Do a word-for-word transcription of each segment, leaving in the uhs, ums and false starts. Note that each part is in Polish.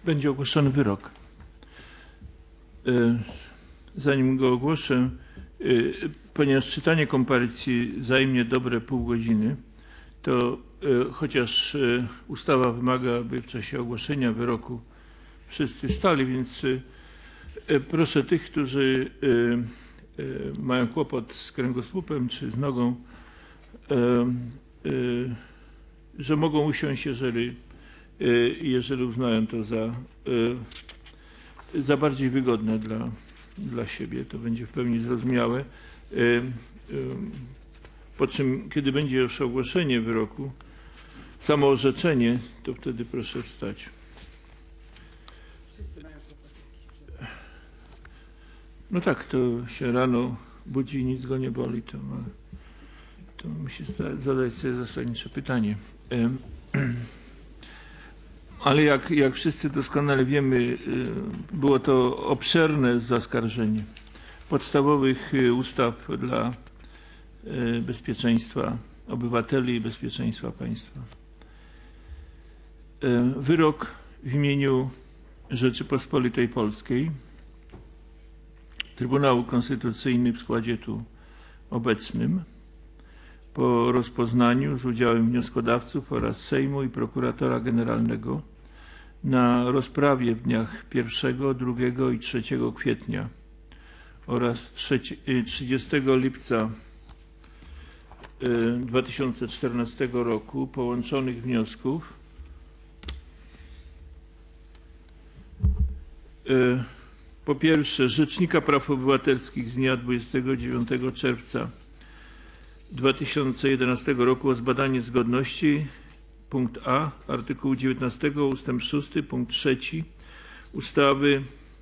będzie ogłoszony wyrok. Zanim go ogłoszę, ponieważ czytanie komparycji zajmie dobre pół godziny, to chociaż ustawa wymaga, aby w czasie ogłoszenia wyroku wszyscy stali, więc proszę tych, którzy mają kłopot z kręgosłupem czy z nogą, że mogą usiąść, jeżeli, jeżeli uznają to za, za bardziej wygodne dla, dla siebie. To będzie w pełni zrozumiałe. Po czym, kiedy będzie już ogłoszenie wyroku, samo orzeczenie, to wtedy proszę wstać. No tak, to się rano budzi i nic go nie boli, to, ma, to musi zadać sobie zasadnicze pytanie. Ale jak, jak wszyscy doskonale wiemy, było to obszerne zaskarżenie podstawowych ustaw dla bezpieczeństwa obywateli i bezpieczeństwa państwa. Wyrok w imieniu Rzeczypospolitej Polskiej. Trybunał Konstytucyjny w składzie tu obecnym, po rozpoznaniu z udziałem wnioskodawców oraz Sejmu i Prokuratora Generalnego na rozprawie w dniach pierwszego, drugiego i trzeciego kwietnia oraz trzydziestego lipca dwa tysiące czternastego roku połączonych wniosków po pierwsze Rzecznika Praw Obywatelskich z dnia dwudziestego dziewiątego czerwca dwa tysiące jedenastego roku o zbadanie zgodności, punkt A, artykułu dziewiętnastego ustęp szósty, punkt trzeci ustawy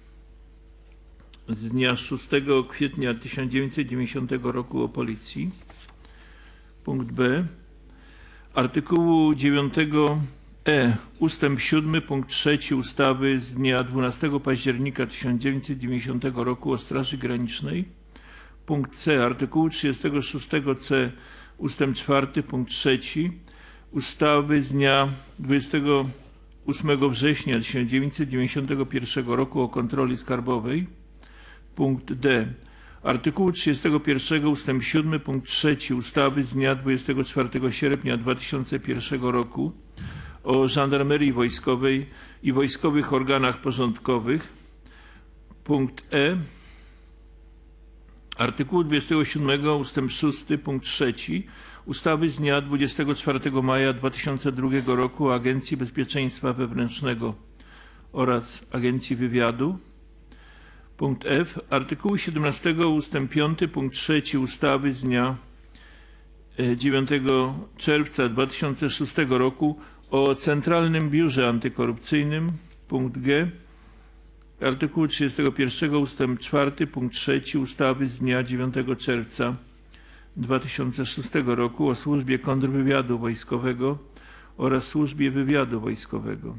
z dnia szóstego kwietnia tysiąc dziewięćset dziewięćdziesiątego roku o Policji, punkt B, artykułu dziewiątego E, ustęp siódmy, punkt trzeci ustawy z dnia dwunastego października tysiąc dziewięćset dziewięćdziesiątego roku o Straży Granicznej, punkt C, artykułu trzydziestego szóstego C, ustęp czwarty, punkt trzeci ustawy z dnia dwudziestego ósmego września tysiąc dziewięćset dziewięćdziesiątego pierwszego roku o kontroli skarbowej, punkt D, artykułu trzydziestego pierwszego ustęp siódmy, punkt trzeci ustawy z dnia dwudziestego czwartego sierpnia dwa tysiące pierwszego roku o Żandarmerii Wojskowej i wojskowych organach porządkowych, punkt E, artykułu dwudziestego siódmego ustęp szósty, punkt trzeci ustawy z dnia dwudziestego czwartego maja dwa tysiące drugiego roku o Agencji Bezpieczeństwa Wewnętrznego oraz Agencji Wywiadu, punkt F, artykułu siedemnastego ustęp piąty, punkt trzeci ustawy z dnia dziewiątego czerwca dwa tysiące szóstego roku o Centralnym Biurze Antykorupcyjnym, punkt G, artykułu trzydziestego pierwszego ustęp czwarty, punkt trzeci ustawy z dnia dziewiątego czerwca dwa tysiące szóstego roku o Służbie Kontrwywiadu Wojskowego oraz Służbie Wywiadu Wojskowego.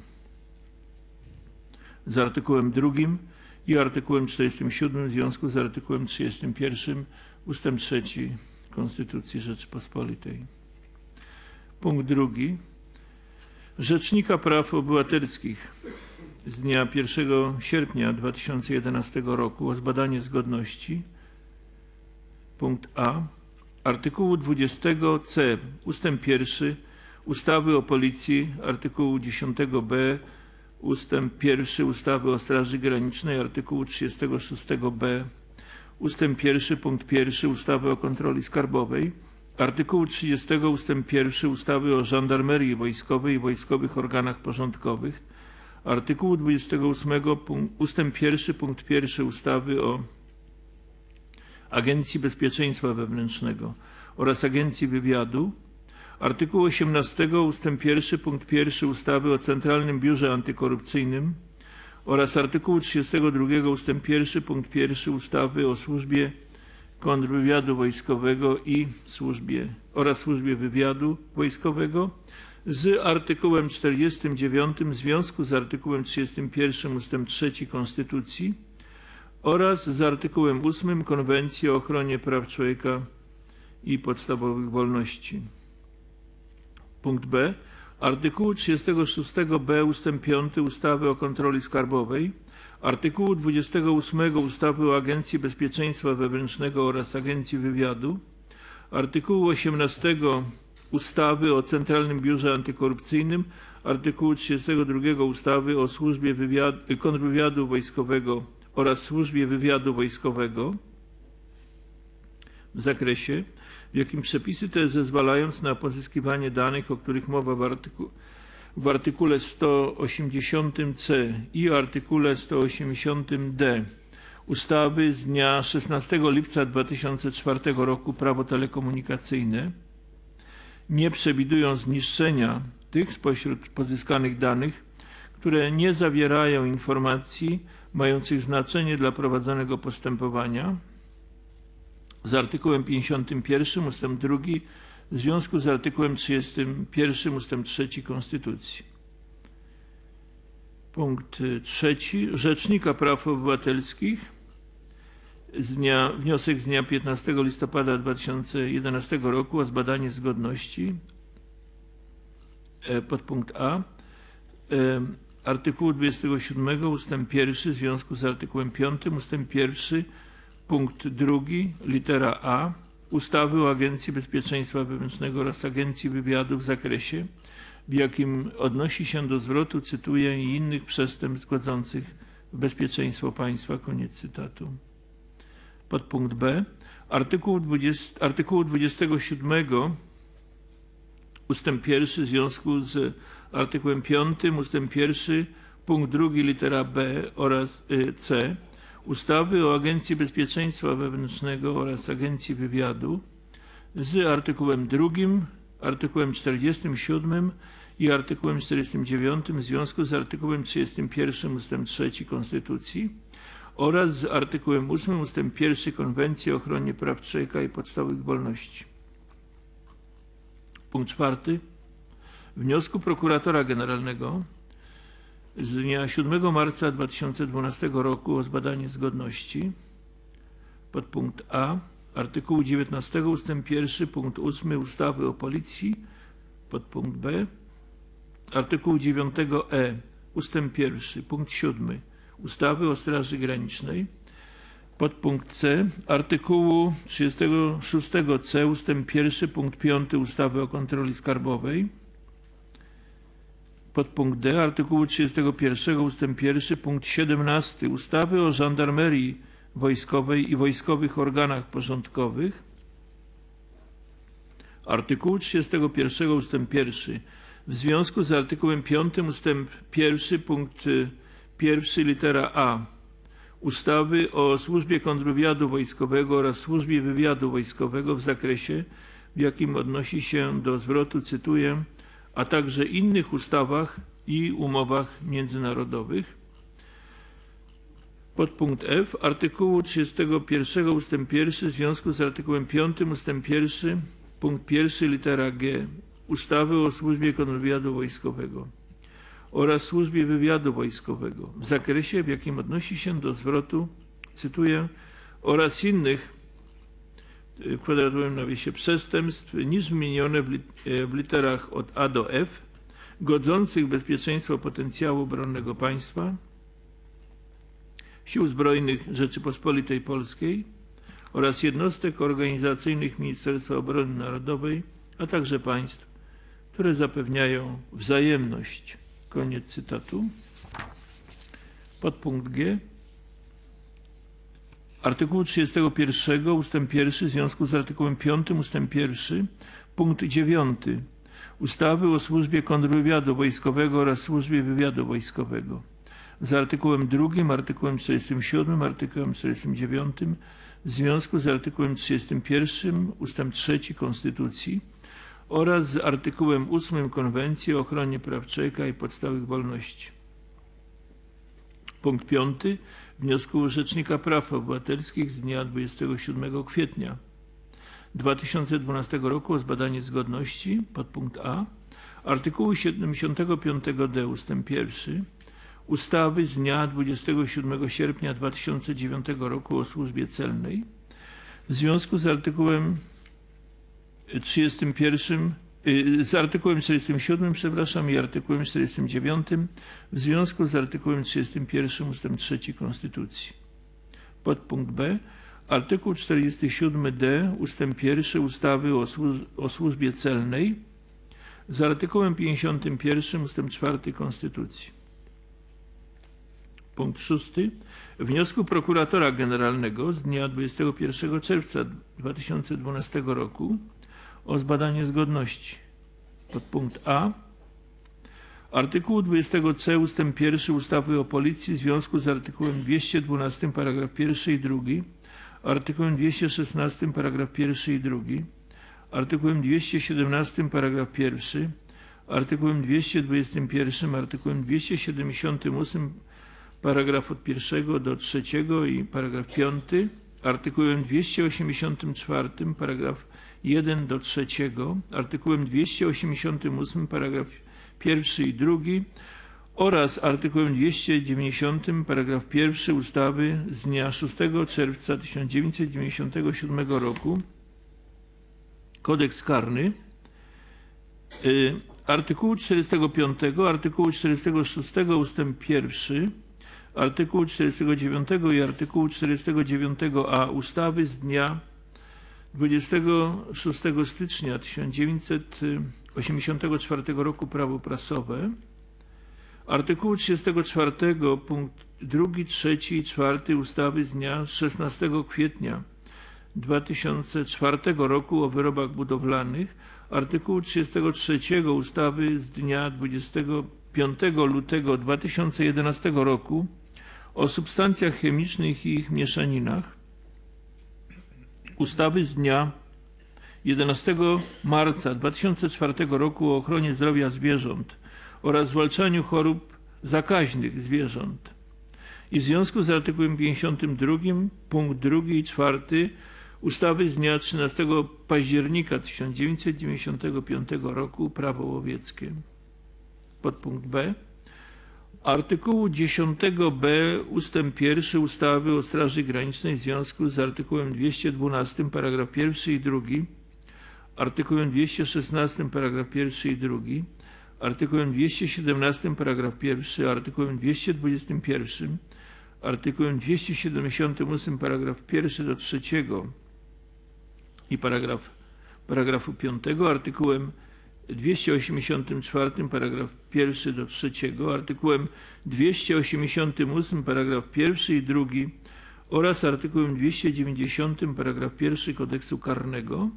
Z artykułem drugim i artykułem czterdziestym siódmym w związku z artykułem trzydziestym pierwszym ustęp trzeci Konstytucji Rzeczypospolitej. Punkt drugi. Rzecznika Praw Obywatelskich z dnia pierwszego sierpnia dwa tysiące jedenastego roku o zbadanie zgodności, punkt A, artykułu dwudziestego C ustęp pierwszy ustawy o Policji, artykułu dziesiątego B ustęp pierwszy ustawy o Straży Granicznej, artykułu trzydziestego szóstego B ustęp pierwszy, punkt pierwszy ustawy o kontroli skarbowej, artykułu trzydziestego ustęp pierwszy ustawy o Żandarmerii Wojskowej i wojskowych organach porządkowych, artykułu dwudziestego ósmego ustęp pierwszy, punkt pierwszy ustawy o Agencji Bezpieczeństwa Wewnętrznego oraz Agencji Wywiadu, artykułu osiemnastego ustęp pierwszy, punkt pierwszy ustawy o Centralnym Biurze Antykorupcyjnym oraz artykułu trzydziestego drugiego ustęp pierwszy, punkt pierwszy ustawy o Służbie Kontrwywiadu Wojskowego i służbie oraz Służbie Wywiadu Wojskowego z artykułem czterdziestym dziewiątym w związku z artykułem trzydziestym pierwszym ustęp trzeci Konstytucji oraz z artykułem ósmym Konwencji o ochronie praw człowieka i podstawowych wolności. Punkt B. artykułu trzydziestego szóstego b ustęp piąty ustawy o kontroli skarbowej, artykułu dwudziestego ósmego ustawy o Agencji Bezpieczeństwa Wewnętrznego oraz Agencji Wywiadu, artykułu osiemnastego ustawy o Centralnym Biurze Antykorupcyjnym, artykułu trzydziestego drugiego ustawy o Służbie Wywiadu, Kontrwywiadu Wojskowego oraz Służbie Wywiadu Wojskowego w zakresie, w jakim przepisy te zezwalając na pozyskiwanie danych, o których mowa w, artyku, w artykule sto osiemdziesiątym c i artykule sto osiemdziesiątym d ustawy z dnia szesnastego lipca dwa tysiące czwartego roku Prawo telekomunikacyjne nie przewidują zniszczenia tych spośród pozyskanych danych, które nie zawierają informacji mających znaczenie dla prowadzonego postępowania, z artykułem pięćdziesiątym pierwszym ustęp drugi w związku z artykułem trzydziestym pierwszym ustęp trzeci Konstytucji. Punkt trzeci. Rzecznika Praw Obywatelskich. Z dnia, wniosek z dnia piętnastego listopada dwa tysiące jedenastego roku o zbadanie zgodności. Podpunkt A. Artykułu dwudziestego siódmego ustęp pierwszy w związku z artykułem piątym ustęp pierwszy punkt drugi litera A ustawy o Agencji Bezpieczeństwa Wewnętrznego oraz Agencji Wywiadu w zakresie, w jakim odnosi się do zwrotu, cytuję, i innych przestępstw godzących w bezpieczeństwo państwa. Koniec cytatu. Podpunkt B. Artykuł dwudziesty, artykułu dwudziestego siódmego ustęp pierwszy w związku z artykułem piątym ustęp pierwszy punkt drugi litera B oraz y, C ustawy o Agencji Bezpieczeństwa Wewnętrznego oraz Agencji Wywiadu z artykułem drugim, artykułem czterdziestym siódmym i artykułem czterdziestym dziewiątym w związku z artykułem trzydziestym pierwszym ustęp trzeci Konstytucji oraz z artykułem ósmym ustęp pierwszy Konwencji o ochronie praw człowieka i podstawowych wolności. Punkt czwarty. Wniosku prokuratora generalnego z dnia siódmego marca dwa tysiące dwunastego roku o zbadanie zgodności. Podpunkt A. Artykułu dziewiętnastego ustęp pierwszy punkt ósmy ustawy o Policji. Podpunkt B. Artykułu dziewiątego e ustęp pierwszy punkt siódmy ustawy o Straży Granicznej. Podpunkt C. Artykułu trzydziestego szóstego c ustęp pierwszy punkt piąty ustawy o kontroli skarbowej. Podpunkt D. Artykułu trzydziestego pierwszego ustęp pierwszy punkt siedemnasty ustawy o Żandarmerii Wojskowej i wojskowych organach porządkowych. Artykułu trzydziestego pierwszego ustęp pierwszy w związku z artykułem piątym ustęp pierwszy punkt pierwszy litera A ustawy o Służbie Kontrwywiadu Wojskowego oraz Służbie Wywiadu Wojskowego w zakresie, w jakim odnosi się do zwrotu, cytuję, a także innych ustawach i umowach międzynarodowych. Podpunkt F. Artykułu trzydziestego pierwszego ustęp pierwszy w związku z artykułem piątym ustęp pierwszy punkt pierwszy litera G ustawy o Służbie Kontrwywiadu Wojskowego oraz Służbie Wywiadu Wojskowego w zakresie, w jakim odnosi się do zwrotu, cytuję, oraz innych w kwadratowym nawiasie przestępstw niż wymienione w, lit w literach od A do F, godzących w bezpieczeństwo potencjału obronnego państwa, Sił Zbrojnych Rzeczypospolitej Polskiej oraz jednostek organizacyjnych Ministerstwa Obrony Narodowej, a także państw, które zapewniają wzajemność. Koniec cytatu. Podpunkt G. Artykułu trzydziestego pierwszego ustęp pierwszy w związku z artykułem piątym ustęp pierwszy punkt dziewiąty ustawy o Służbie Kontrwywiadu Wojskowego oraz Służbie Wywiadu Wojskowego z artykułem drugim, artykułem czterdziestym siódmym, artykułem czterdziestym dziewiątym w związku z artykułem trzydziestym pierwszym ustęp trzeci Konstytucji oraz z artykułem ósmym Konwencji o ochronie praw człowieka i podstawowych wolności. Punkt piąty. Wniosku Rzecznika Praw Obywatelskich z dnia dwudziestego siódmego kwietnia dwa tysiące dwunastego roku o zbadanie zgodności. Podpunkt A. Artykułu siedemdziesiątego piątego d ustęp pierwszy ustawy z dnia dwudziestego siódmego sierpnia dwa tysiące dziewiątego roku o służbie celnej w związku z artykułem trzydziestym pierwszym z artykułem czterdziestym siódmym, przepraszam, i artykułem czterdziestym dziewiątym w związku z artykułem trzydziestym pierwszym ustęp trzeci Konstytucji. Podpunkt B. Artykuł czterdziesty siódmy d ustęp pierwszy ustawy o, służ o służbie celnej z artykułem pięćdziesiątym pierwszym ustęp czwarty Konstytucji. Punkt szósty. Wniosku prokuratora generalnego z dnia dwudziestego pierwszego czerwca dwa tysiące dwunastego roku o zbadanie zgodności. Podpunkt A. Artykułu dwudziestego c ustęp pierwszy ustawy o Policji w związku z artykułem dwieście dwunastym paragraf pierwszy i drugi, artykułem dwieście szesnastym paragraf pierwszy i drugi, artykułem dwieście siedemnastym paragraf pierwszy, artykułem dwieście dwudziestym pierwszym, artykułem dwieście siedemdziesiątym ósmym paragraf od pierwszego do trzeciego i paragraf piąty, artykułem dwieście osiemdziesiątym czwartym paragraf jeden do trzeciego, artykułem dwieście osiemdziesiątym ósmym paragraf pierwszy i drugi oraz artykułem dwieście dziewięćdziesiątym paragraf pierwszy ustawy z dnia szóstego czerwca tysiąc dziewięćset dziewięćdziesiątego siódmego roku Kodeks karny, y, artykułu czterdziestego piątego, artykułu czterdziestego szóstego ustęp pierwszy, artykułu czterdziestego dziewiątego i artykułu czterdziestego dziewiątego a ustawy z dnia dwudziestego szóstego stycznia tysiąc dziewięćset osiemdziesiątego czwartego roku Prawo prasowe, artykułu trzydziestego czwartego punkt drugi, trzeci i czwarty ustawy z dnia szesnastego kwietnia dwa tysiące czwartego roku o wyrobach budowlanych, artykułu trzydziestego trzeciego ustawy z dnia dwudziestego piątego lutego dwa tysiące jedenastego roku o substancjach chemicznych i ich mieszaninach, ustawy z dnia jedenastego marca dwa tysiące czwartego roku o ochronie zdrowia zwierząt oraz zwalczaniu chorób zakaźnych zwierząt i w związku z artykułem pięćdziesiątym drugim punkt drugi i czwarty ustawy z dnia trzynastego października tysiąc dziewięćset dziewięćdziesiątego piątego roku Prawo łowieckie. Podpunkt B. Artykułu dziesiątego b ustęp pierwszy ustawy o Straży Granicznej w związku z artykułem dwieście dwunastym paragraf pierwszy i drugi, artykułem dwieście szesnastym paragraf pierwszy i drugi, artykułem dwieście siedemnastym paragraf pierwszy, artykułem dwieście dwudziestym pierwszym, artykułem dwieście siedemdziesiątym ósmym paragraf pierwszy do trzeciego i paragraf, paragrafu piątego, artykułem dwieście osiemdziesiątym czwartym paragraf pierwszy do trzeciego, artykułem dwieście osiemdziesiątym ósmym paragraf pierwszy i drugi oraz artykułem dwieście dziewięćdziesiątym paragraf pierwszy Kodeksu karnego,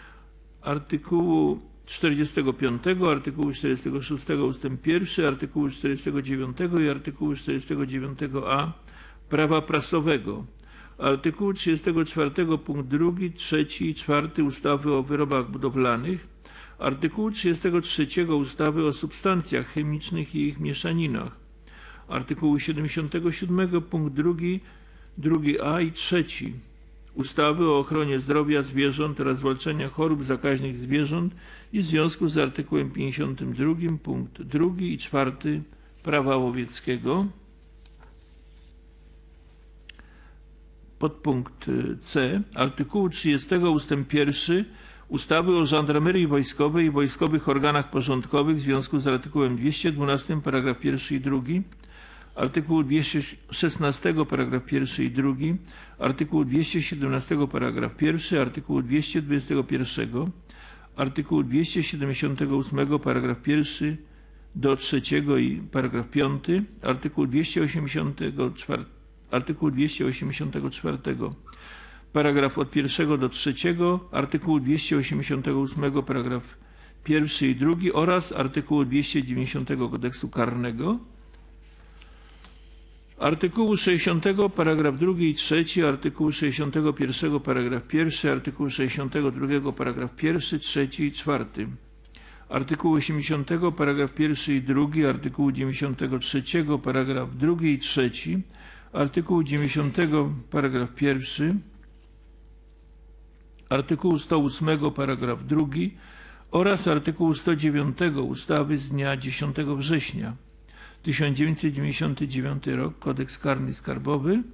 artykułu czterdziestego piątego, artykułu czterdziestego szóstego ustęp pierwszy, artykułu czterdziestego dziewiątego i artykułu czterdziestego dziewiątego a Prawa prasowego, artykułu trzydziestego czwartego punkt drugi, trzeci i czwarty ustawy o wyrobach budowlanych, artykułu trzydziestego trzeciego ustawy o substancjach chemicznych i ich mieszaninach, artykułu siedemdziesiątego siódmego punkt drugi, drugi a i trzeci ustawy o ochronie zdrowia zwierząt oraz zwalczania chorób zakaźnych zwierząt i w związku z artykułem pięćdziesiątym drugim punkt drugi i czwarty Prawa łowieckiego. Podpunkt C. Artykułu trzydziestego ustęp pierwszy ustawy o Żandarmerii Wojskowej i wojskowych organach porządkowych w związku z artykułem dwieście dwunastym paragraf pierwszy i drugi, artykułu dwieście szesnastego paragraf pierwszy i drugi, artykułu dwieście siedemnastego paragraf pierwszy, artykułu dwieście dwudziestego pierwszego, artykułu dwieście siedemdziesiątego ósmego paragraf pierwszy do trzeciego i paragraf piąty, artykułu dwieście osiemdziesiątego czwartego, artykułu dwieście osiemdziesiątego czwartego paragraf od pierwszego do trzeciego, artykułu dwieście osiemdziesiątego ósmego paragraf pierwszy i drugi oraz artykułu dwieście dziewięćdziesiątego Kodeksu karnego, artykułu sześćdziesiątego paragraf drugi i trzeci, artykułu sześćdziesiątego pierwszego paragraf pierwszy, artykułu sześćdziesiątego drugiego paragraf pierwszy, trzeci i czwarty, artykułu osiemdziesiątego paragraf pierwszy i drugi, artykułu dziewięćdziesiątego trzeciego paragraf drugi i trzeci, artykułu dziewięćdziesiątego paragraf pierwszy, artykułu sto ósmego paragraf drugi oraz artykułu sto dziewiątego ustawy z dnia dziesiątego września tysiąc dziewięćset dziewięćdziesiąty dziewiąty rok Kodeks karny skarbowy,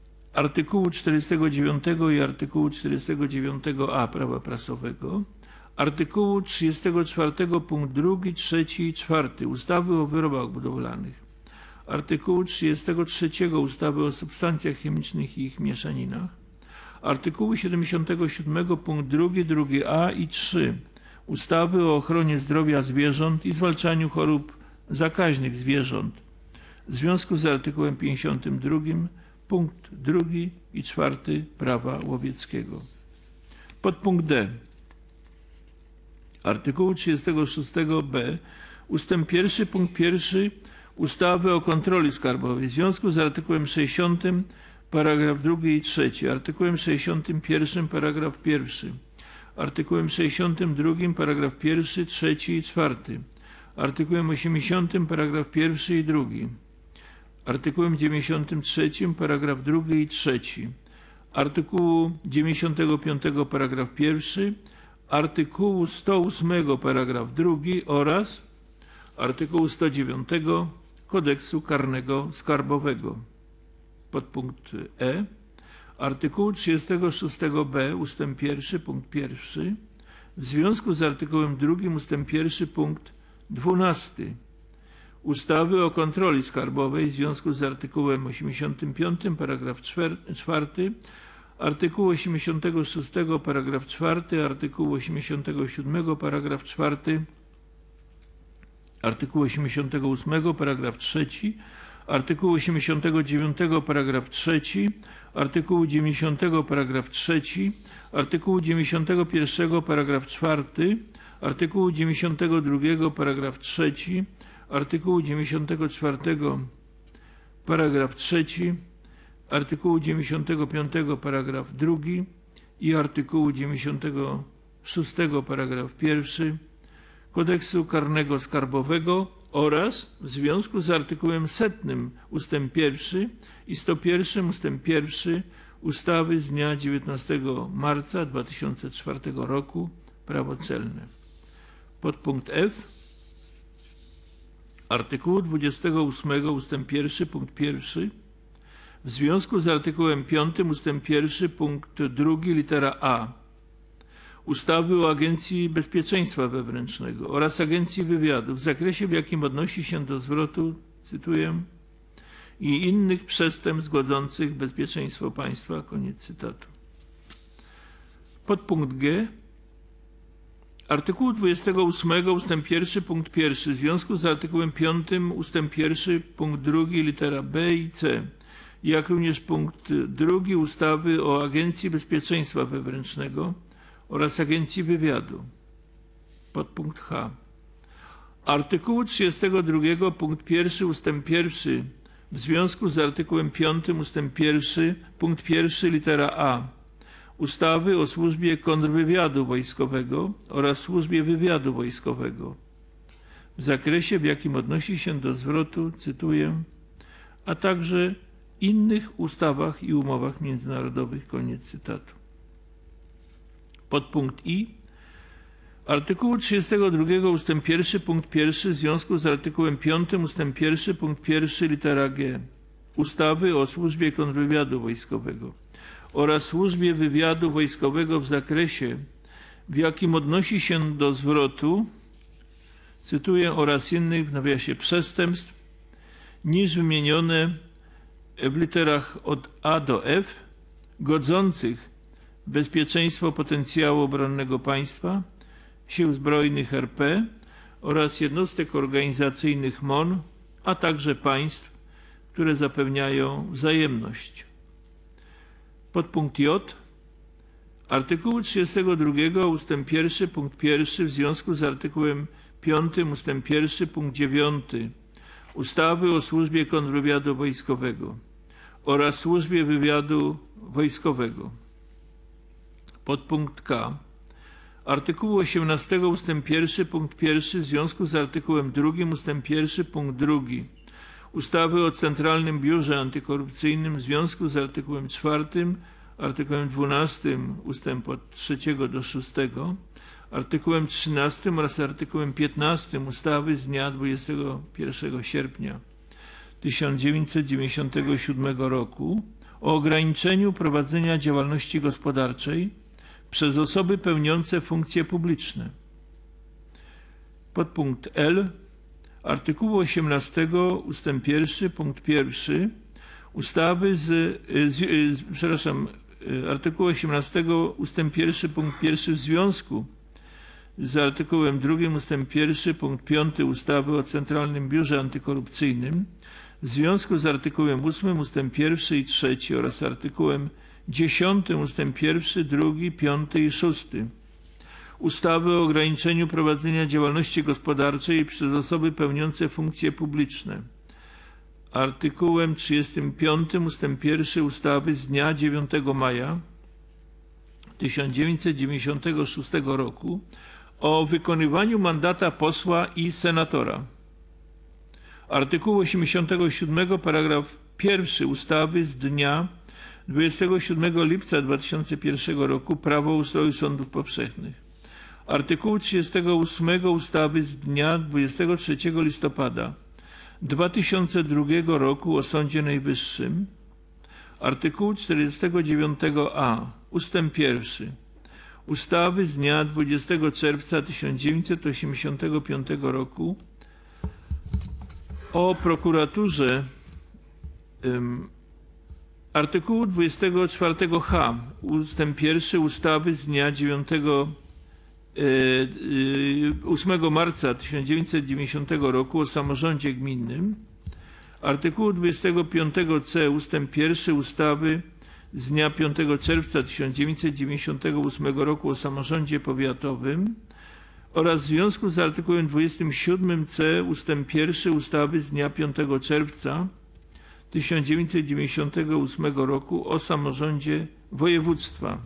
artykułu czterdziestego dziewiątego i artykułu czterdziestego dziewiątego a Prawa prasowego, artykułu trzydziestego czwartego punkt drugi, trzeci i czwarty ustawy o wyrobach budowlanych, artykułu trzydziestego trzeciego ustawy o substancjach chemicznych i ich mieszaninach, artykułu siedemdziesiątego siódmego punkt drugi, drugi a i trzy ustawy o ochronie zdrowia zwierząt i zwalczaniu chorób zakaźnych zwierząt w związku z artykułem pięćdziesiątym drugim punkt drugi i czwarty Prawa łowieckiego. Podpunkt D. Artykułu trzydziestego szóstego b ustęp pierwszy punkt pierwszy ustawy o kontroli skarbowej w związku z artykułem sześćdziesiątym paragraf drugi i trzeci, artykułem sześćdziesiątym pierwszym paragraf pierwszy, artykułem sześćdziesiątym drugim paragraf pierwszy, trzeci i czwarty, artykułem osiemdziesiątym paragraf pierwszy i drugi, artykułem dziewięćdziesiątym trzecim paragraf drugi i trzeci, artykułu dziewięćdziesiątego piątego paragraf pierwszy, artykułu sto ósmego paragraf drugi oraz artykułu sto dziewiątego Kodeksu Karnego Skarbowego. Podpunkt E. Artykułu trzydziestego szóstego b ustęp pierwszy punkt pierwszy w związku z artykułem drugim ustęp pierwszy punkt dwunasty ustawy o kontroli skarbowej w związku z artykułem osiemdziesiątym piątym paragraf czwarty, artykułu osiemdziesiątego szóstego paragraf czwarty, artykułu osiemdziesiątego siódmego paragraf czwarty, artykułu osiemdziesiątego ósmego paragraf trzeci, artykułu osiemdziesiątego dziewiątego paragraf trzeci, artykułu dziewięćdziesiątego paragraf trzeci, artykułu dziewięćdziesiątego pierwszego paragraf czwarty, artykułu dziewięćdziesiątego drugiego paragraf trzeci, artykułu dziewięćdziesiątego czwartego paragraf trzeci, artykułu dziewięćdziesiątego piątego paragraf drugi i artykułu dziewięćdziesiątego szóstego paragraf pierwszy Kodeksu Karnego Skarbowego oraz w związku z artykułem setnym ustęp pierwszy i sto pierwszym ustęp pierwszy ustawy z dnia dziewiętnastego marca dwa tysiące czwartego roku Prawo celne. Podpunkt F. Artykułu dwudziestego ósmego ustęp pierwszy punkt pierwszy w związku z artykułem piątym ustęp pierwszy punkt drugi litera a ustawy o Agencji Bezpieczeństwa Wewnętrznego oraz Agencji Wywiadu w zakresie, w jakim odnosi się do zwrotu, cytuję, i innych przestępstw godzących bezpieczeństwo państwa, koniec cytatu. Podpunkt G. Artykułu dwudziestego ósmego ustęp pierwszy punkt pierwszy w związku z artykułem piątym ustęp pierwszy punkt drugi litera b i c, jak również punkt drugi ustawy o Agencji Bezpieczeństwa Wewnętrznego oraz Agencji Wywiadu. Podpunkt H. Artykułu trzydziestego drugiego punkt pierwszy ustęp pierwszy w związku z artykułem piątym ustęp pierwszy punkt pierwszy litera a ustawy o Służbie Kontrwywiadu Wojskowego oraz Służbie Wywiadu Wojskowego w zakresie, w jakim odnosi się do zwrotu, cytuję, a także innych ustawach i umowach międzynarodowych, koniec cytatu. Podpunkt I. Artykułu trzydziestego drugiego ustęp pierwszy punkt pierwszy w związku z artykułem piątym ustęp pierwszy punkt pierwszy litera g ustawy o Służbie Kontrwywiadu Wojskowego oraz Służbie Wywiadu Wojskowego w zakresie, w jakim odnosi się do zwrotu, cytuję, oraz innych w nawiasie przestępstw niż wymienione w literach od a do f godzących bezpieczeństwo potencjału obronnego państwa, Sił Zbrojnych R P oraz jednostek organizacyjnych M O N, a także państw, które zapewniają wzajemność. Podpunkt J. Artykułu trzydziestego drugiego ustęp pierwszy punkt pierwszy w związku z artykułem piątym ustęp pierwszy punkt dziewiąty ustawy o Służbie Kontrwywiadu Wojskowego oraz Służbie Wywiadu Wojskowego. Podpunkt K. Artykułu osiemnastego ustęp pierwszy punkt pierwszy w związku z artykułem drugim ustęp pierwszy punkt drugi ustawy o Centralnym Biurze Antykorupcyjnym w związku z artykułem czwartym, artykułem dwunastym ustęp od trzeciego do szóstego, artykułem trzynastym oraz artykułem piętnastym ustawy z dnia dwudziestego pierwszego sierpnia tysiąc dziewięćset dziewięćdziesiątego siódmego roku o ograniczeniu prowadzenia działalności gospodarczej przez osoby pełniące funkcje publiczne. Podpunkt L artykułu osiemnastego ustęp pierwszy punkt pierwszy ustawy z, z, z przepraszam, artykułu osiemnastego ustęp pierwszy punkt pierwszy w związku z artykułem drugim ustęp pierwszy punkt piąty ustawy o Centralnym Biurze Antykorupcyjnym, w związku z artykułem ósmym ustęp pierwszy i trzeci oraz artykułem dziesiątym ustęp pierwszy, drugi, piąty i szósty ustawy o ograniczeniu prowadzenia działalności gospodarczej przez osoby pełniące funkcje publiczne, artykułem trzydziestym piątym ustęp pierwszy ustawy z dnia dziewiątego maja tysiąc dziewięćset dziewięćdziesiątego szóstego roku o wykonywaniu mandata posła i senatora, artykułu osiemdziesiątego siódmego paragraf pierwszy ustawy z dnia dwudziestego siódmego lipca dwa tysiące pierwszego roku Prawo o ustroju sądów powszechnych, artykułu trzydziestego ósmego ustawy z dnia dwudziestego trzeciego listopada dwa tysiące drugiego roku o Sądzie Najwyższym, artykułu czterdziestego dziewiątego a ustęp pierwszy ustawy z dnia dwudziestego czerwca tysiąc dziewięćset osiemdziesiątego piątego roku o prokuraturze, um, artykułu dwudziestego czwartego h ustęp pierwszy ustawy z dnia ósmego marca tysiąc dziewięćset dziewięćdziesiątego roku o samorządzie gminnym, artykułu dwudziestego piątego c ustęp pierwszy ustawy z dnia piątego czerwca tysiąc dziewięćset dziewięćdziesiątego ósmego roku o samorządzie powiatowym oraz w związku z artykułem dwudziestym siódmym c ustęp pierwszy ustawy z dnia piątego czerwca tysiąc dziewięćset dziewięćdziesiątego ósmego roku o samorządzie województwa.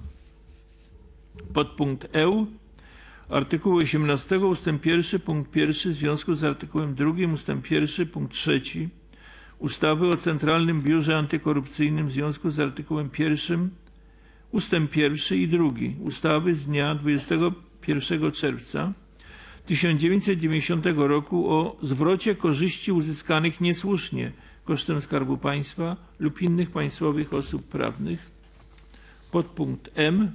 Podpunkt E artykułu osiemnastego ustęp pierwszy punkt pierwszy w związku z artykułem drugim ustęp pierwszy punkt trzeci ustawy o Centralnym Biurze Antykorupcyjnym w związku z artykułem pierwszym ustęp pierwszy i drugi ustawy z dnia dwudziestego pierwszego czerwca tysiąc dziewięćset dziewięćdziesiątego roku o zwrocie korzyści uzyskanych niesłusznie kosztem Skarbu Państwa lub innych państwowych osób prawnych. Podpunkt M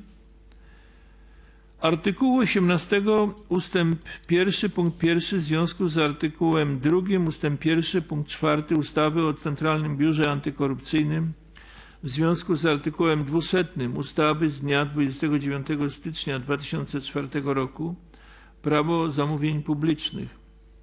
artykułu osiemnastego ustęp pierwszy punkt pierwszy w związku z artykułem drugim ustęp pierwszy punkt czwarty ustawy o Centralnym Biurze Antykorupcyjnym w związku z artykułem dwusetnym ustawy z dnia dwudziestego dziewiątego stycznia dwa tysiące czwartego roku Prawo zamówień publicznych,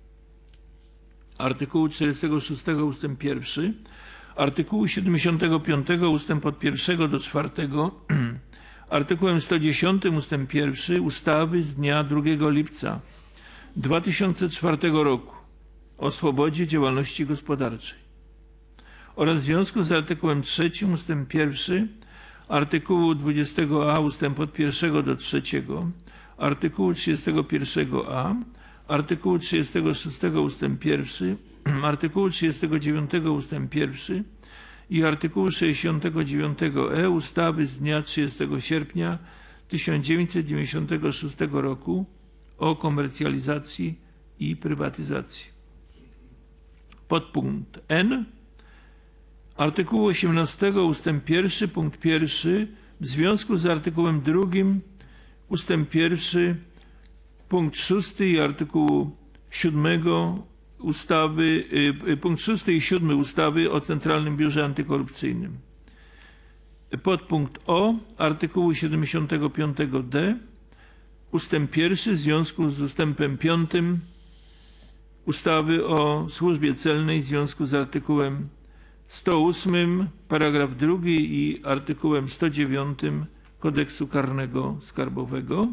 artykułu czterdziestego szóstego ustęp pierwszy, artykułu siedemdziesiątego piątego ustęp od pierwszego do czwartego, artykułem sto dziesiątym ustęp pierwszy ustawy z dnia drugiego lipca dwa tysiące czwartego roku o swobodzie działalności gospodarczej oraz w związku z artykułem trzecim ustęp pierwszy, artykułu dwudziestego a ustęp od pierwszego do trzeciego, artykułu trzydziestego pierwszego a, artykułu trzydziestego szóstego ustęp pierwszy, artykułu trzydziestego dziewiątego ustęp pierwszy i artykułu sześćdziesiątego dziewiątego e ustawy z dnia trzydziestego sierpnia tysiąc dziewięćset dziewięćdziesiątego szóstego roku o komercjalizacji i prywatyzacji. Podpunkt N artykułu osiemnastego ustęp pierwszy punkt pierwszy w związku z artykułem drugim ustęp pierwszy punkt szósty i artykułu siódmego ustawy, punkt szósty i siódmy ustawy o Centralnym Biurze Antykorupcyjnym. Podpunkt O artykułu siedemdziesiątego piątego d ustęp pierwszy w związku z ustępem piątym ustawy o służbie celnej w związku z artykułem sto ósmym paragraf drugi i artykułem sto dziewiątym Kodeksu Karnego Skarbowego.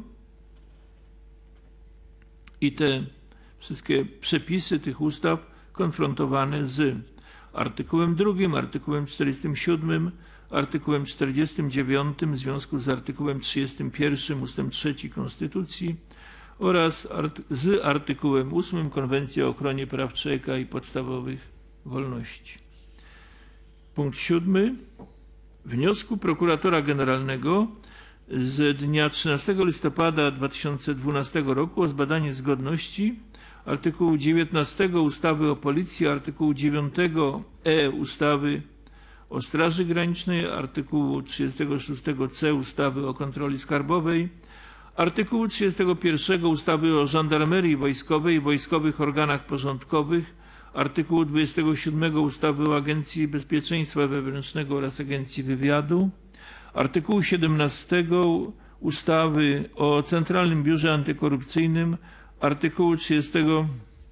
I te wszystkie przepisy tych ustaw konfrontowane z artykułem drugim, artykułem czterdziestym siódmym, artykułem czterdziestym dziewiątym w związku z artykułem trzydziestym pierwszym ustęp trzeci Konstytucji oraz art z artykułem ósmym Konwencji o ochronie praw człowieka i podstawowych wolności. Punkt siódmy. Wniosku prokuratora generalnego z dnia trzynastego listopada dwa tysiące dwunastego roku o zbadanie zgodności artykułu dziewiętnastego ustawy o Policji, artykułu dziewiątego e ustawy o Straży Granicznej, artykułu trzydziestego szóstego c ustawy o kontroli skarbowej, artykułu trzydziestego pierwszego ustawy o Żandarmerii Wojskowej i wojskowych organach porządkowych, artykułu dwudziestego siódmego ustawy o Agencji Bezpieczeństwa Wewnętrznego oraz Agencji Wywiadu, artykułu siedemnastego ustawy o Centralnym Biurze Antykorupcyjnym, artykułu trzydziestego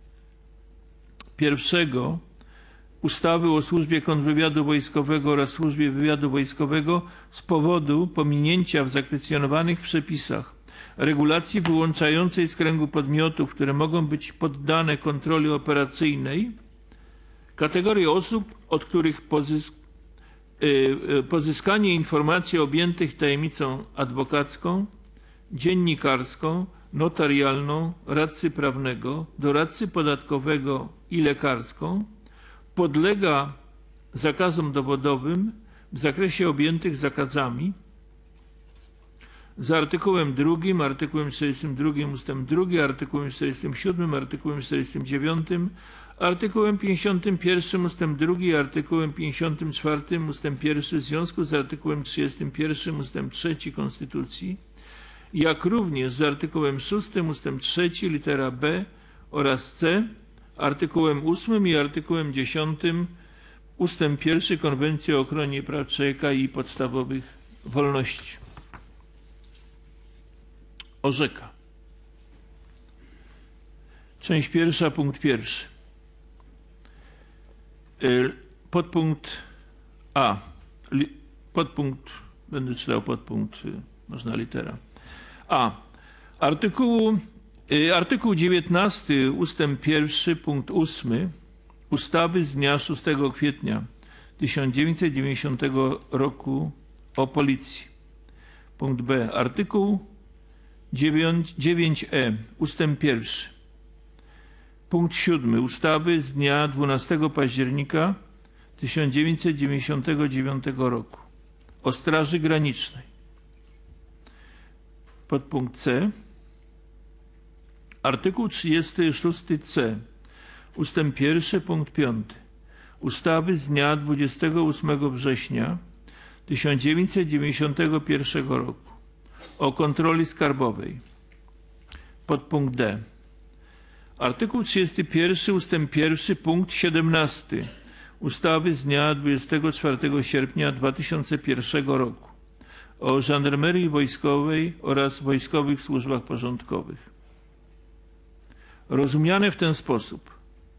pierwszego ustawy o Służbie Kontrwywiadu Wojskowego oraz Służbie Wywiadu Wojskowego z powodu pominięcia w zakwestionowanych przepisach regulacji wyłączającej z kręgu podmiotów, które mogą być poddane kontroli operacyjnej, kategorię osób, od których pozysk pozyskanie informacji objętych tajemnicą adwokacką, dziennikarską, notarialną, radcy prawnego, doradcy podatkowego i lekarską podlega zakazom dowodowym w zakresie objętych zakazami za artykułem drugim, artykułem czterdziestym drugim ustęp drugi, artykułem czterdziestym siódmym, artykułem czterdziestym dziewiątym, artykułem pięćdziesiątym pierwszym ustęp drugi i artykułem pięćdziesiątym czwartym ustęp pierwszy w związku z artykułem trzydziestym pierwszym ustęp trzeci Konstytucji, jak również z artykułem szóstym ustęp trzeci litera b oraz c, artykułem ósmym i artykułem dziesiątym ustęp pierwszy Konwencji o ochronie praw człowieka i podstawowych wolności. Orzeka. Część pierwsza, punkt pierwszy. Podpunkt A. Podpunkt, będę czytał podpunkt, można litera. A. Artykułu, artykuł dziewiętnasty ustęp pierwszy punkt ósmy ustawy z dnia szóstego kwietnia tysiąc dziewięćset dziewięćdziesiątego roku o Policji. Punkt B. Artykuł dziewięć e ustęp pierwszy punkt siódmy ustawy z dnia dwunastego października tysiąc dziewięćset dziewięćdziesiątego dziewiątego roku o Straży Granicznej. Podpunkt C. Artykuł trzydziesty szósty c ustęp pierwszy punkt piąty ustawy z dnia dwudziestego ósmego września tysiąc dziewięćset dziewięćdziesiątego pierwszego roku o kontroli skarbowej. Podpunkt D. Artykuł trzydziesty pierwszy ustęp pierwszy punkt siedemnasty ustawy z dnia dwudziestego czwartego sierpnia dwa tysiące pierwszego roku o Żandarmerii Wojskowej oraz wojskowych służbach porządkowych. Rozumiane w ten sposób,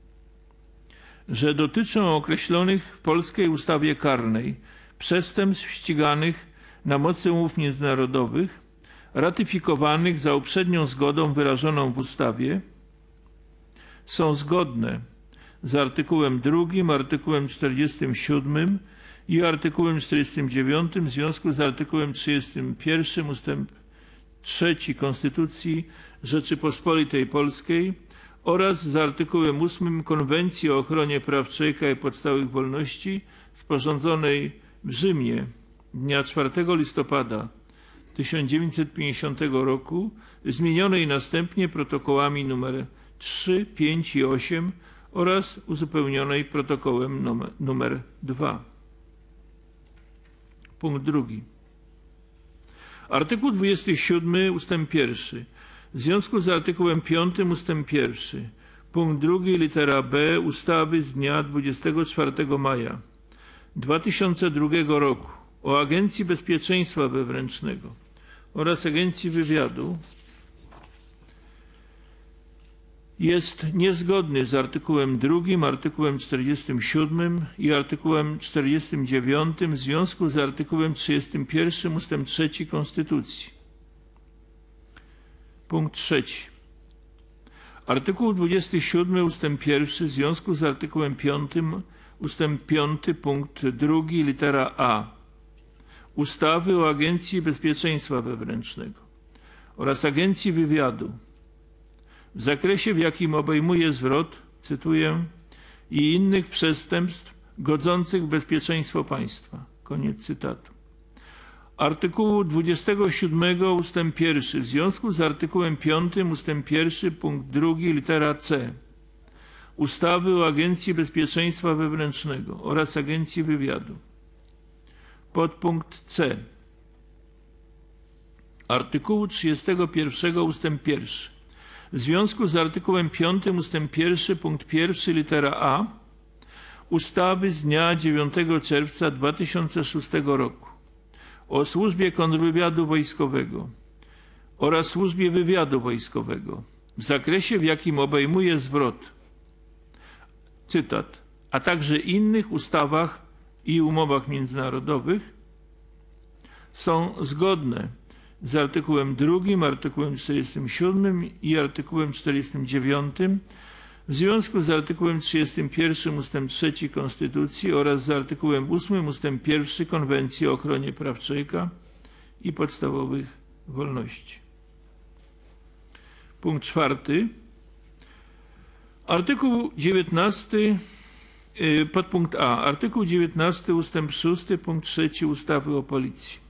że dotyczą określonych w polskiej ustawie karnej przestępstw ściganych na mocy umów międzynarodowych ratyfikowanych za uprzednią zgodą wyrażoną w ustawie, są zgodne z artykułem drugim, artykułem czterdziestym siódmym i artykułem czterdziestym dziewiątym w związku z artykułem trzydziestym pierwszym ustęp trzeci Konstytucji Rzeczypospolitej Polskiej oraz z artykułem ósmym Konwencji o ochronie praw człowieka i podstawowych wolności sporządzonej w Rzymie dnia czwartego listopada tysiąc dziewięćset pięćdziesiątego roku, zmienionej następnie protokołami nr trzy, pięć i osiem oraz uzupełnionej protokołem nr dwa. Punkt drugi. Artykuł dwudziesty siódmy ustęp pierwszy. W związku z artykułem piątym ustęp pierwszy. Punkt drugi litera b ustawy z dnia dwudziestego czwartego maja dwa tysiące drugiego roku o Agencji Bezpieczeństwa Wewnętrznego oraz Agencji Wywiadu jest niezgodny z artykułem drugim, artykułem czterdziestym siódmym i artykułem czterdziestym dziewiątym w związku z artykułem trzydziestym pierwszym ustęp trzeci Konstytucji. Punkt trzeci. Artykuł dwudziesty siódmy ustęp pierwszy w związku z artykułem piątym ustęp piąty punkt drugi litera a ustawy o Agencji Bezpieczeństwa Wewnętrznego oraz Agencji Wywiadu w zakresie, w jakim obejmuje zwrot, cytuję, i innych przestępstw godzących w bezpieczeństwo państwa. Koniec cytatu. Artykułu dwudziestego siódmego ustęp pierwszy w związku z artykułem piątym ustęp pierwszy punkt drugi litera c ustawy o Agencji Bezpieczeństwa Wewnętrznego oraz Agencji Wywiadu Podpunkt C. Artykułu trzydziestego pierwszego ustęp pierwszy. W związku z artykułem piątym ustęp pierwszy punkt pierwszy litera A ustawy z dnia dziewiątego czerwca dwa tysiące szóstego roku o służbie kontrwywiadu wojskowego oraz służbie wywiadu wojskowego w zakresie, w jakim obejmuje zwrot, cytat, a także innych ustawach i umowach międzynarodowych, są zgodne z artykułem drugim, artykułem czterdziestym siódmym i artykułem czterdziestym dziewiątym w związku z artykułem trzydziestym pierwszym ustęp trzeci Konstytucji oraz z artykułem ósmym ustęp pierwszy Konwencji o ochronie praw człowieka i podstawowych wolności. Punkt czwarty. Artykuł dziewiętnasty, podpunkt A. Artykuł dziewiętnasty ustęp szósty punkt trzeci ustawy o Policji.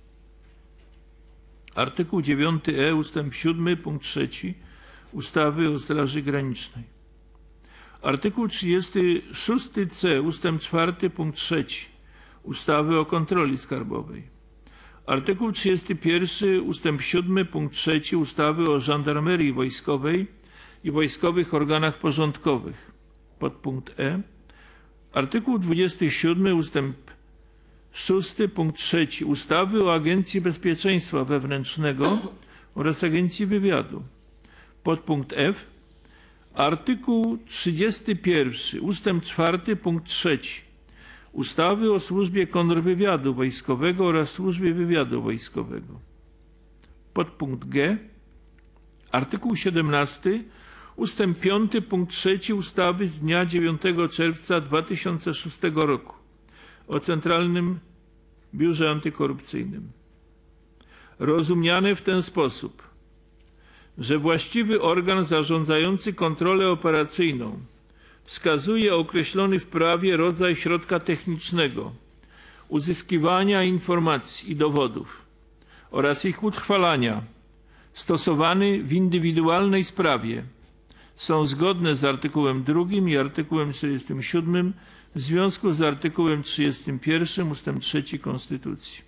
Artykuł dziewiąty E ustęp siódmy punkt trzeci ustawy o Straży Granicznej. Artykuł trzydziesty szósty C ustęp czwarty punkt trzeci ustawy o kontroli skarbowej. Artykuł trzydziesty pierwszy ustęp siódmy punkt trzeci ustawy o Żandarmerii Wojskowej i wojskowych organach porządkowych. Podpunkt E. Artykuł dwudziesty siódmy ustęp szósty punkt trzeci ustawy o Agencji Bezpieczeństwa Wewnętrznego oraz Agencji Wywiadu. Podpunkt F. Artykuł trzydziesty pierwszy ustęp czwarty punkt trzeci ustawy o służbie kontrwywiadu wojskowego oraz służbie wywiadu wojskowego. Podpunkt G. Artykuł siedemnasty ustęp piąty punkt trzeci ustawy z dnia dziewiątego czerwca dwa tysiące szóstego roku o Centralnym Biurze Antykorupcyjnym. Rozumiane w ten sposób, że właściwy organ zarządzający kontrolę operacyjną wskazuje określony w prawie rodzaj środka technicznego uzyskiwania informacji i dowodów oraz ich utrwalania stosowany w indywidualnej sprawie są zgodne z artykułem drugim i artykułem czterdziestym siódmym w związku z artykułem trzydziestym pierwszym ustęp trzeci Konstytucji.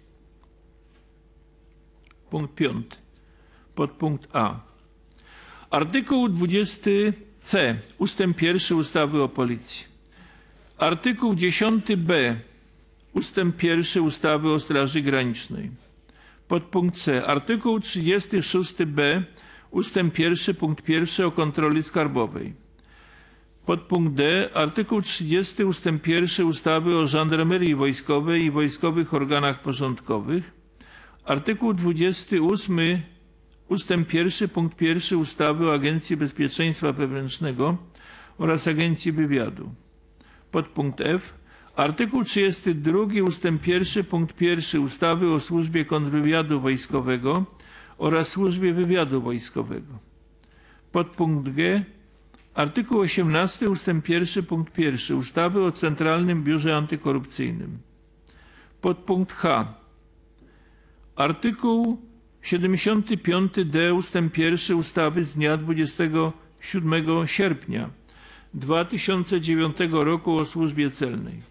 Punkt piąty. Podpunkt A. Artykuł dwudziesty C ustęp pierwszy ustawy o Policji. Artykuł dziesiąty B ustęp pierwszy ustawy o Straży Granicznej. Podpunkt C. Artykuł trzydziesty szósty B ustęp pierwszy punkt pierwszy o kontroli skarbowej. Podpunkt D. Artykuł trzydziesty ustęp pierwszy ustawy o Żandarmerii Wojskowej i wojskowych organach porządkowych. Artykuł dwudziesty ósmy ustęp pierwszy punkt pierwszy ustawy o Agencji Bezpieczeństwa Wewnętrznego oraz Agencji Wywiadu. Podpunkt F. Artykuł trzydziesty drugi ustęp pierwszy punkt pierwszy ustawy o służbie kontrwywiadu wojskowego oraz służbie wywiadu wojskowego. Podpunkt G. Artykuł osiemnasty ustęp pierwszy punkt pierwszy ustawy o Centralnym Biurze Antykorupcyjnym. Podpunkt H. Artykuł siedemdziesiąty piąty D ustęp pierwszy ustawy z dnia dwudziestego siódmego sierpnia dwa tysiące dziewiątego roku o służbie celnej.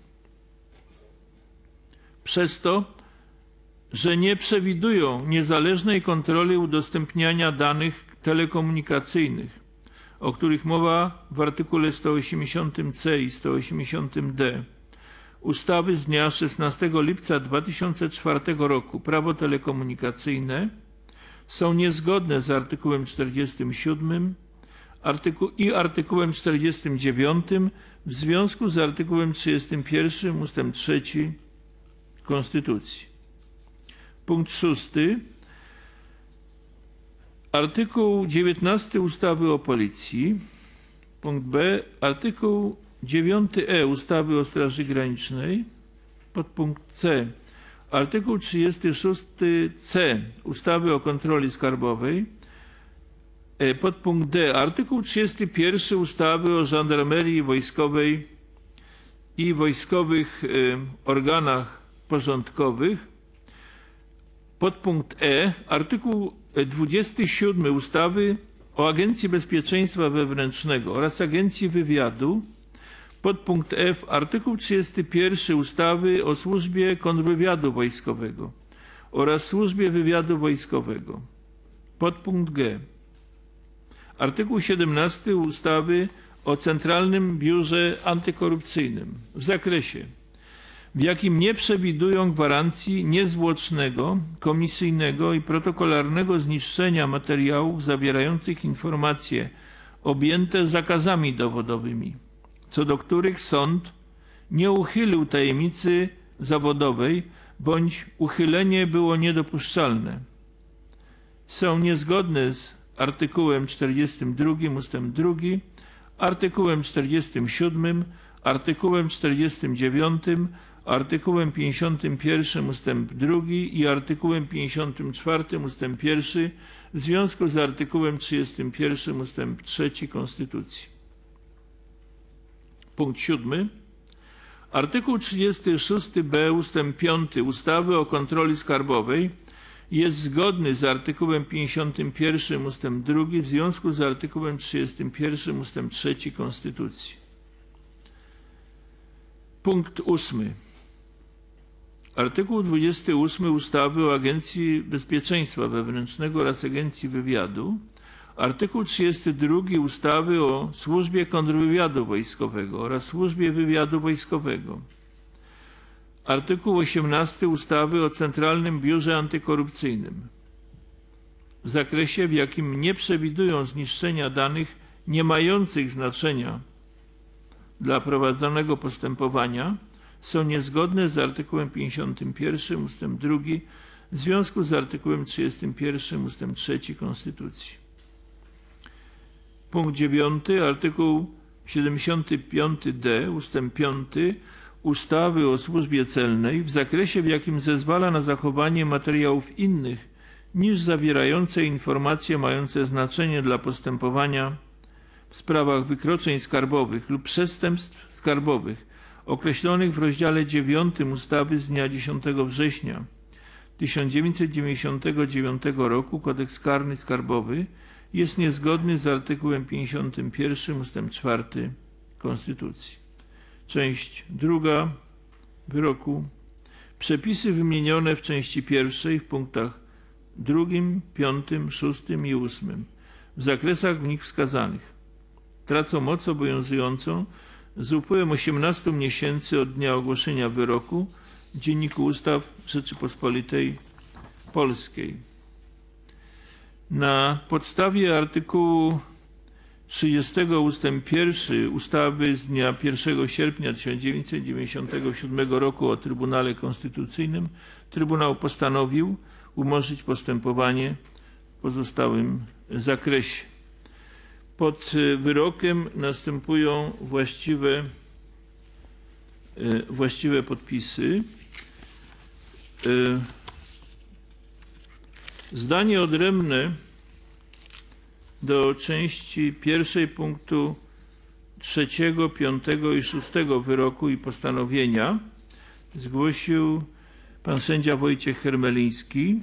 Przez to, że nie przewidują niezależnej kontroli udostępniania danych telekomunikacyjnych, o których mowa w artykule sto osiemdziesiątym C i sto osiemdziesiątym D ustawy z dnia szesnastego lipca dwa tysiące czwartego roku Prawo telekomunikacyjne, są niezgodne z artykułem czterdziestym siódmym artykuł, i artykułem czterdziestym dziewiątym w związku z artykułem trzydziestym pierwszym ustęp trzeci Konstytucji. Punkt szósty. Artykuł dziewiętnasty ustawy o Policji. Punkt B. Artykuł dziewiąty E ustawy o Straży Granicznej. Podpunkt C. Artykuł trzydziesty szósty C ustawy o kontroli skarbowej. Podpunkt D. Artykuł trzydziesty pierwszy ustawy o Żandarmerii Wojskowej i wojskowych organach porządkowych. Podpunkt E. Artykuł dwudziesty siódmy ustawy o Agencji Bezpieczeństwa Wewnętrznego oraz Agencji Wywiadu. Podpunkt F. Artykuł trzydziesty pierwszy ustawy o służbie kontrwywiadu wojskowego oraz służbie wywiadu wojskowego. Podpunkt G. Artykuł siedemnasty ustawy o Centralnym Biurze Antykorupcyjnym w zakresie, w jakim nie przewidują gwarancji niezwłocznego, komisyjnego i protokolarnego zniszczenia materiałów zawierających informacje objęte zakazami dowodowymi, co do których sąd nie uchylił tajemnicy zawodowej bądź uchylenie było niedopuszczalne, są niezgodne z artykułem czterdziestym drugim ustęp drugi, artykułem czterdziestym siódmym, artykułem czterdziestym dziewiątym, artykułem pięćdziesiątym pierwszym ustęp drugi i artykułem pięćdziesiątym czwartym ustęp pierwszy w związku z artykułem trzydziestym pierwszym ustęp trzeci Konstytucji. Punkt siódmy. Artykuł trzydziesty szósty b ustęp piąty ustawy o kontroli skarbowej jest zgodny z artykułem pięćdziesiątym pierwszym ustęp drugi w związku z artykułem trzydziestym pierwszym ustęp trzeci Konstytucji. Punkt ósmy. Artykuł dwudziesty ósmy ustawy o Agencji Bezpieczeństwa Wewnętrznego oraz Agencji Wywiadu, artykuł trzydziesty drugi ustawy o Służbie Kontrwywiadu Wojskowego oraz Służbie Wywiadu Wojskowego, artykuł osiemnasty ustawy o Centralnym Biurze Antykorupcyjnym w zakresie, w jakim nie przewidują zniszczenia danych nie mających znaczenia dla prowadzonego postępowania, są niezgodne z artykułem pięćdziesiątym pierwszym ustęp drugi w związku z artykułem trzydziestym pierwszym ustęp trzeci Konstytucji. Punkt dziewiąty. Artykuł siedemdziesiąty piąty d ustęp piąty ustawy o służbie celnej w zakresie, w jakim zezwala na zachowanie materiałów innych niż zawierające informacje mające znaczenie dla postępowania w sprawach wykroczeń skarbowych lub przestępstw skarbowych określonych w rozdziale dziewiątym ustawy z dnia dziesiątego września tysiąc dziewięćset dziewięćdziesiątego dziewiątego roku Kodeks karny skarbowy jest niezgodny z artykułem pięćdziesiątym pierwszym ustęp czwarty Konstytucji. Część druga wyroku. Przepisy wymienione w części pierwszej w punktach drugim, piątym, szóstym i ósmym w zakresach w nich wskazanych tracą moc obowiązującą z upływem osiemnastu miesięcy od dnia ogłoszenia wyroku w Dzienniku Ustaw Rzeczypospolitej Polskiej. Na podstawie artykułu trzydziestego ustęp pierwszy ustawy z dnia pierwszego sierpnia tysiąc dziewięćset dziewięćdziesiątego siódmego roku o Trybunale Konstytucyjnym Trybunał postanowił umorzyć postępowanie w pozostałym zakresie. Pod wyrokiem następują właściwe, właściwe podpisy. Zdanie odrębne do części pierwszej punktu trzeciego, piątego i szóstego wyroku i postanowienia zgłosił pan sędzia Wojciech Hermeliński.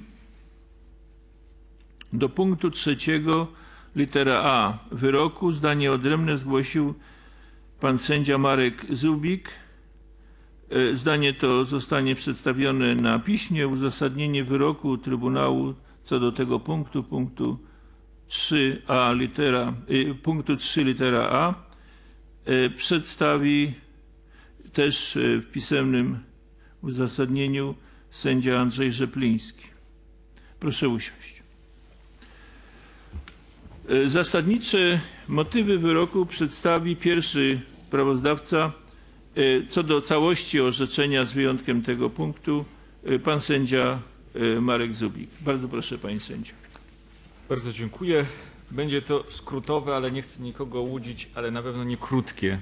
Do punktu trzeciego litera A wyroku zdanie odrębne zgłosił pan sędzia Marek Zubik. Zdanie to zostanie przedstawione na piśmie. Uzasadnienie wyroku Trybunału co do tego punktu, punktu trzy a litera, punktu trzy litera A przedstawi też w pisemnym uzasadnieniu sędzia Andrzej Rzepliński. Proszę usiąść. Zasadnicze motywy wyroku przedstawi pierwszy sprawozdawca. Co do całości orzeczenia z wyjątkiem tego punktu pan sędzia Marek Zubik. Bardzo proszę, panie sędzio. Bardzo dziękuję. Będzie to skrótowe, ale nie chcę nikogo łudzić, ale na pewno nie krótkie.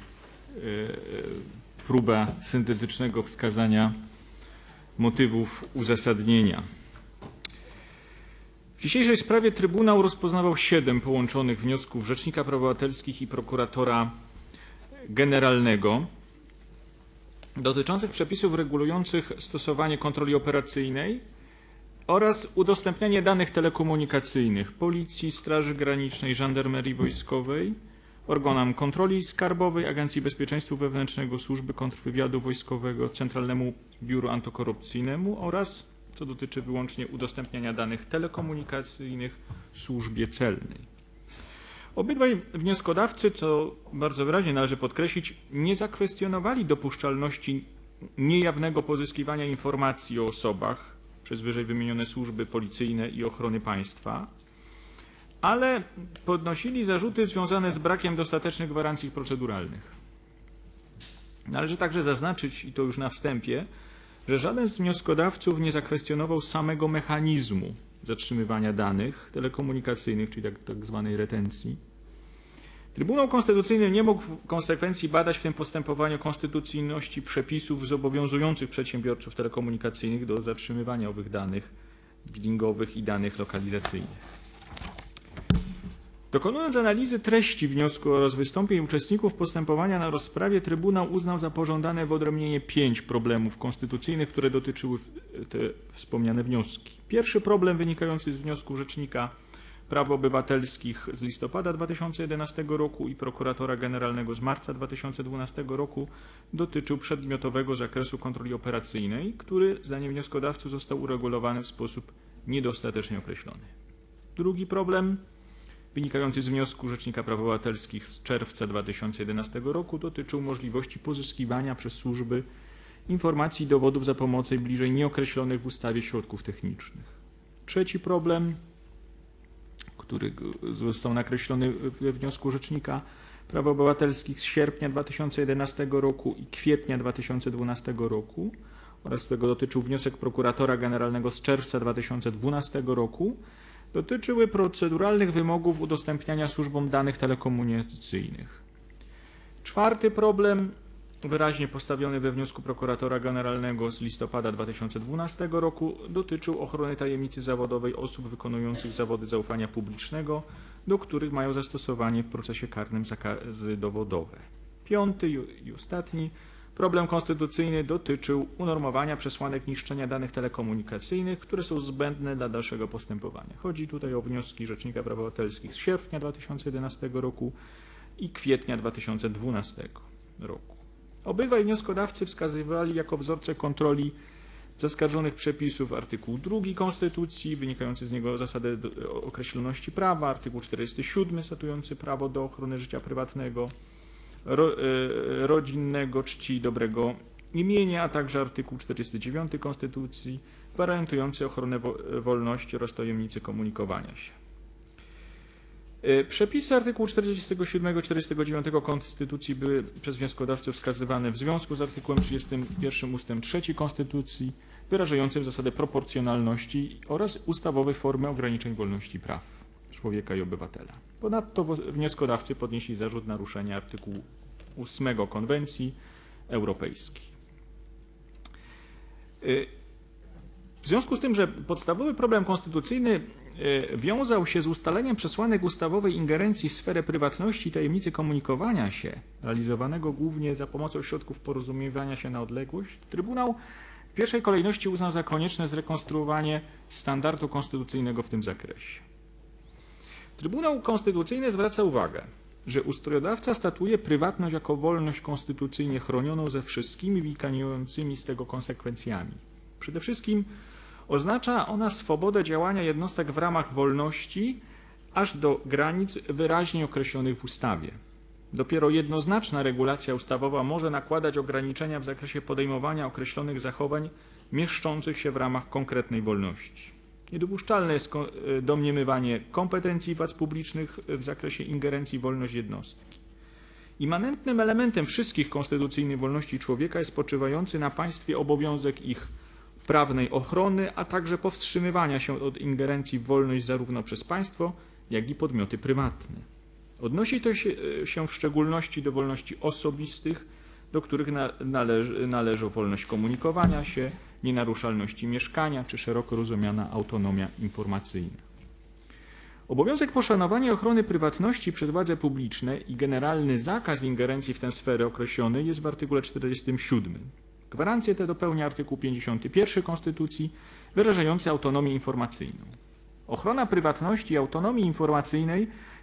Próba syntetycznego wskazania motywów uzasadnienia. W dzisiejszej sprawie Trybunał rozpoznawał siedem połączonych wniosków Rzecznika Praw Obywatelskich i Prokuratora Generalnego dotyczących przepisów regulujących stosowanie kontroli operacyjnej oraz udostępnianie danych telekomunikacyjnych Policji, Straży Granicznej, Żandarmerii Wojskowej organom kontroli skarbowej, Agencji Bezpieczeństwa Wewnętrznego, Służby Kontrwywiadu Wojskowego, Centralnemu Biuru Antykorupcyjnemu oraz, co dotyczy wyłącznie udostępniania danych telekomunikacyjnych, Służbie Celnej. Obydwaj wnioskodawcy, co bardzo wyraźnie należy podkreślić, nie zakwestionowali dopuszczalności niejawnego pozyskiwania informacji o osobach przez wyżej wymienione służby policyjne i ochrony państwa, ale podnosili zarzuty związane z brakiem dostatecznych gwarancji proceduralnych. Należy także zaznaczyć, i to już na wstępie, że żaden z wnioskodawców nie zakwestionował samego mechanizmu zatrzymywania danych telekomunikacyjnych, czyli tak, tak zwanej retencji. Trybunał Konstytucyjny nie mógł w konsekwencji badać w tym postępowaniu konstytucyjności przepisów zobowiązujących przedsiębiorców telekomunikacyjnych do zatrzymywania owych danych bilingowych i danych lokalizacyjnych. Dokonując analizy treści wniosku oraz wystąpień uczestników postępowania na rozprawie, Trybunał uznał za pożądane wyodrębnienie pięć problemów konstytucyjnych, które dotyczyły te wspomniane wnioski. Pierwszy problem wynikający z wniosku Rzecznika Praw Obywatelskich z listopada dwa tysiące jedenastego roku i Prokuratora Generalnego z marca dwa tysiące dwunastego roku dotyczył przedmiotowego zakresu kontroli operacyjnej, który zdaniem wnioskodawców został uregulowany w sposób niedostatecznie określony. Drugi problem wynikający z wniosku Rzecznika Praw Obywatelskich z czerwca dwa tysiące jedenastego roku dotyczył możliwości pozyskiwania przez służby informacji i dowodów za pomocą bliżej nieokreślonych w ustawie środków technicznych. Trzeci problem, który został nakreślony we wniosku Rzecznika Praw Obywatelskich z sierpnia dwa tysiące jedenastego roku i kwietnia dwa tysiące dwunastego roku oraz którego dotyczył wniosek Prokuratora Generalnego z czerwca dwa tysiące dwunastego roku, dotyczyły proceduralnych wymogów udostępniania służbom danych telekomunikacyjnych. Czwarty problem, wyraźnie postawiony we wniosku Prokuratora Generalnego z listopada dwa tysiące dwunastego roku, dotyczył ochrony tajemnicy zawodowej osób wykonujących zawody zaufania publicznego, do których mają zastosowanie w procesie karnym zakazy dowodowe. Piąty i ostatni problem konstytucyjny dotyczył unormowania przesłanek niszczenia danych telekomunikacyjnych, które są zbędne dla dalszego postępowania. Chodzi tutaj o wnioski Rzecznika Praw Obywatelskich z sierpnia dwa tysiące jedenastego roku i kwietnia dwa tysiące dwunastego roku. Obydwaj wnioskodawcy wskazywali jako wzorce kontroli zaskarżonych przepisów artykuł drugi Konstytucji, wynikający z niego zasady określoności prawa, artykuł czterdziesty siódmy statujący prawo do ochrony życia prywatnego, ro, rodzinnego, czci i dobrego imienia, a także artykuł czterdziesty dziewiąty Konstytucji gwarantujący ochronę wo, wolności oraz tajemnicy komunikowania się. Przepisy artykułu czterdziestego siódmego i czterdziestego dziewiątego Konstytucji były przez wnioskodawców wskazywane w związku z artykułem trzydziestym pierwszym ustęp trzeci Konstytucji, wyrażającym zasadę proporcjonalności oraz ustawowe formy ograniczeń wolności praw człowieka i obywatela. Ponadto wnioskodawcy podnieśli zarzut naruszenia artykułu ósmego Konwencji Europejskiej. W związku z tym, że podstawowy problem konstytucyjny wiązał się z ustaleniem przesłanek ustawowej ingerencji w sferę prywatności i tajemnicy komunikowania się, realizowanego głównie za pomocą środków porozumiewania się na odległość, Trybunał w pierwszej kolejności uznał za konieczne zrekonstruowanie standardu konstytucyjnego w tym zakresie. Trybunał Konstytucyjny zwraca uwagę, że ustrojodawca statuje prywatność jako wolność konstytucyjnie chronioną ze wszystkimi wynikającymi z tego konsekwencjami. Przede wszystkim oznacza ona swobodę działania jednostek w ramach wolności aż do granic wyraźnie określonych w ustawie. Dopiero jednoznaczna regulacja ustawowa może nakładać ograniczenia w zakresie podejmowania określonych zachowań mieszczących się w ramach konkretnej wolności. Niedopuszczalne jest domniemywanie kompetencji władz publicznych w zakresie ingerencji w wolność jednostki. Immanentnym elementem wszystkich konstytucyjnych wolności człowieka jest spoczywający na państwie obowiązek ich prawnej ochrony, a także powstrzymywania się od ingerencji w wolność zarówno przez państwo, jak i podmioty prywatne. Odnosi to się, się w szczególności do wolności osobistych, do których należy, należą wolność komunikowania się, nienaruszalności mieszkania czy szeroko rozumiana autonomia informacyjna. Obowiązek poszanowania ochrony prywatności przez władze publiczne i generalny zakaz ingerencji w tę sferę określony jest w artykule czterdziestym siódmym. Gwarancję tę dopełnia artykuł pięćdziesiąty pierwszy Konstytucji wyrażający autonomię informacyjną. Ochrona prywatności i autonomii informacyjnej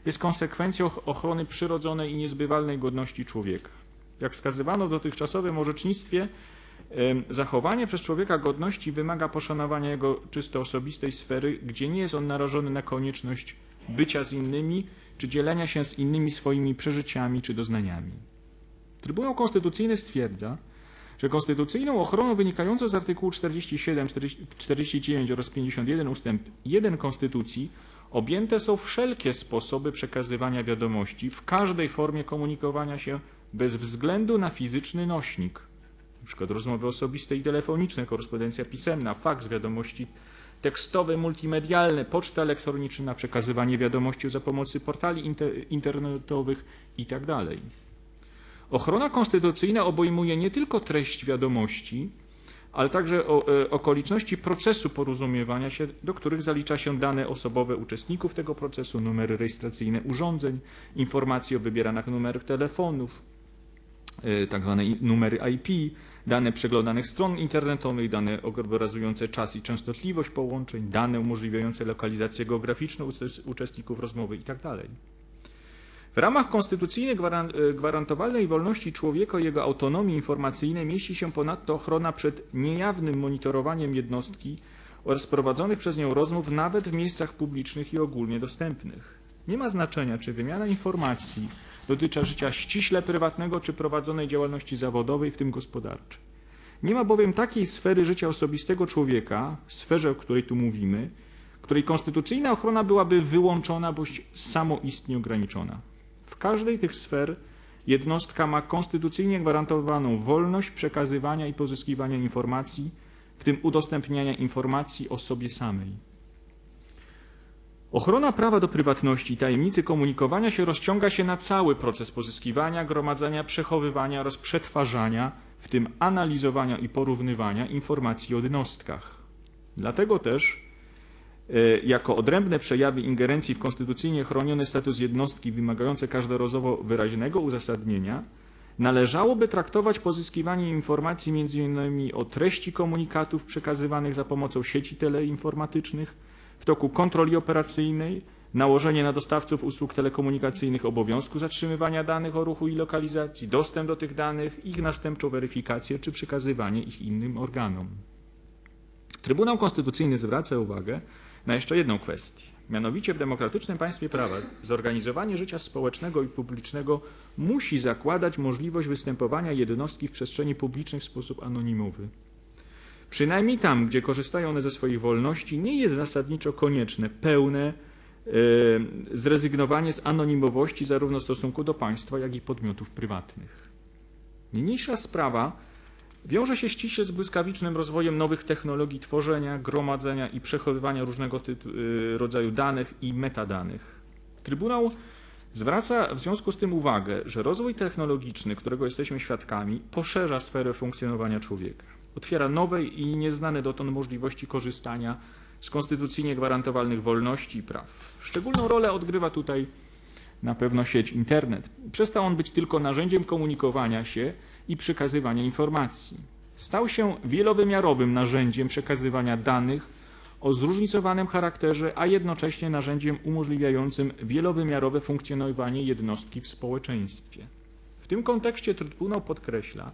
jest konsekwencją ochrony przyrodzonej i niezbywalnej godności człowieka. Jak wskazywano w dotychczasowym orzecznictwie, zachowanie przez człowieka godności wymaga poszanowania jego czysto osobistej sfery, gdzie nie jest on narażony na konieczność bycia z innymi, czy dzielenia się z innymi swoimi przeżyciami czy doznaniami. Trybunał Konstytucyjny stwierdza, że konstytucyjną ochroną wynikającą z artykułu czterdzieści siedem, czterdzieści dziewięć oraz pięćdziesiąt jeden ustęp jeden Konstytucji objęte są wszelkie sposoby przekazywania wiadomości w każdej formie komunikowania się bez względu na fizyczny nośnik, np. rozmowy osobiste i telefoniczne, korespondencja pisemna, faks, wiadomości tekstowe, multimedialne, poczta elektroniczna, przekazywanie wiadomości za pomocą portali inter internetowych itd. Ochrona konstytucyjna obejmuje nie tylko treść wiadomości, ale także o, e, okoliczności procesu porozumiewania się, do których zalicza się dane osobowe uczestników tego procesu, numery rejestracyjne urządzeń, informacje o wybieranych numerach telefonów, e, tak zwane numery I P, dane przeglądanych stron internetowych, dane obrazujące czas i częstotliwość połączeń, dane umożliwiające lokalizację geograficzną uczestników rozmowy itd. W ramach konstytucyjnie gwarantowanej wolności człowieka i jego autonomii informacyjnej mieści się ponadto ochrona przed niejawnym monitorowaniem jednostki oraz prowadzonych przez nią rozmów nawet w miejscach publicznych i ogólnie dostępnych. Nie ma znaczenia, czy wymiana informacji dotyczy życia ściśle prywatnego, czy prowadzonej działalności zawodowej, w tym gospodarczej. Nie ma bowiem takiej sfery życia osobistego człowieka, w sferze, o której tu mówimy, której konstytucyjna ochrona byłaby wyłączona bądź samoistnie ograniczona. W każdej tych sfer jednostka ma konstytucyjnie gwarantowaną wolność przekazywania i pozyskiwania informacji, w tym udostępniania informacji o sobie samej. Ochrona prawa do prywatności i tajemnicy komunikowania się rozciąga się na cały proces pozyskiwania, gromadzenia, przechowywania oraz przetwarzania, w tym analizowania i porównywania informacji o jednostkach. Dlatego też jako odrębne przejawy ingerencji w konstytucyjnie chroniony status jednostki wymagające każdorazowo wyraźnego uzasadnienia, należałoby traktować pozyskiwanie informacji między innymi o treści komunikatów przekazywanych za pomocą sieci teleinformatycznych w toku kontroli operacyjnej, nałożenie na dostawców usług telekomunikacyjnych obowiązku zatrzymywania danych o ruchu i lokalizacji, dostęp do tych danych, ich następczą weryfikację czy przekazywanie ich innym organom. Trybunał Konstytucyjny zwraca uwagę na jeszcze jedną kwestię. Mianowicie w demokratycznym państwie prawa zorganizowanie życia społecznego i publicznego musi zakładać możliwość występowania jednostki w przestrzeni publicznej w sposób anonimowy. Przynajmniej tam, gdzie korzystają one ze swoich wolności, nie jest zasadniczo konieczne pełne yy, zrezygnowanie z anonimowości zarówno w stosunku do państwa, jak i podmiotów prywatnych. Niniejsza sprawa wiąże się ściśle z błyskawicznym rozwojem nowych technologii tworzenia, gromadzenia i przechowywania różnego rodzaju danych i metadanych. Trybunał zwraca w związku z tym uwagę, że rozwój technologiczny, którego jesteśmy świadkami, poszerza sferę funkcjonowania człowieka. Otwiera nowe i nieznane dotąd możliwości korzystania z konstytucyjnie gwarantowanych wolności i praw. Szczególną rolę odgrywa tutaj na pewno sieć internet. Przestał on być tylko narzędziem komunikowania się i przekazywania informacji. Stał się wielowymiarowym narzędziem przekazywania danych o zróżnicowanym charakterze, a jednocześnie narzędziem umożliwiającym wielowymiarowe funkcjonowanie jednostki w społeczeństwie. W tym kontekście Trybunał podkreśla,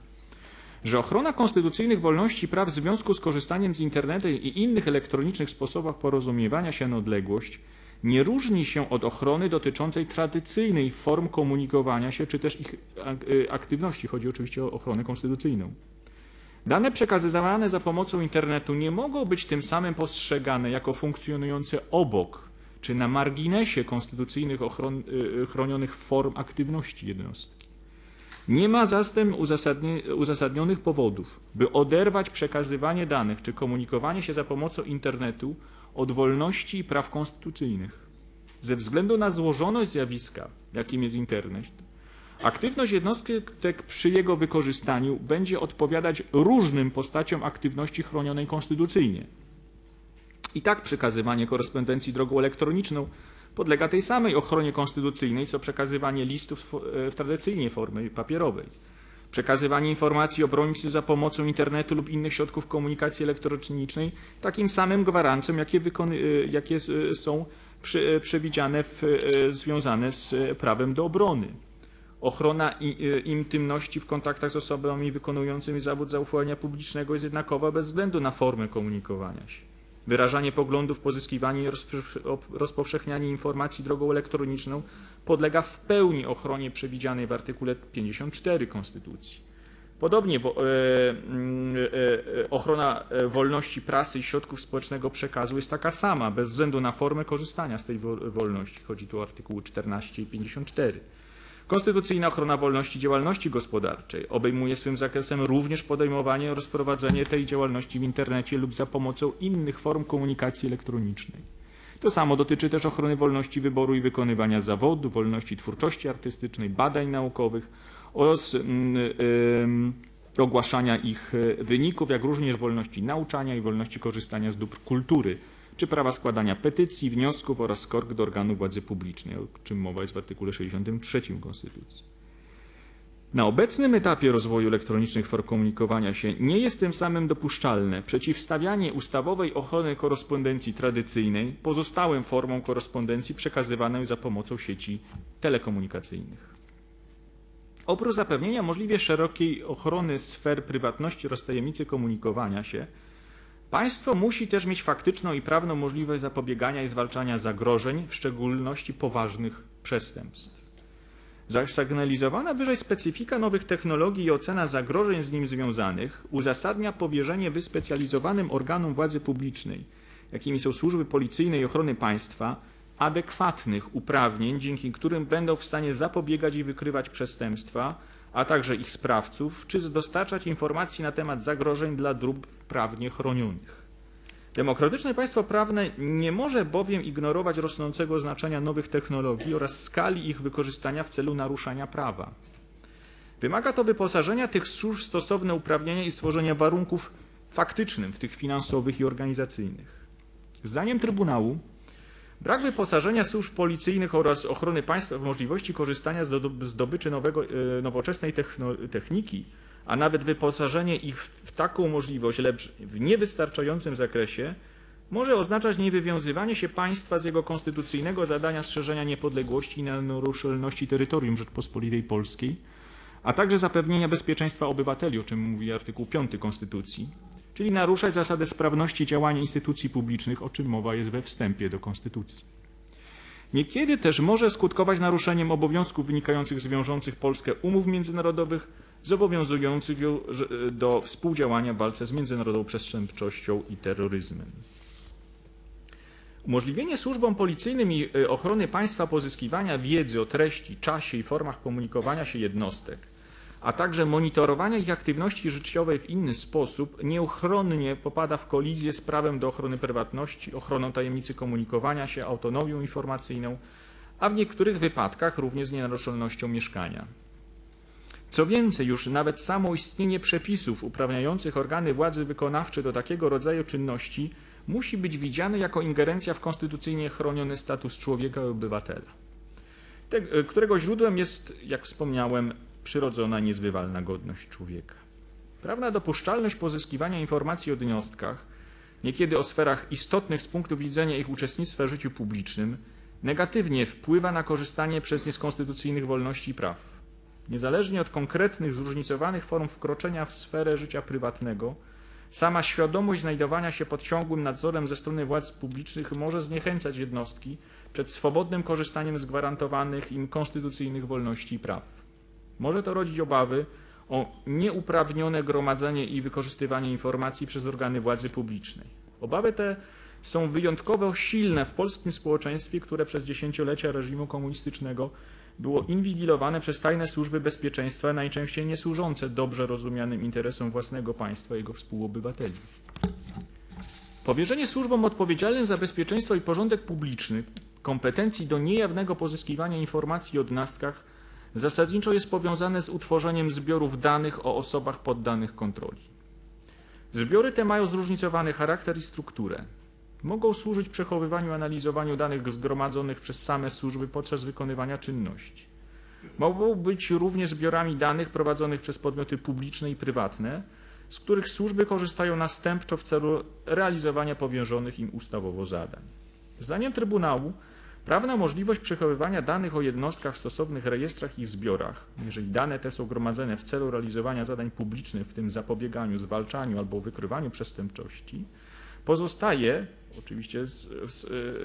że ochrona konstytucyjnych wolności i praw w związku z korzystaniem z internetu i innych elektronicznych sposobach porozumiewania się na odległość nie różni się od ochrony dotyczącej tradycyjnej form komunikowania się, czy też ich aktywności. Chodzi oczywiście o ochronę konstytucyjną. Dane przekazywane za pomocą internetu nie mogą być tym samym postrzegane jako funkcjonujące obok, czy na marginesie konstytucyjnych ochron, chronionych form aktywności jednostki. Nie ma zatem uzasadnionych powodów, by oderwać przekazywanie danych, czy komunikowanie się za pomocą internetu od wolności i praw konstytucyjnych. Ze względu na złożoność zjawiska, jakim jest internet, aktywność jednostek przy jego wykorzystaniu będzie odpowiadać różnym postaciom aktywności chronionej konstytucyjnie. I tak przekazywanie korespondencji drogą elektroniczną podlega tej samej ochronie konstytucyjnej, co przekazywanie listów w tradycyjnej formie papierowej. Przekazywanie informacji obrońcy za pomocą internetu lub innych środków komunikacji elektronicznej takim samym gwarancjom, jakie, jakie są przy, przewidziane w, związane z prawem do obrony. Ochrona intymności w kontaktach z osobami wykonującymi zawód zaufania publicznego jest jednakowa bez względu na formę komunikowania się. Wyrażanie poglądów, pozyskiwanie i rozpowszechnianie informacji drogą elektroniczną podlega w pełni ochronie przewidzianej w artykule pięćdziesiątym czwartym Konstytucji. Podobnie wo, e, e, ochrona wolności prasy i środków społecznego przekazu jest taka sama, bez względu na formę korzystania z tej wolności. Chodzi tu o artykuły czternaście i pięćdziesiąt cztery. Konstytucyjna ochrona wolności działalności gospodarczej obejmuje swym zakresem również podejmowanie oraz prowadzenie tej działalności w internecie lub za pomocą innych form komunikacji elektronicznej. To samo dotyczy też ochrony wolności wyboru i wykonywania zawodu, wolności twórczości artystycznej, badań naukowych oraz yy, yy, ogłaszania ich wyników, jak również wolności nauczania i wolności korzystania z dóbr kultury, czy prawa składania petycji, wniosków oraz skarg do organów władzy publicznej, o czym mowa jest w artykule sześćdziesiątym trzecim Konstytucji. Na obecnym etapie rozwoju elektronicznych form komunikowania się nie jest tym samym dopuszczalne przeciwstawianie ustawowej ochrony korespondencji tradycyjnej pozostałym formom korespondencji przekazywanej za pomocą sieci telekomunikacyjnych. Oprócz zapewnienia możliwie szerokiej ochrony sfer prywatności oraz tajemnicy komunikowania się, państwo musi też mieć faktyczną i prawną możliwość zapobiegania i zwalczania zagrożeń, w szczególności poważnych przestępstw. Zasygnalizowana wyżej specyfika nowych technologii i ocena zagrożeń z nim związanych uzasadnia powierzenie wyspecjalizowanym organom władzy publicznej, jakimi są służby policyjne i ochrony państwa, adekwatnych uprawnień, dzięki którym będą w stanie zapobiegać i wykrywać przestępstwa, a także ich sprawców, czy dostarczać informacji na temat zagrożeń dla dóbr prawnie chronionych. Demokratyczne państwo prawne nie może bowiem ignorować rosnącego znaczenia nowych technologii oraz skali ich wykorzystania w celu naruszania prawa. Wymaga to wyposażenia tych służb w stosowne uprawnienia i stworzenia warunków faktycznych, w tych finansowych i organizacyjnych. Zdaniem Trybunału brak wyposażenia służb policyjnych oraz ochrony państwa w możliwości korzystania z zdobyczy nowego, nowoczesnej techniki, a nawet wyposażenie ich w taką możliwość, lecz w niewystarczającym zakresie, może oznaczać niewywiązywanie się państwa z jego konstytucyjnego zadania strzeżenia niepodległości i nienaruszalności terytorium Rzeczypospolitej Polskiej, a także zapewnienia bezpieczeństwa obywateli, o czym mówi artykuł piąty Konstytucji, czyli naruszać zasadę sprawności działania instytucji publicznych, o czym mowa jest we wstępie do Konstytucji. Niekiedy też może skutkować naruszeniem obowiązków wynikających z wiążących Polskę umów międzynarodowych, zobowiązujących ją do współdziałania w walce z międzynarodową przestępczością i terroryzmem. Umożliwienie służbom policyjnym i ochrony państwa pozyskiwania wiedzy o treści, czasie i formach komunikowania się jednostek, a także monitorowania ich aktywności życiowej w inny sposób, nieuchronnie popada w kolizję z prawem do ochrony prywatności, ochroną tajemnicy komunikowania się, autonomią informacyjną, a w niektórych wypadkach również z nienaruszalnością mieszkania. Co więcej, już nawet samo istnienie przepisów uprawniających organy władzy wykonawczej do takiego rodzaju czynności musi być widziane jako ingerencja w konstytucyjnie chroniony status człowieka i obywatela, te, którego źródłem jest, jak wspomniałem, przyrodzona, niezbywalna godność człowieka. Prawna dopuszczalność pozyskiwania informacji o jednostkach, niekiedy o sferach istotnych z punktu widzenia ich uczestnictwa w życiu publicznym, negatywnie wpływa na korzystanie przez nie z konstytucyjnych wolności i praw. Niezależnie od konkretnych, zróżnicowanych form wkroczenia w sferę życia prywatnego, sama świadomość znajdowania się pod ciągłym nadzorem ze strony władz publicznych może zniechęcać jednostki przed swobodnym korzystaniem z gwarantowanych im konstytucyjnych wolności i praw. Może to rodzić obawy o nieuprawnione gromadzenie i wykorzystywanie informacji przez organy władzy publicznej. Obawy te są wyjątkowo silne w polskim społeczeństwie, które przez dziesięciolecia reżimu komunistycznego było inwigilowane przez tajne służby bezpieczeństwa, najczęściej nie służące dobrze rozumianym interesom własnego państwa i jego współobywateli. Powierzenie służbom odpowiedzialnym za bezpieczeństwo i porządek publiczny kompetencji do niejawnego pozyskiwania informacji o jednostkach zasadniczo jest powiązane z utworzeniem zbiorów danych o osobach poddanych kontroli. Zbiory te mają zróżnicowany charakter i strukturę. Mogą służyć przechowywaniu i analizowaniu danych zgromadzonych przez same służby podczas wykonywania czynności. Mogą być również zbiorami danych prowadzonych przez podmioty publiczne i prywatne, z których służby korzystają następczo w celu realizowania powierzonych im ustawowo zadań. Zdaniem Trybunału Prawna możliwość przechowywania danych o jednostkach w stosownych rejestrach i zbiorach, jeżeli dane te są gromadzone w celu realizowania zadań publicznych, w tym zapobieganiu, zwalczaniu albo wykrywaniu przestępczości, pozostaje, oczywiście z, z,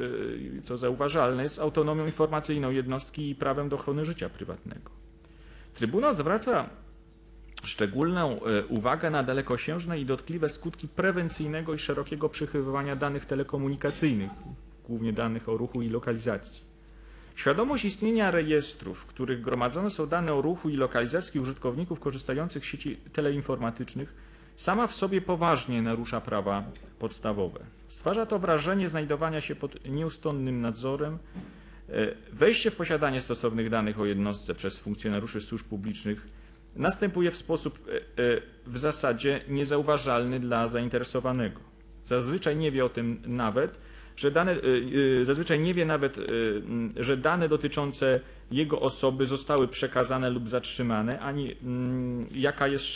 co zauważalne, z autonomią informacyjną jednostki i prawem do ochrony życia prywatnego. Trybunał zwraca szczególną uwagę na dalekosiężne i dotkliwe skutki prewencyjnego i szerokiego przechowywania danych telekomunikacyjnych, głównie danych o ruchu i lokalizacji. Świadomość istnienia rejestrów, w których gromadzone są dane o ruchu i lokalizacji użytkowników korzystających z sieci teleinformatycznych, sama w sobie poważnie narusza prawa podstawowe. Stwarza to wrażenie znajdowania się pod nieustannym nadzorem. Wejście w posiadanie stosownych danych o jednostce przez funkcjonariuszy służb publicznych następuje w sposób w zasadzie niezauważalny dla zainteresowanego. Zazwyczaj nie wie o tym nawet, że dane, zazwyczaj nie wie nawet, że dane dotyczące jego osoby zostały przekazane lub zatrzymane, ani jaka jest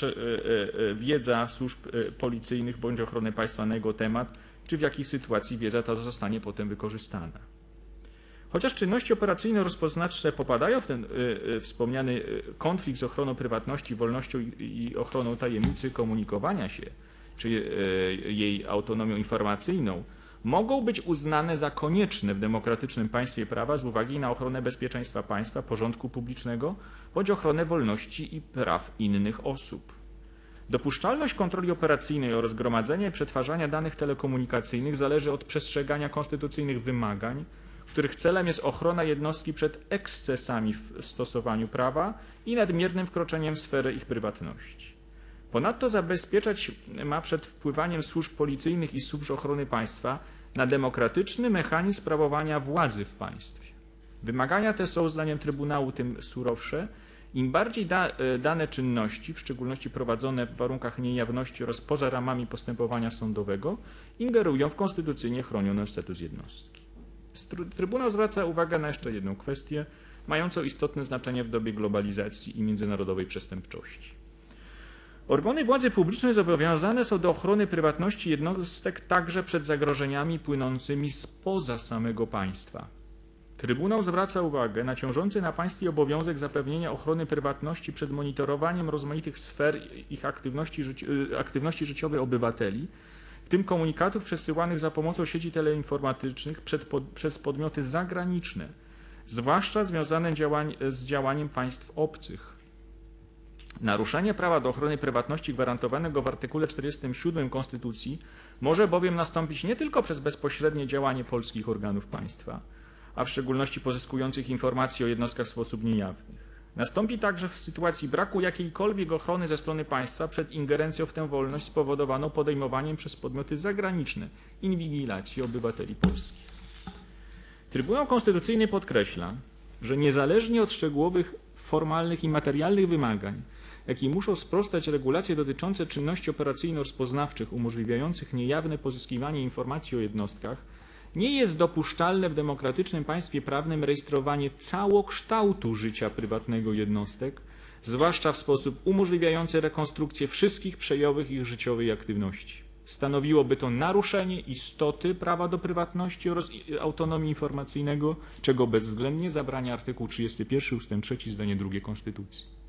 wiedza służb policyjnych bądź ochrony państwa na jego temat, czy w jakiej sytuacji wiedza ta zostanie potem wykorzystana. Chociaż czynności operacyjne rozpoznawcze popadają w ten wspomniany konflikt z ochroną prywatności, wolnością i ochroną tajemnicy komunikowania się, czy jej autonomią informacyjną, mogą być uznane za konieczne w demokratycznym państwie prawa z uwagi na ochronę bezpieczeństwa państwa, porządku publicznego bądź ochronę wolności i praw innych osób. Dopuszczalność kontroli operacyjnej oraz gromadzenia i przetwarzania danych telekomunikacyjnych zależy od przestrzegania konstytucyjnych wymagań, których celem jest ochrona jednostki przed ekscesami w stosowaniu prawa i nadmiernym wkroczeniem w sferę ich prywatności. Ponadto zabezpieczać ma przed wpływaniem służb policyjnych i służb ochrony państwa na demokratyczny mechanizm sprawowania władzy w państwie. Wymagania te są zdaniem Trybunału tym surowsze, im bardziej da, dane czynności, w szczególności prowadzone w warunkach niejawności oraz poza ramami postępowania sądowego, ingerują w konstytucyjnie chroniony status jednostki. Trybunał zwraca uwagę na jeszcze jedną kwestię, mającą istotne znaczenie w dobie globalizacji i międzynarodowej przestępczości. Organy władzy publicznej zobowiązane są do ochrony prywatności jednostek także przed zagrożeniami płynącymi spoza samego państwa. Trybunał zwraca uwagę na ciążący na państwie obowiązek zapewnienia ochrony prywatności przed monitorowaniem rozmaitych sfer ich aktywności, życi aktywności życiowej obywateli, w tym komunikatów przesyłanych za pomocą sieci teleinformatycznych przed, pod, przez podmioty zagraniczne, zwłaszcza związane działań, z działaniem państw obcych. Naruszenie prawa do ochrony prywatności gwarantowanego w artykule czterdziestym siódmym Konstytucji może bowiem nastąpić nie tylko przez bezpośrednie działanie polskich organów państwa, a w szczególności pozyskujących informacje o jednostkach w sposób niejawny. Nastąpi także w sytuacji braku jakiejkolwiek ochrony ze strony państwa przed ingerencją w tę wolność spowodowaną podejmowaniem przez podmioty zagraniczne inwigilacji obywateli polskich. Trybunał Konstytucyjny podkreśla, że niezależnie od szczegółowych formalnych i materialnych wymagań, jakim muszą sprostać regulacje dotyczące czynności operacyjno-rozpoznawczych umożliwiających niejawne pozyskiwanie informacji o jednostkach, nie jest dopuszczalne w demokratycznym państwie prawnym rejestrowanie całokształtu życia prywatnego jednostek, zwłaszcza w sposób umożliwiający rekonstrukcję wszystkich przejawowych ich życiowej aktywności. Stanowiłoby to naruszenie istoty prawa do prywatności oraz autonomii informacyjnego, czego bezwzględnie zabrania artykuł trzydziesty pierwszy ustęp trzeci zdanie drugie Konstytucji.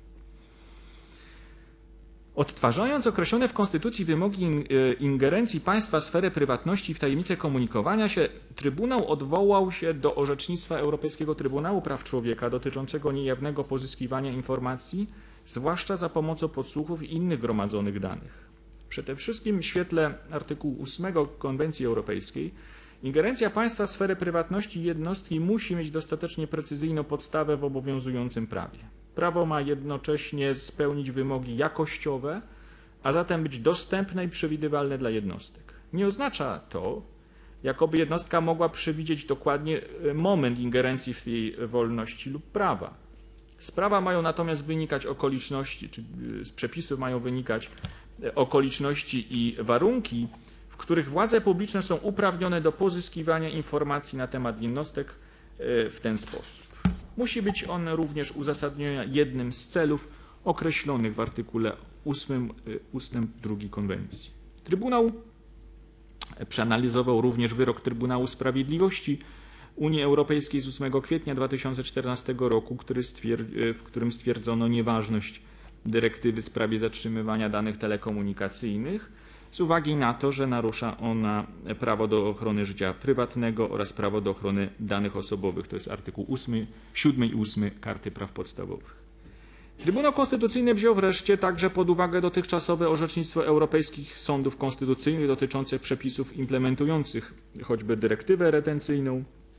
Odtwarzając określone w Konstytucji wymogi ingerencji państwa w sferę prywatności i w tajemnicę komunikowania się, Trybunał odwołał się do orzecznictwa Europejskiego Trybunału Praw Człowieka dotyczącego niejawnego pozyskiwania informacji, zwłaszcza za pomocą podsłuchów i innych gromadzonych danych. Przede wszystkim w świetle artykułu ósmego Konwencji Europejskiej ingerencja państwa w sferę prywatności jednostki musi mieć dostatecznie precyzyjną podstawę w obowiązującym prawie. Prawo ma jednocześnie spełnić wymogi jakościowe, a zatem być dostępne i przewidywalne dla jednostek. Nie oznacza to, jakoby jednostka mogła przewidzieć dokładnie moment ingerencji w jej wolności lub prawa. Z prawa mają natomiast wynikać okoliczności, czy z przepisów mają wynikać okoliczności i warunki, w których władze publiczne są uprawnione do pozyskiwania informacji na temat jednostek w ten sposób. Musi być on również uzasadniony jednym z celów określonych w artykule ósmym ustęp drugi Konwencji. Trybunał przeanalizował również wyrok Trybunału Sprawiedliwości Unii Europejskiej z ósmego kwietnia dwa tysiące czternastego roku, który stwier- w którym stwierdzono nieważność dyrektywy w sprawie zatrzymywania danych telekomunikacyjnych z uwagi na to, że narusza ona prawo do ochrony życia prywatnego oraz prawo do ochrony danych osobowych. To jest artykuł ósmy, siódmy i ósmy Karty Praw Podstawowych. Trybunał Konstytucyjny wziął wreszcie także pod uwagę dotychczasowe orzecznictwo europejskich sądów konstytucyjnych dotyczące przepisów implementujących choćby dyrektywę retencyjną.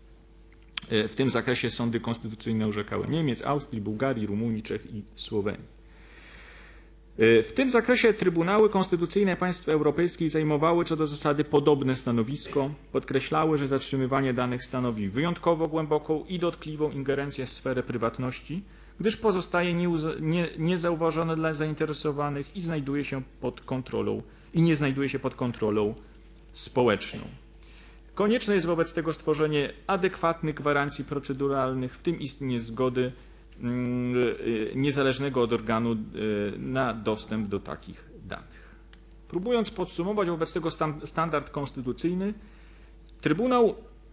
W tym zakresie sądy konstytucyjne orzekały Niemiec, Austrii, Bułgarii, Rumunii, Czech i Słowenii. W tym zakresie trybunały konstytucyjne państw europejskich zajmowały co do zasady podobne stanowisko. Podkreślały, że zatrzymywanie danych stanowi wyjątkowo głęboką i dotkliwą ingerencję w sferę prywatności, gdyż pozostaje nie, niezauważone dla zainteresowanych i znajduje się pod kontrolą i nie znajduje się pod kontrolą społeczną. Konieczne jest wobec tego stworzenie adekwatnych gwarancji proceduralnych, w tym istnienie zgody niezależnego od organu na dostęp do takich danych. Próbując podsumować wobec tego standard konstytucyjny, Trybunał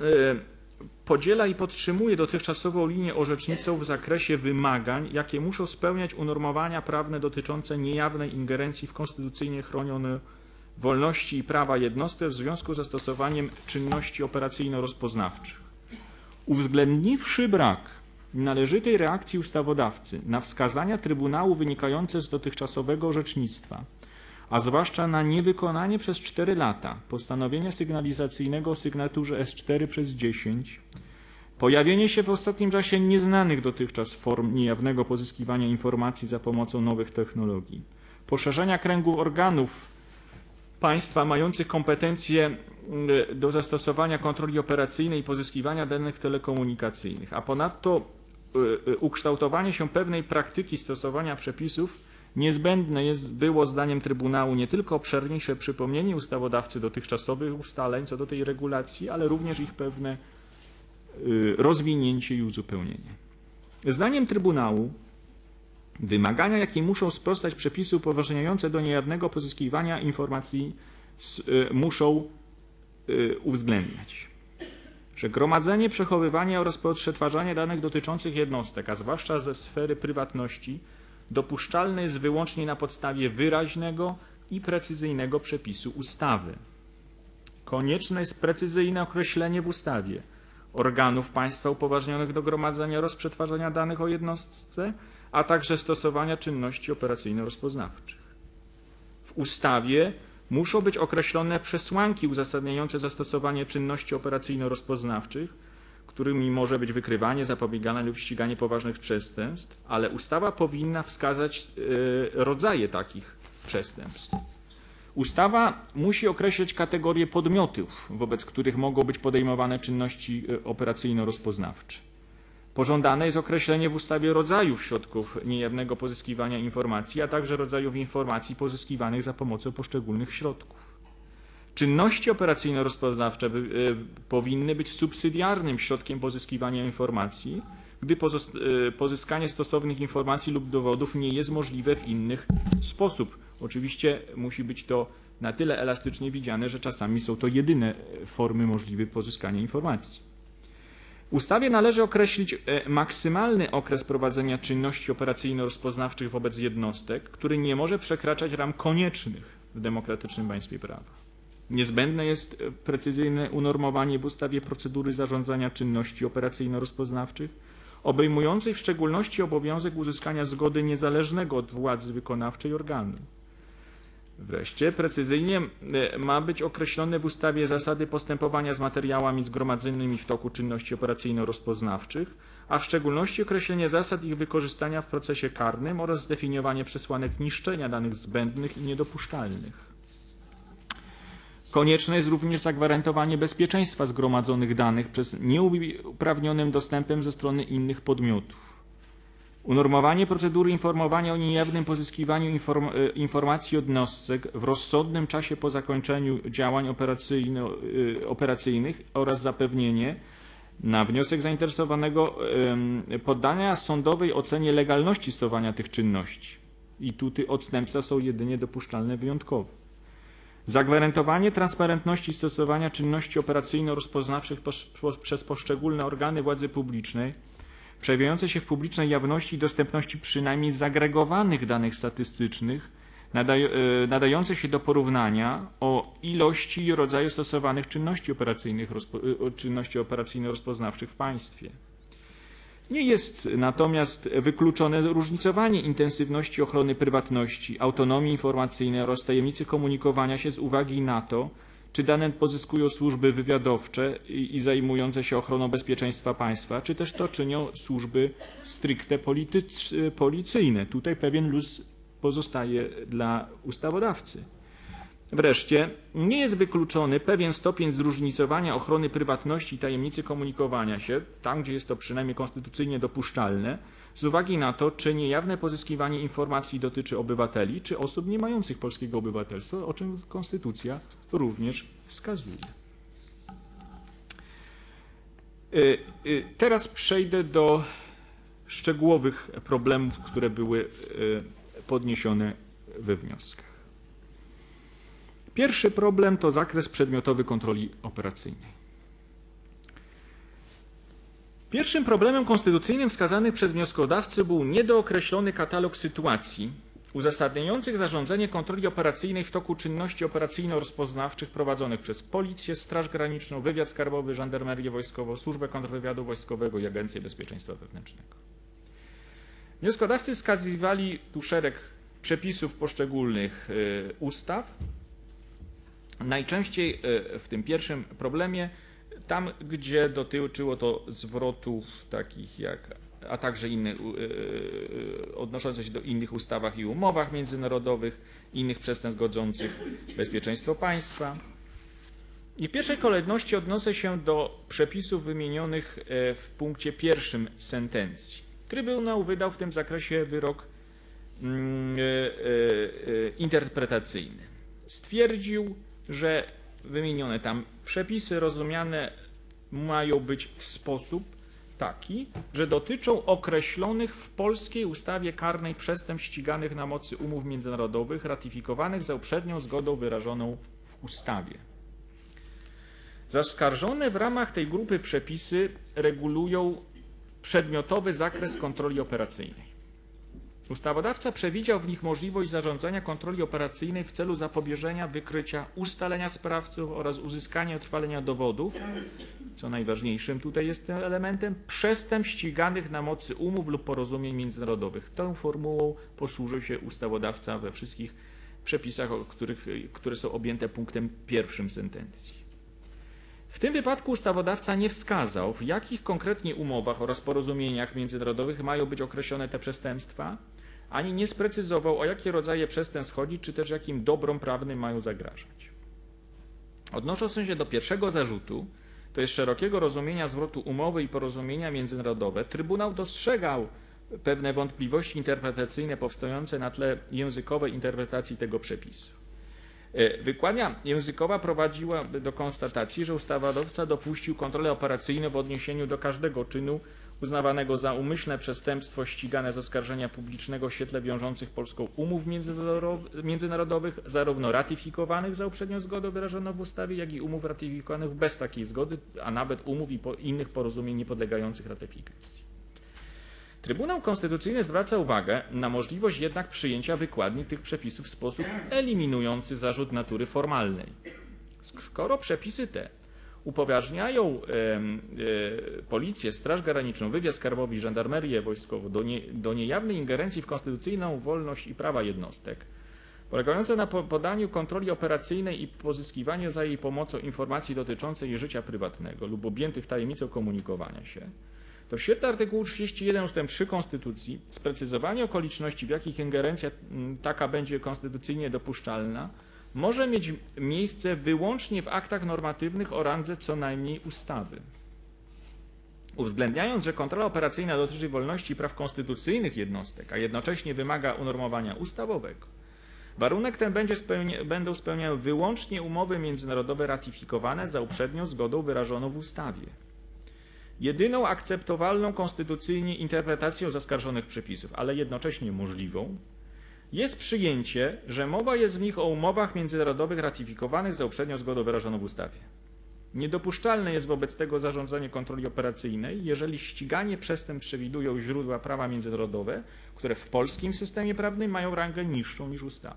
podziela i podtrzymuje dotychczasową linię orzeczniczą w zakresie wymagań, jakie muszą spełniać unormowania prawne dotyczące niejawnej ingerencji w konstytucyjnie chronione wolności i prawa jednostek w związku z zastosowaniem czynności operacyjno-rozpoznawczych. Uwzględniwszy brak należytej reakcji ustawodawcy na wskazania Trybunału wynikające z dotychczasowego orzecznictwa, a zwłaszcza na niewykonanie przez cztery lata postanowienia sygnalizacyjnego o sygnaturze S cztery przez dziesięć, pojawienie się w ostatnim czasie nieznanych dotychczas form niejawnego pozyskiwania informacji za pomocą nowych technologii, poszerzenia kręgu organów państwa mających kompetencje do zastosowania kontroli operacyjnej i pozyskiwania danych telekomunikacyjnych, a ponadto ukształtowanie się pewnej praktyki stosowania przepisów, niezbędne jest, było zdaniem Trybunału nie tylko obszerniejsze przypomnienie ustawodawcy dotychczasowych ustaleń co do tej regulacji, ale również ich pewne rozwinięcie i uzupełnienie. Zdaniem Trybunału wymagania, jakie muszą sprostać przepisy upoważniające do niejawnego pozyskiwania informacji, muszą uwzględniać, że gromadzenie, przechowywanie oraz przetwarzanie danych dotyczących jednostek, a zwłaszcza ze sfery prywatności, dopuszczalne jest wyłącznie na podstawie wyraźnego i precyzyjnego przepisu ustawy. Konieczne jest precyzyjne określenie w ustawie organów państwa upoważnionych do gromadzenia oraz przetwarzania danych o jednostce, a także stosowania czynności operacyjno-rozpoznawczych. W ustawie muszą być określone przesłanki uzasadniające zastosowanie czynności operacyjno-rozpoznawczych, którymi może być wykrywanie, zapobieganie lub ściganie poważnych przestępstw, ale ustawa powinna wskazać rodzaje takich przestępstw. Ustawa musi określić kategorie podmiotów, wobec których mogą być podejmowane czynności operacyjno-rozpoznawcze. Pożądane jest określenie w ustawie rodzajów środków niejawnego pozyskiwania informacji, a także rodzajów informacji pozyskiwanych za pomocą poszczególnych środków. Czynności operacyjno-rozpoznawcze powinny być subsydiarnym środkiem pozyskiwania informacji, gdy pozyskanie stosownych informacji lub dowodów nie jest możliwe w inny sposób. Oczywiście musi być to na tyle elastycznie widziane, że czasami są to jedyne formy możliwe pozyskania informacji. W ustawie należy określić maksymalny okres prowadzenia czynności operacyjno-rozpoznawczych wobec jednostek, który nie może przekraczać ram koniecznych w demokratycznym państwie prawa. Niezbędne jest precyzyjne unormowanie w ustawie procedury zarządzania czynności operacyjno-rozpoznawczych, obejmującej w szczególności obowiązek uzyskania zgody niezależnego od władzy wykonawczej organu. Wreszcie precyzyjnie ma być określone w ustawie zasady postępowania z materiałami zgromadzonymi w toku czynności operacyjno-rozpoznawczych, a w szczególności określenie zasad ich wykorzystania w procesie karnym oraz zdefiniowanie przesłanek niszczenia danych zbędnych i niedopuszczalnych. Konieczne jest również zagwarantowanie bezpieczeństwa zgromadzonych danych przez nieuprawnionym dostępem ze strony innych podmiotów. Unormowanie procedury informowania o niejawnym pozyskiwaniu inform informacji jednostek w rozsądnym czasie po zakończeniu działań operacyjnych oraz zapewnienie na wniosek zainteresowanego poddania sądowej ocenie legalności stosowania tych czynności. I tu te odstępstwa są jedynie dopuszczalne wyjątkowo. Zagwarantowanie transparentności stosowania czynności operacyjno-rozpoznawczych przez poszczególne organy władzy publicznej, przejawiające się w publicznej jawności i dostępności przynajmniej zagregowanych danych statystycznych, nadaj nadających się do porównania o ilości i rodzaju stosowanych czynności operacyjnych, czynności operacyjno-rozpoznawczych w państwie. Nie jest natomiast wykluczone różnicowanie intensywności ochrony prywatności, autonomii informacyjnej oraz tajemnicy komunikowania się z uwagi na to, czy dane pozyskują służby wywiadowcze i, i zajmujące się ochroną bezpieczeństwa państwa, czy też to czynią służby stricte policyjne. Tutaj pewien luz pozostaje dla ustawodawcy. Wreszcie nie jest wykluczony pewien stopień zróżnicowania ochrony prywatności i tajemnicy komunikowania się, tam gdzie jest to przynajmniej konstytucyjnie dopuszczalne, z uwagi na to, czy niejawne pozyskiwanie informacji dotyczy obywateli, czy osób nie mających polskiego obywatelstwa, o czym konstytucja również wskazuje. Teraz przejdę do szczegółowych problemów, które były podniesione we wnioskach. Pierwszy problem to zakres przedmiotowy kontroli operacyjnej. Pierwszym problemem konstytucyjnym wskazanym przez wnioskodawcę był niedookreślony katalog sytuacji uzasadniających zarządzenie kontroli operacyjnej w toku czynności operacyjno-rozpoznawczych prowadzonych przez Policję, Straż Graniczną, Wywiad Skarbowy, Żandarmerię Wojskową, Służbę Kontrwywiadu Wojskowego i Agencję Bezpieczeństwa Wewnętrznego. Wnioskodawcy wskazywali tu szereg przepisów poszczególnych ustaw. Najczęściej w tym pierwszym problemie, tam gdzie dotyczyło to zwrotów takich jak, a także innych, odnoszących się do innych ustawach i umowach międzynarodowych, innych przestępstw godzących bezpieczeństwo państwa. I w pierwszej kolejności odnoszę się do przepisów wymienionych w punkcie pierwszym sentencji. Trybunał wydał w tym zakresie wyrok interpretacyjny. Stwierdził, że wymienione tam przepisy rozumiane mają być w sposób taki, że dotyczą określonych w polskiej ustawie karnej przestępstw ściganych na mocy umów międzynarodowych ratyfikowanych za uprzednią zgodą wyrażoną w ustawie. Zaskarżone w ramach tej grupy przepisy regulują przedmiotowy zakres kontroli operacyjnej. Ustawodawca przewidział w nich możliwość zarządzania kontroli operacyjnej w celu zapobieżenia wykrycia, ustalenia sprawców oraz uzyskania utrwalenia dowodów, co najważniejszym tutaj jest tym elementem, przestępstw ściganych na mocy umów lub porozumień międzynarodowych. Tą formułą posłużył się ustawodawca we wszystkich przepisach, o których, które są objęte punktem pierwszym sentencji. W tym wypadku ustawodawca nie wskazał, w jakich konkretnie umowach oraz porozumieniach międzynarodowych mają być określone te przestępstwa, ani nie sprecyzował, o jakie rodzaje przestępstw chodzi, czy też jakim dobrom prawnym mają zagrażać. Odnosząc się do pierwszego zarzutu, to jest szerokiego rozumienia zwrotu umowy i porozumienia międzynarodowe, Trybunał dostrzegał pewne wątpliwości interpretacyjne powstające na tle językowej interpretacji tego przepisu. Wykładnia językowa prowadziła do konstatacji, że ustawodawca dopuścił kontrolę operacyjną w odniesieniu do każdego czynu uznawanego za umyślne przestępstwo ścigane z oskarżenia publicznego w świetle wiążących Polską umów międzynarodowych, zarówno ratyfikowanych za uprzednią zgodą wyrażoną w ustawie, jak i umów ratyfikowanych bez takiej zgody, a nawet umów i po innych porozumień niepodlegających ratyfikacji. Trybunał Konstytucyjny zwraca uwagę na możliwość jednak przyjęcia wykładni tych przepisów w sposób eliminujący zarzut natury formalnej. Skoro przepisy te upoważniają e, e, Policję, Straż Graniczną, Wywiad Skarbowy i Żandarmerię Wojskową do, nie, do niejawnej ingerencji w konstytucyjną wolność i prawa jednostek, polegające na podaniu kontroli operacyjnej i pozyskiwaniu za jej pomocą informacji dotyczących jej życia prywatnego lub objętych tajemnicą komunikowania się, to w świetle artykułu trzydziestego pierwszego ustęp trzy Konstytucji sprecyzowanie okoliczności, w jakich ingerencja taka będzie konstytucyjnie dopuszczalna, może mieć miejsce wyłącznie w aktach normatywnych o randze co najmniej ustawy. Uwzględniając, że kontrola operacyjna dotyczy wolności i praw konstytucyjnych jednostek, a jednocześnie wymaga unormowania ustawowego, warunek ten będzie spełnia, będą spełniały wyłącznie umowy międzynarodowe ratyfikowane za uprzednią zgodą wyrażoną w ustawie. Jedyną akceptowalną konstytucyjnie interpretacją zaskarżonych przepisów, ale jednocześnie możliwą, jest przyjęcie, że mowa jest w nich o umowach międzynarodowych ratyfikowanych za uprzednią zgodą wyrażoną w ustawie. Niedopuszczalne jest wobec tego zarządzanie kontroli operacyjnej, jeżeli ściganie przestępstw przewidują źródła prawa międzynarodowe, które w polskim systemie prawnym mają rangę niższą niż ustawa.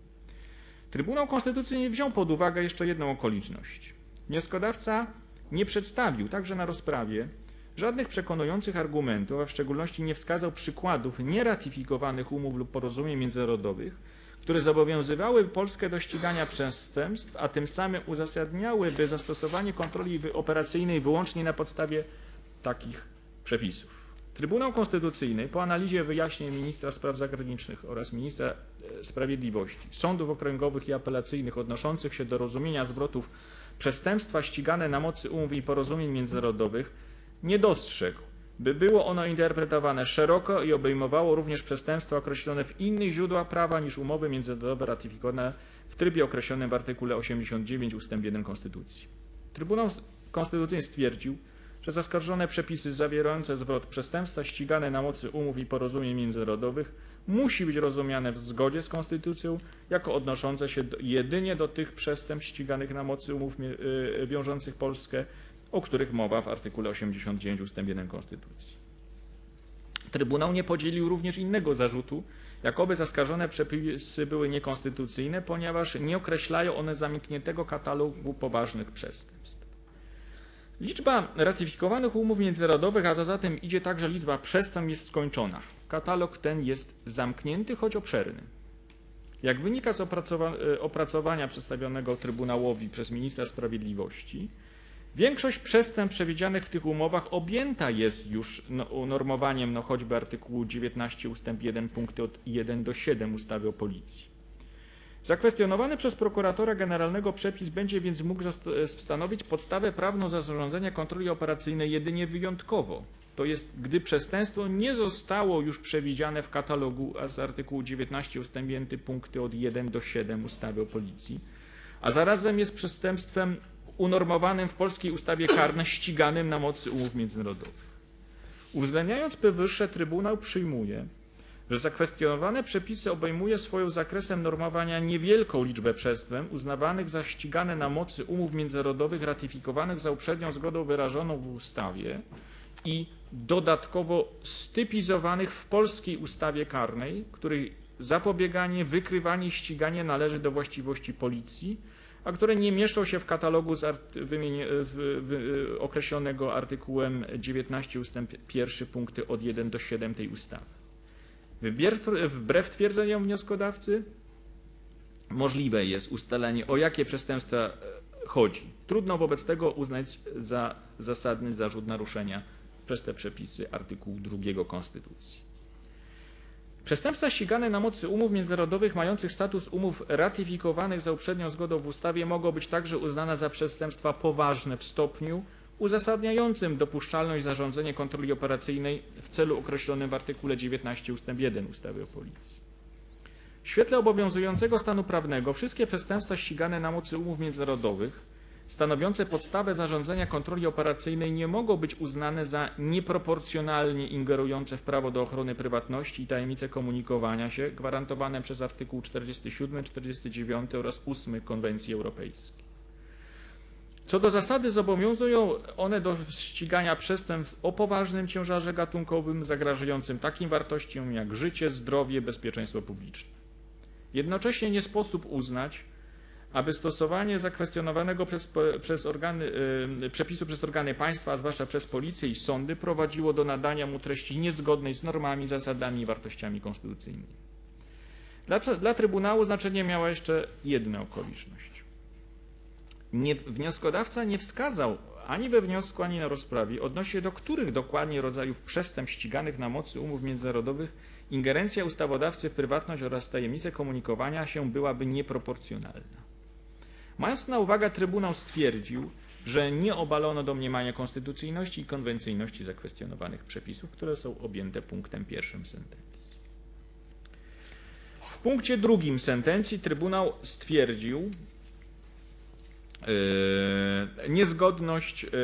Trybunał Konstytucyjny wziął pod uwagę jeszcze jedną okoliczność. Wnioskodawca nie przedstawił także na rozprawie żadnych przekonujących argumentów, a w szczególności nie wskazał przykładów nieratyfikowanych umów lub porozumień międzynarodowych, które zobowiązywałyby Polskę do ścigania przestępstw, a tym samym uzasadniałyby zastosowanie kontroli operacyjnej wyłącznie na podstawie takich przepisów. Trybunał Konstytucyjny po analizie wyjaśnień ministra spraw zagranicznych oraz ministra sprawiedliwości, sądów okręgowych i apelacyjnych odnoszących się do rozumienia zwrotów przestępstwa ścigane na mocy umów i porozumień międzynarodowych nie dostrzegł, by było ono interpretowane szeroko i obejmowało również przestępstwa określone w innych źródłach prawa niż umowy międzynarodowe ratyfikowane w trybie określonym w artykule osiemdziesiątym dziewiątym ustęp jeden Konstytucji. Trybunał Konstytucyjny stwierdził, że zaskarżone przepisy zawierające zwrot przestępstwa ścigane na mocy umów i porozumień międzynarodowych musi być rozumiane w zgodzie z Konstytucją jako odnoszące się do, jedynie do tych przestępstw ściganych na mocy umów yy, wiążących Polskę, o których mowa w artykule osiemdziesiątym dziewiątym ustęp jeden Konstytucji. Trybunał nie podzielił również innego zarzutu, jakoby zaskarżone przepisy były niekonstytucyjne, ponieważ nie określają one zamkniętego katalogu poważnych przestępstw. Liczba ratyfikowanych umów międzynarodowych, a za tym idzie także liczba przestępstw, jest skończona. Katalog ten jest zamknięty, choć obszerny. Jak wynika z opracowa- opracowania przedstawionego Trybunałowi przez ministra sprawiedliwości, większość przestępstw przewidzianych w tych umowach objęta jest już normowaniem no, choćby artykułu dziewiętnastego ustęp jeden punkty od jeden do siedem ustawy o policji. Zakwestionowany przez prokuratora generalnego przepis będzie więc mógł stanowić podstawę prawną zarządzania kontroli operacyjnej jedynie wyjątkowo, to jest gdy przestępstwo nie zostało już przewidziane w katalogu z artykułu dziewiętnastego ustęp jeden punkty od jeden do siedem ustawy o policji, a zarazem jest przestępstwem unormowanym w polskiej ustawie karnej ściganym na mocy umów międzynarodowych. Uwzględniając powyższe, Trybunał przyjmuje, że zakwestionowane przepisy obejmuje swoim zakresem normowania niewielką liczbę przestępstw uznawanych za ścigane na mocy umów międzynarodowych ratyfikowanych za uprzednią zgodą wyrażoną w ustawie i dodatkowo stypizowanych w polskiej ustawie karnej, której zapobieganie, wykrywanie i ściganie należy do właściwości policji, a które nie mieszczą się w katalogu z art wymieni w, w, określonego artykułem dziewiętnastego ustęp jeden punkty od jeden do siedem tej ustawy. Wbrew, wbrew twierdzeniom wnioskodawcy możliwe jest ustalenie, o jakie przestępstwa chodzi. Trudno wobec tego uznać za zasadny zarzut naruszenia przez te przepisy artykułu drugiego Konstytucji. Przestępstwa ścigane na mocy umów międzynarodowych mających status umów ratyfikowanych za uprzednią zgodą w ustawie mogą być także uznane za przestępstwa poważne w stopniu uzasadniającym dopuszczalność zarządzenia kontroli operacyjnej w celu określonym w artykule dziewiętnastego ustęp jeden ustawy o policji. W świetle obowiązującego stanu prawnego wszystkie przestępstwa ścigane na mocy umów międzynarodowych stanowiące podstawę zarządzania kontroli operacyjnej nie mogą być uznane za nieproporcjonalnie ingerujące w prawo do ochrony prywatności i tajemnice komunikowania się gwarantowane przez artykuł czterdziesty siódmy, czterdziesty dziewiąty oraz ósmy Konwencji Europejskiej. Co do zasady zobowiązują one do ścigania przestępstw o poważnym ciężarze gatunkowym zagrażającym takim wartościom jak życie, zdrowie, bezpieczeństwo publiczne. Jednocześnie nie sposób uznać, aby stosowanie zakwestionowanego przez, przez organy, yy, przepisu przez organy państwa, a zwłaszcza przez policję i sądy, prowadziło do nadania mu treści niezgodnej z normami, zasadami i wartościami konstytucyjnymi. Dla, dla Trybunału znaczenie miała jeszcze jedna okoliczność. Nie, wnioskodawca nie wskazał ani we wniosku, ani na rozprawie odnośnie do których dokładnie rodzajów przestępstw ściganych na mocy umów międzynarodowych ingerencja ustawodawcy w prywatność oraz tajemnicę komunikowania się byłaby nieproporcjonalna. Mając to na uwadze, Trybunał stwierdził, że nie obalono domniemania konstytucyjności i konwencyjności zakwestionowanych przepisów, które są objęte punktem pierwszym sentencji. W punkcie drugim sentencji Trybunał stwierdził yy, niezgodność yy,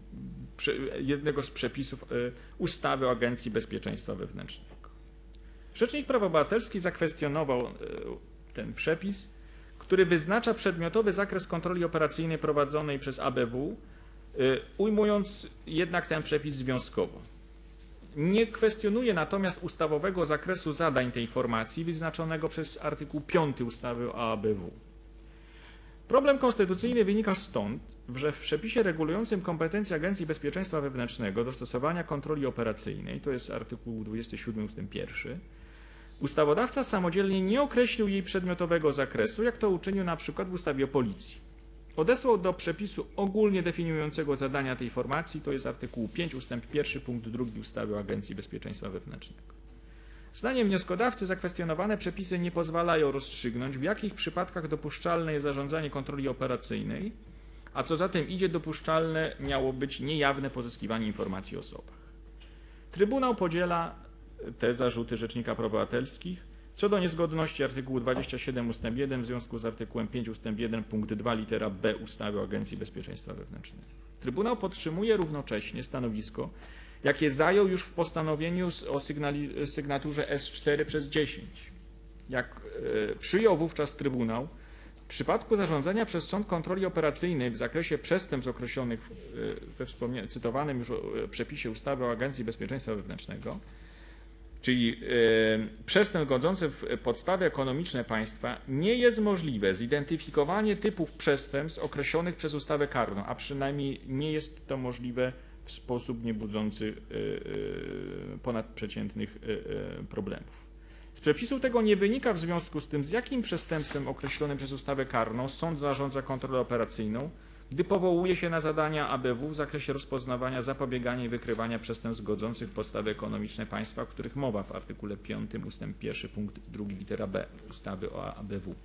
yy, jednego z przepisów yy, ustawy o Agencji Bezpieczeństwa Wewnętrznego. Rzecznik Praw Obywatelskich zakwestionował ten przepis, który wyznacza przedmiotowy zakres kontroli operacyjnej prowadzonej przez A B W, ujmując jednak ten przepis związkowo. Nie kwestionuje natomiast ustawowego zakresu zadań tej formacji wyznaczonego przez artykuł piąty ustawy o A B W. Problem konstytucyjny wynika stąd, że w przepisie regulującym kompetencje Agencji Bezpieczeństwa Wewnętrznego do stosowania kontroli operacyjnej, to jest artykuł dwudziesty siódmy ustęp pierwszy, ustawodawca samodzielnie nie określił jej przedmiotowego zakresu, jak to uczynił na przykład w ustawie o Policji. Odesłał do przepisu ogólnie definiującego zadania tej formacji, to jest artykuł piąty ustęp pierwszy punkt drugi ustawy o Agencji Bezpieczeństwa Wewnętrznego. Zdaniem wnioskodawcy zakwestionowane przepisy nie pozwalają rozstrzygnąć, w jakich przypadkach dopuszczalne jest zarządzanie kontroli operacyjnej, a co za tym idzie, dopuszczalne miało być niejawne pozyskiwanie informacji o osobach. Trybunał podziela te zarzuty Rzecznika Praw Obywatelskich co do niezgodności artykułu dwudziestego siódmego ustęp jeden w związku z artykułem piąty ustęp jeden punkt dwa litera B ustawy o Agencji Bezpieczeństwa Wewnętrznego. Trybunał podtrzymuje równocześnie stanowisko, jakie zajął już w postanowieniu o sygnali, sygnaturze S cztery przez dziesięć. Jak e, przyjął wówczas Trybunał, w przypadku zarządzania przez sąd kontroli operacyjnej w zakresie przestępstw określonych we wspomnianym, cytowanym już przepisie ustawy o Agencji Bezpieczeństwa Wewnętrznego, czyli e, przestępstw godzących w podstawy ekonomiczne państwa, nie jest możliwe zidentyfikowanie typów przestępstw określonych przez ustawę karną, a przynajmniej nie jest to możliwe w sposób niebudzący ponadprzeciętnych problemów. Z przepisu tego nie wynika w związku z tym, z jakim przestępstwem określonym przez ustawę karną sąd zarządza kontrolę operacyjną, gdy powołuje się na zadania A B W w zakresie rozpoznawania, zapobiegania i wykrywania przestępstw godzących w podstawy ekonomiczne państwa, o których mowa w artykule piątym ustęp pierwszy punkt drugi litera B ustawy o A B W.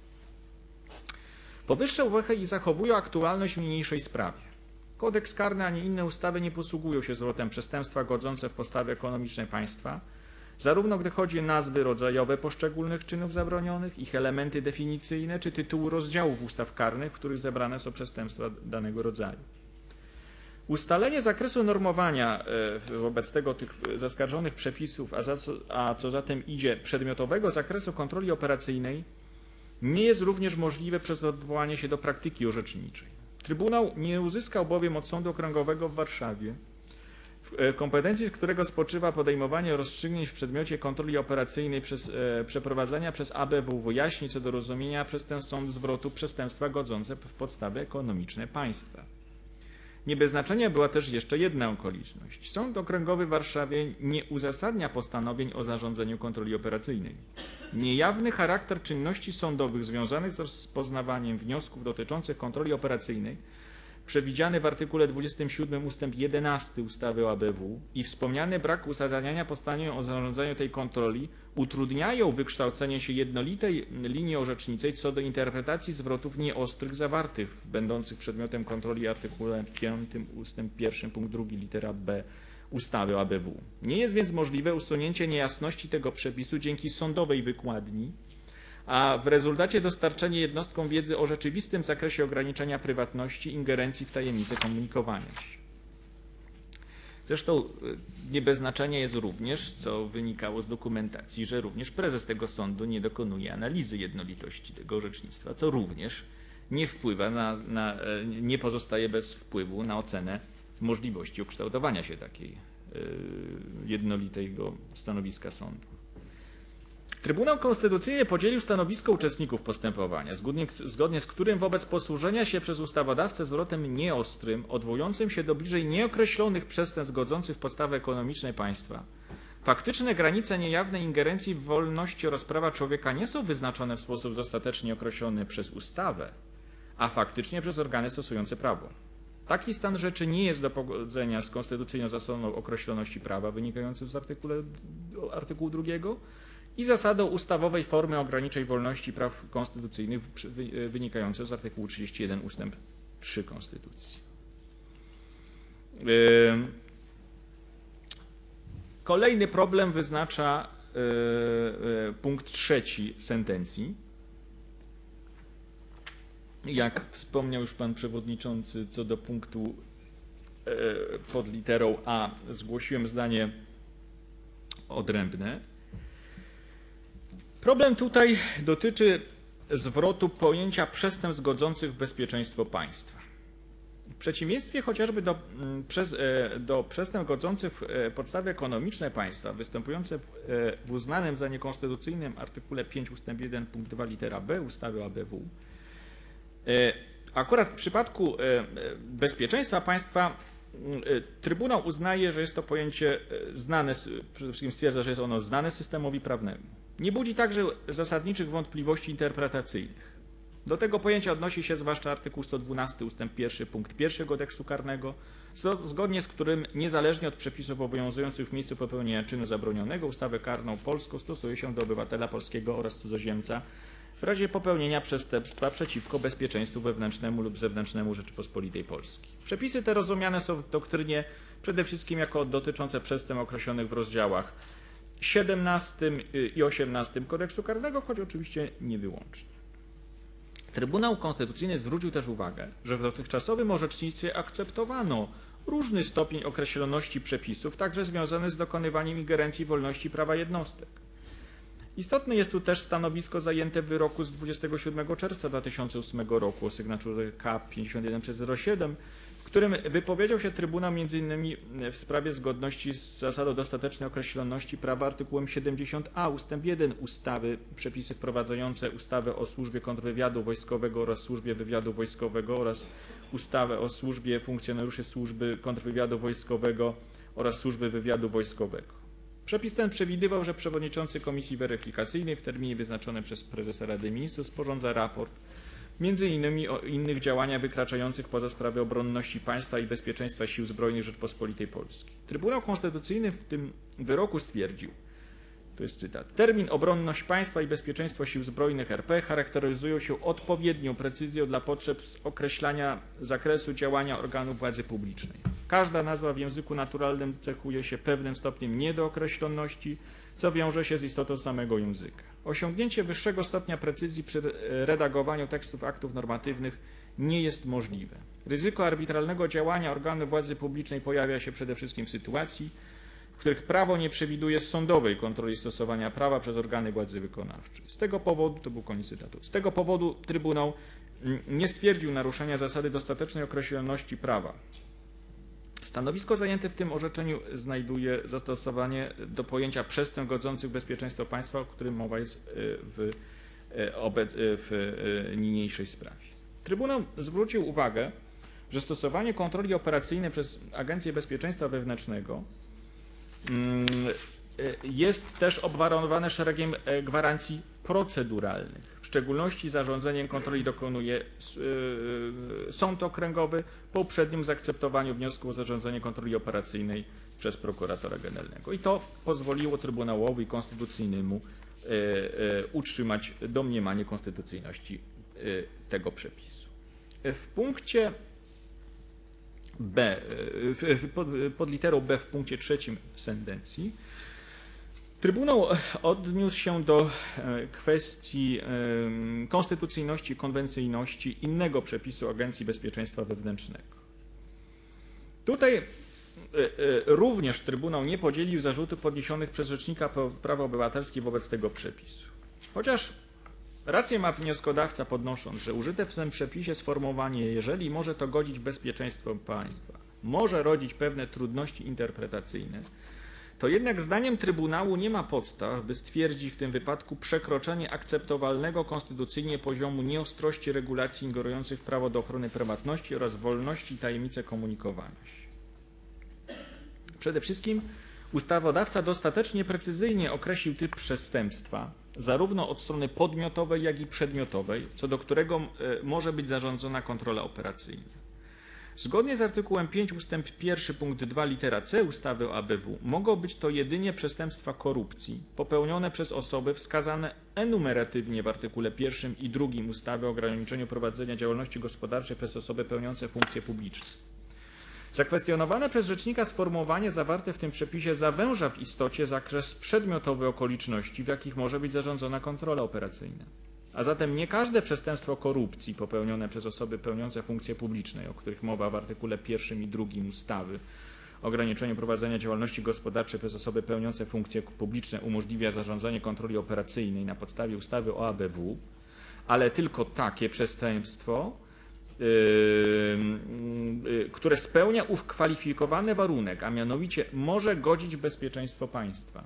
Powyższe uwagi zachowują aktualność w niniejszej sprawie. Kodeks karny ani inne ustawy nie posługują się zwrotem przestępstwa godzące w podstawy ekonomiczne państwa, zarówno gdy chodzi o nazwy rodzajowe poszczególnych czynów zabronionych, ich elementy definicyjne czy tytuły rozdziałów ustaw karnych, w których zebrane są przestępstwa danego rodzaju. Ustalenie zakresu normowania wobec tego tych zaskarżonych przepisów, a, za co, a co za tym idzie przedmiotowego zakresu kontroli operacyjnej, nie jest również możliwe przez odwołanie się do praktyki orzeczniczej. Trybunał nie uzyskał bowiem od Sądu Okręgowego w Warszawie, w kompetencji z którego spoczywa podejmowanie rozstrzygnięć w przedmiocie kontroli operacyjnej przez, e, przeprowadzania przez A B W wyjaśnień co do rozumienia przez ten sąd zwrotu przestępstwa godzące w podstawy ekonomiczne państwa. Nie bez znaczenia była też jeszcze jedna okoliczność. Sąd Okręgowy w Warszawie nie uzasadnia postanowień o zarządzeniu kontroli operacyjnej. Niejawny charakter czynności sądowych związanych z rozpoznawaniem wniosków dotyczących kontroli operacyjnej, przewidziany w artykule dwudziestym siódmym ustęp jedenasty ustawy o A B W i wspomniany brak uzasadniania postanowień o zarządzaniu tej kontroli utrudniają wykształcenie się jednolitej linii orzeczniczej co do interpretacji zwrotów nieostrych zawartych w będących przedmiotem kontroli artykule piątym ustęp pierwszy punkt drugi litera B ustawy o A B W. Nie jest więc możliwe usunięcie niejasności tego przepisu dzięki sądowej wykładni, a w rezultacie dostarczenie jednostkom wiedzy o rzeczywistym zakresie ograniczenia prywatności, ingerencji w tajemnicę komunikowania się. Zresztą nie bez znaczenia jest również, co wynikało z dokumentacji, że również prezes tego sądu nie dokonuje analizy jednolitości tego orzecznictwa, co również nie wpływa na, na, nie pozostaje bez wpływu na ocenę możliwości ukształtowania się takiej jednolitego stanowiska sądu. Trybunał Konstytucyjny podzielił stanowisko uczestników postępowania, zgodnie, zgodnie z którym wobec posłużenia się przez ustawodawcę zwrotem nieostrym, odwołującym się do bliżej nieokreślonych przestępstw godzących w podstawy ekonomiczne państwa, faktyczne granice niejawnej ingerencji w wolności oraz prawa człowieka nie są wyznaczone w sposób dostatecznie określony przez ustawę, a faktycznie przez organy stosujące prawo. Taki stan rzeczy nie jest do pogodzenia z konstytucyjną zasadą określoności prawa wynikającym z artykule, artykułu drugiego, i zasadą ustawowej formy ograniczeń wolności praw konstytucyjnych wynikających z artykułu trzydziestego pierwszego ustęp trzy Konstytucji. Kolejny problem wyznacza punkt trzeci sentencji. Jak wspomniał już pan przewodniczący, co do punktu pod literą A zgłosiłem zdanie odrębne. Problem tutaj dotyczy zwrotu pojęcia przestępstw godzących w bezpieczeństwo państwa. W przeciwieństwie chociażby do, do przestępstw godzących w podstawy ekonomiczne państwa, występujące w, w uznanym za niekonstytucyjnym artykule pięć ustęp jeden punkt dwa litera b ustawy o A B W, akurat w przypadku bezpieczeństwa państwa Trybunał uznaje, że jest to pojęcie znane, przede wszystkim stwierdza, że jest ono znane systemowi prawnemu. Nie budzi także zasadniczych wątpliwości interpretacyjnych. Do tego pojęcia odnosi się zwłaszcza artykuł sto dwunasty ustęp pierwszy punkt pierwszy Kodeksu karnego, zgodnie z którym niezależnie od przepisów obowiązujących w miejscu popełnienia czynu zabronionego ustawę karną polską stosuje się do obywatela polskiego oraz cudzoziemca w razie popełnienia przestępstwa przeciwko bezpieczeństwu wewnętrznemu lub zewnętrznemu Rzeczypospolitej Polskiej. Przepisy te rozumiane są w doktrynie przede wszystkim jako dotyczące przestępstw określonych w rozdziałach siedemnastym i osiemnastym Kodeksu karnego, choć oczywiście nie wyłącznie. Trybunał Konstytucyjny zwrócił też uwagę, że w dotychczasowym orzecznictwie akceptowano różny stopień określoności przepisów, także związany z dokonywaniem ingerencji wolności prawa jednostek. Istotne jest tu też stanowisko zajęte w wyroku z dwudziestego siódmego czerwca dwa tysiące ósmego roku o sygnaturze K pięćdziesiąt jeden przez zero siedem, w którym wypowiedział się Trybunał między innymi w sprawie zgodności z zasadą dostatecznej określoności prawa artykułem siedemdziesiąt a ustęp jeden ustawy przepisy wprowadzające ustawę o służbie kontrwywiadu wojskowego oraz służbie wywiadu wojskowego oraz ustawę o służbie funkcjonariuszy służby kontrwywiadu wojskowego oraz służby wywiadu wojskowego. Przepis ten przewidywał, że przewodniczący Komisji Weryfikacyjnej w terminie wyznaczonym przez prezesa Rady Ministrów sporządza raport między innymi o innych działaniach wykraczających poza sprawy obronności państwa i bezpieczeństwa Sił Zbrojnych Rzeczypospolitej Polskiej. Trybunał Konstytucyjny w tym wyroku stwierdził, to jest cytat, termin obronność państwa i bezpieczeństwo Sił Zbrojnych R P charakteryzują się odpowiednią precyzją dla potrzeb określania zakresu działania organów władzy publicznej. Każda nazwa w języku naturalnym cechuje się pewnym stopniem niedookreśloności, co wiąże się z istotą samego języka. Osiągnięcie wyższego stopnia precyzji przy redagowaniu tekstów aktów normatywnych nie jest możliwe. Ryzyko arbitralnego działania organów władzy publicznej pojawia się przede wszystkim w sytuacji, w których prawo nie przewiduje sądowej kontroli stosowania prawa przez organy władzy wykonawczej. Z tego powodu, to był koniec cytatu, z tego powodu Trybunał nie stwierdził naruszenia zasady dostatecznej określoności prawa. Stanowisko zajęte w tym orzeczeniu znajduje zastosowanie do pojęcia przestępstw godzących w bezpieczeństwo państwa, o którym mowa jest w, w niniejszej sprawie. Trybunał zwrócił uwagę, że stosowanie kontroli operacyjnej przez Agencję Bezpieczeństwa Wewnętrznego jest też obwarowane szeregiem gwarancji proceduralnych. W szczególności zarządzeniem kontroli dokonuje sąd okręgowy po uprzednim zaakceptowaniu wniosku o zarządzenie kontroli operacyjnej przez prokuratora generalnego. I to pozwoliło Trybunałowi Konstytucyjnemu utrzymać domniemanie konstytucyjności tego przepisu. W punkcie B, pod, pod literą B w punkcie trzecim sentencji Trybunał odniósł się do kwestii konstytucyjności i konwencyjności innego przepisu Agencji Bezpieczeństwa Wewnętrznego. Tutaj również Trybunał nie podzielił zarzutów podniesionych przez Rzecznika Praw Obywatelskich wobec tego przepisu. Chociaż rację ma wnioskodawca, podnosząc, że użyte w tym przepisie sformułowanie, jeżeli może to godzić w bezpieczeństwo państwa, może rodzić pewne trudności interpretacyjne, to jednak zdaniem Trybunału nie ma podstaw, by stwierdzić w tym wypadku przekroczenie akceptowalnego konstytucyjnie poziomu nieostrości regulacji ingerujących w prawo do ochrony prywatności oraz wolności i tajemnicę komunikowania się. Przede wszystkim ustawodawca dostatecznie precyzyjnie określił typ przestępstwa, zarówno od strony podmiotowej, jak i przedmiotowej, co do którego może być zarządzona kontrola operacyjna. Zgodnie z artykułem pięć ustęp pierwszy punkt dwa litera C ustawy o A B W mogą być to jedynie przestępstwa korupcji popełnione przez osoby wskazane enumeratywnie w artykule pierwszym i drugim ustawy o ograniczeniu prowadzenia działalności gospodarczej przez osoby pełniące funkcje publiczne. Zakwestionowane przez Rzecznika sformułowanie zawarte w tym przepisie zawęża w istocie zakres przedmiotowy okoliczności, w jakich może być zarządzona kontrola operacyjna. A zatem nie każde przestępstwo korupcji popełnione przez osoby pełniące funkcje publiczne, o których mowa w artykule pierwszym i drugim ustawy ograniczeniu prowadzenia działalności gospodarczej przez osoby pełniące funkcje publiczne umożliwia zarządzanie kontroli operacyjnej na podstawie ustawy o A B W, ale tylko takie przestępstwo, które spełnia ów kwalifikowany warunek, a mianowicie może godzić w bezpieczeństwo państwa.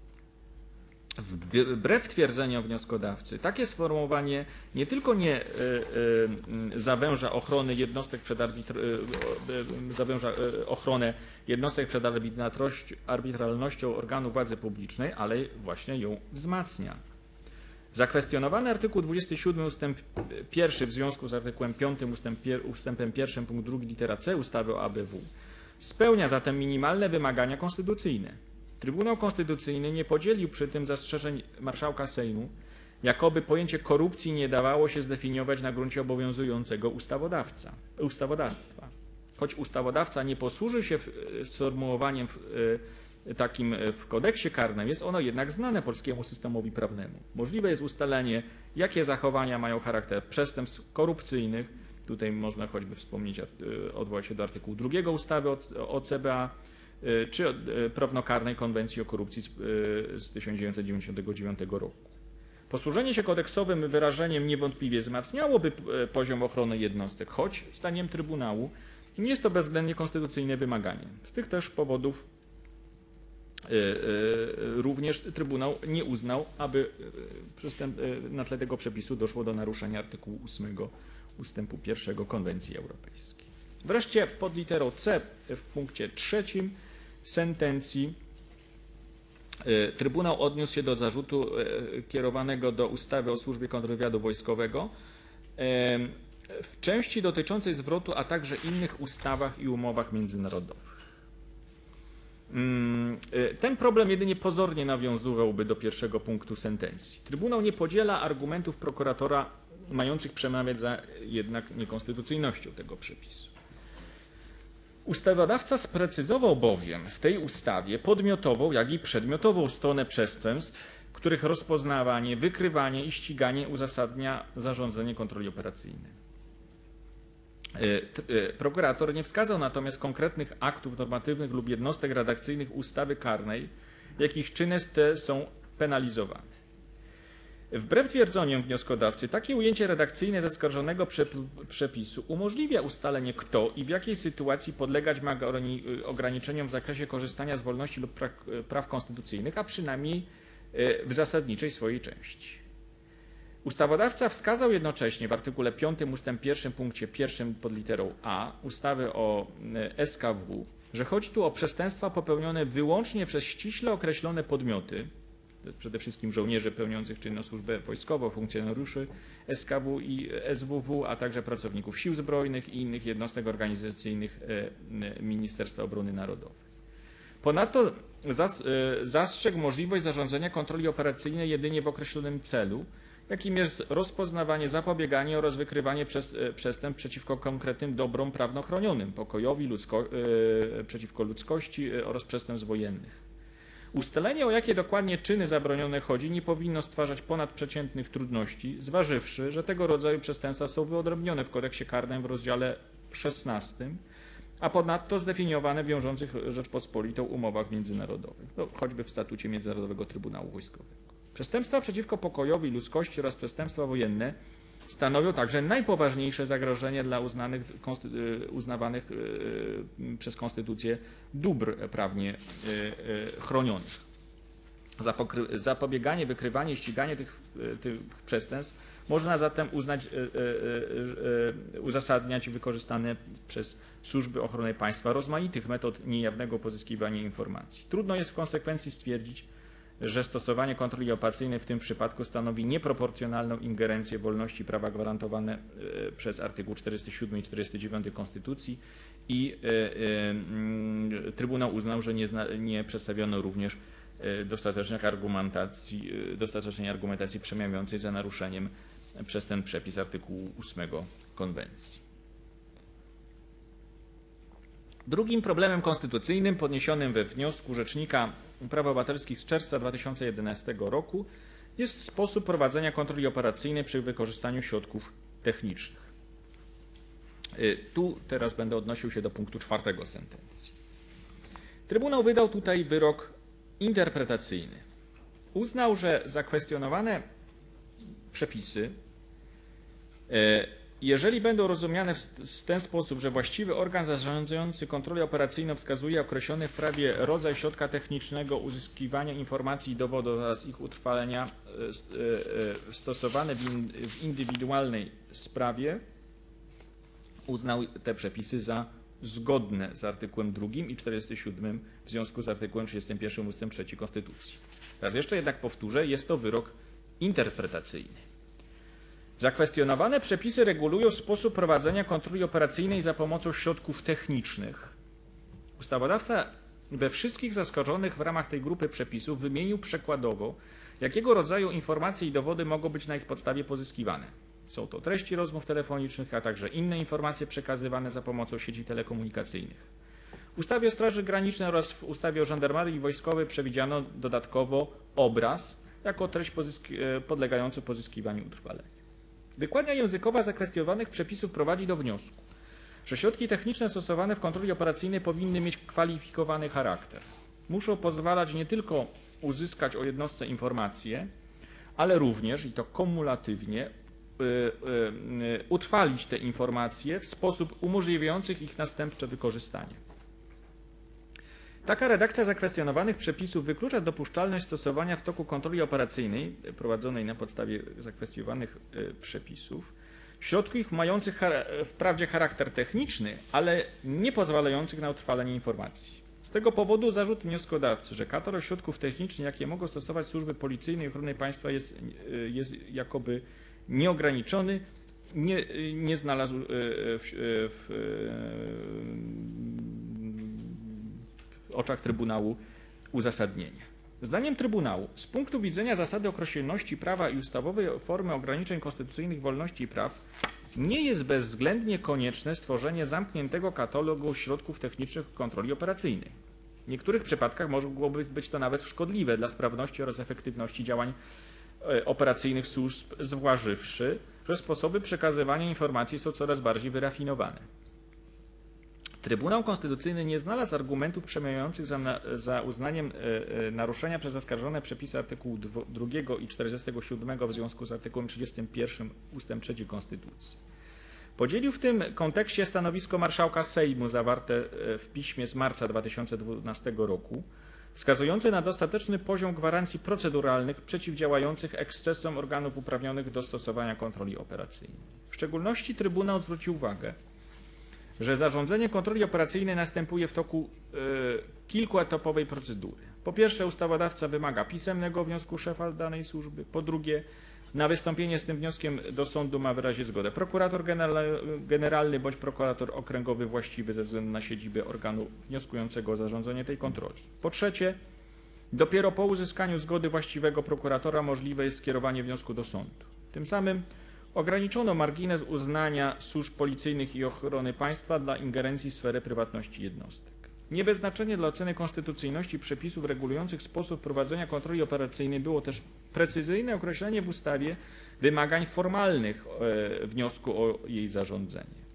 Wbrew twierdzeniom wnioskodawcy, takie sformułowanie nie tylko nie zawęża ochronę jednostek przed, arbitr... zawęża ochronę jednostek przed arbitralnością organów władzy publicznej, ale właśnie ją wzmacnia. Zakwestionowany artykuł dwudziesty siódmy ustęp pierwszy w związku z artykułem piątym ustęp ustępem pierwszym punkt drugi litera C ustawy o A B W spełnia zatem minimalne wymagania konstytucyjne. Trybunał Konstytucyjny nie podzielił przy tym zastrzeżeń marszałka Sejmu, jakoby pojęcie korupcji nie dawało się zdefiniować na gruncie obowiązującego ustawodawca, ustawodawstwa. Choć ustawodawca nie posłużył się sformułowaniem w, takim w kodeksie karnym, jest ono jednak znane polskiemu systemowi prawnemu. Możliwe jest ustalenie, jakie zachowania mają charakter przestępstw korupcyjnych. Tutaj można choćby wspomnieć, odwołać się do artykułu drugiego ustawy o C B A, czy prawnokarnej konwencji o korupcji z tysiąc dziewięćset dziewięćdziesiątego dziewiątego roku. Posłużenie się kodeksowym wyrażeniem niewątpliwie wzmacniałoby poziom ochrony jednostek, choć zdaniem Trybunału nie jest to bezwzględnie konstytucyjne wymaganie. Z tych też powodów również Trybunał nie uznał, aby na tle tego przepisu doszło do naruszenia artykułu ósmego ustępu pierwszego Konwencji Europejskiej. Wreszcie pod literą C w punkcie trzecim sentencji Trybunał odniósł się do zarzutu kierowanego do ustawy o służbie kontrwywiadu wojskowego w części dotyczącej zwrotu, a także innych ustawach i umowach międzynarodowych. Ten problem jedynie pozornie nawiązywałby do pierwszego punktu sentencji. Trybunał nie podziela argumentów prokuratora mających przemawiać za jednak niekonstytucyjnością tego przepisu. Ustawodawca sprecyzował bowiem w tej ustawie podmiotową, jak i przedmiotową stronę przestępstw, których rozpoznawanie, wykrywanie i ściganie uzasadnia zarządzenie kontroli operacyjnej. Prokurator nie wskazał natomiast konkretnych aktów normatywnych lub jednostek redakcyjnych ustawy karnej, jakich czyny te są penalizowane. Wbrew twierdzeniom wnioskodawcy, takie ujęcie redakcyjne zaskarżonego przepisu umożliwia ustalenie, kto i w jakiej sytuacji podlegać ma ograniczeniom w zakresie korzystania z wolności lub praw konstytucyjnych, a przynajmniej w zasadniczej swojej części. Ustawodawca wskazał jednocześnie w artykule piątym ustęp pierwszym punkcie pierwszym pod literą A ustawy o S K W, że chodzi tu o przestępstwa popełnione wyłącznie przez ściśle określone podmioty, przede wszystkim żołnierzy pełniących czynną służbę wojskową, funkcjonariuszy S K W i S W W, a także pracowników Sił Zbrojnych i innych jednostek organizacyjnych Ministerstwa Obrony Narodowej. Ponadto zastrzegł możliwość zarządzenia kontroli operacyjnej jedynie w określonym celu, jakim jest rozpoznawanie, zapobieganie oraz wykrywanie przestępstw przeciwko konkretnym dobrom prawnochronionym, pokojowi, ludzko, przeciwko ludzkości oraz przestępstw wojennych. Ustalenie, o jakie dokładnie czyny zabronione chodzi, nie powinno stwarzać ponadprzeciętnych trudności, zważywszy, że tego rodzaju przestępstwa są wyodrębnione w kodeksie karnym w rozdziale szesnastym, a ponadto zdefiniowane w wiążących Rzeczpospolitą umowach międzynarodowych, no, choćby w statucie Międzynarodowego Trybunału Wojskowego. Przestępstwa przeciwko pokojowi, ludzkości oraz przestępstwa wojenne stanowią także najpoważniejsze zagrożenie dla uznanych, uznawanych przez Konstytucję dóbr prawnie chronionych. Zapobieganie, wykrywanie i ściganie tych, tych przestępstw można zatem uznać, uzasadniać wykorzystane przez służby ochrony państwa rozmaitych metod niejawnego pozyskiwania informacji. Trudno jest w konsekwencji stwierdzić, że stosowanie kontroli operacyjnej w tym przypadku stanowi nieproporcjonalną ingerencję w wolności i prawa gwarantowane przez artykuł czterdziesty siódmy i czterdziesty dziewiąty Konstytucji i Trybunał uznał, że nie, zna, nie przedstawiono również dostatecznych argumentacji, dostatecznej argumentacji przemawiającej za naruszeniem przez ten przepis artykułu ósmego Konwencji. Drugim problemem konstytucyjnym podniesionym we wniosku Rzecznika Praw Obywatelskich z czerwca dwa tysiące jedenastego roku jest sposób prowadzenia kontroli operacyjnej przy wykorzystaniu środków technicznych. Tu teraz będę odnosił się do punktu czwartego sentencji. Trybunał wydał tutaj wyrok interpretacyjny. Uznał, że zakwestionowane przepisy, jeżeli będą rozumiane w ten sposób, że właściwy organ zarządzający kontrolę operacyjną wskazuje określony w prawie rodzaj środka technicznego uzyskiwania informacji i dowodów oraz ich utrwalenia stosowane w indywidualnej sprawie, uznał te przepisy za zgodne z artykułem drugim i czterdziestym siódmym w związku z artykułem trzydziestym pierwszym ustęp trzeci Konstytucji. Raz jeszcze jednak powtórzę, jest to wyrok interpretacyjny. Zakwestionowane przepisy regulują sposób prowadzenia kontroli operacyjnej za pomocą środków technicznych. Ustawodawca we wszystkich zaskarżonych w ramach tej grupy przepisów wymienił przykładowo, jakiego rodzaju informacje i dowody mogą być na ich podstawie pozyskiwane. Są to treści rozmów telefonicznych, a także inne informacje przekazywane za pomocą sieci telekomunikacyjnych. W ustawie o Straży Granicznej oraz w ustawie o Żandarmerii Wojskowej przewidziano dodatkowo obraz jako treść pozyski podlegającą pozyskiwaniu i utrwaleniu. Wykładnia językowa zakwestionowanych przepisów prowadzi do wniosku, że środki techniczne stosowane w kontroli operacyjnej powinny mieć kwalifikowany charakter. Muszą pozwalać nie tylko uzyskać o jednostce informacje, ale również, i to kumulatywnie, y, y, y, utrwalić te informacje w sposób umożliwiający ich następcze wykorzystanie. Taka redakcja zakwestionowanych przepisów wyklucza dopuszczalność stosowania w toku kontroli operacyjnej prowadzonej na podstawie zakwestionowanych przepisów środków mających wprawdzie charakter techniczny, ale nie pozwalających na utrwalenie informacji. Z tego powodu zarzut wnioskodawcy, że katalog środków technicznych, jakie mogą stosować służby policyjne i ochrony państwa, jest, jest jakoby nieograniczony, nie, nie znalazł w, w, w oczach Trybunału uzasadnienia. Zdaniem Trybunału, z punktu widzenia zasady określoności prawa i ustawowej formy ograniczeń konstytucyjnych wolności i praw, nie jest bezwzględnie konieczne stworzenie zamkniętego katalogu środków technicznych kontroli operacyjnej. W niektórych przypadkach mogłoby być to nawet szkodliwe dla sprawności oraz efektywności działań operacyjnych służb, zważywszy, że sposoby przekazywania informacji są coraz bardziej wyrafinowane. Trybunał Konstytucyjny nie znalazł argumentów przemawiających za, za uznaniem e, e, naruszenia przez zaskarżone przepisy artykułu drugiego i czterdziestego siódmego w związku z artykułem trzydziestym pierwszym ustęp trzeci Konstytucji. Podzielił w tym kontekście stanowisko marszałka Sejmu zawarte w piśmie z marca dwa tysiące dwunastego roku, wskazujące na dostateczny poziom gwarancji proceduralnych przeciwdziałających ekscesom organów uprawnionych do stosowania kontroli operacyjnej. W szczególności Trybunał zwrócił uwagę, że zarządzanie kontroli operacyjnej następuje w toku y, kilkuetapowej procedury. Po pierwsze, ustawodawca wymaga pisemnego wniosku szefa danej służby. Po drugie, na wystąpienie z tym wnioskiem do sądu ma wyrazić zgodę prokurator generalny bądź prokurator okręgowy właściwy ze względu na siedzibę organu wnioskującego o zarządzenie tej kontroli. Po trzecie, dopiero po uzyskaniu zgody właściwego prokuratora możliwe jest skierowanie wniosku do sądu. Tym samym ograniczono margines uznania służb policyjnych i ochrony państwa dla ingerencji w sferę prywatności jednostek. Nie bez znaczenia dla oceny konstytucyjności przepisów regulujących sposób prowadzenia kontroli operacyjnej było też precyzyjne określenie w ustawie wymagań formalnych wniosku o jej zarządzenie.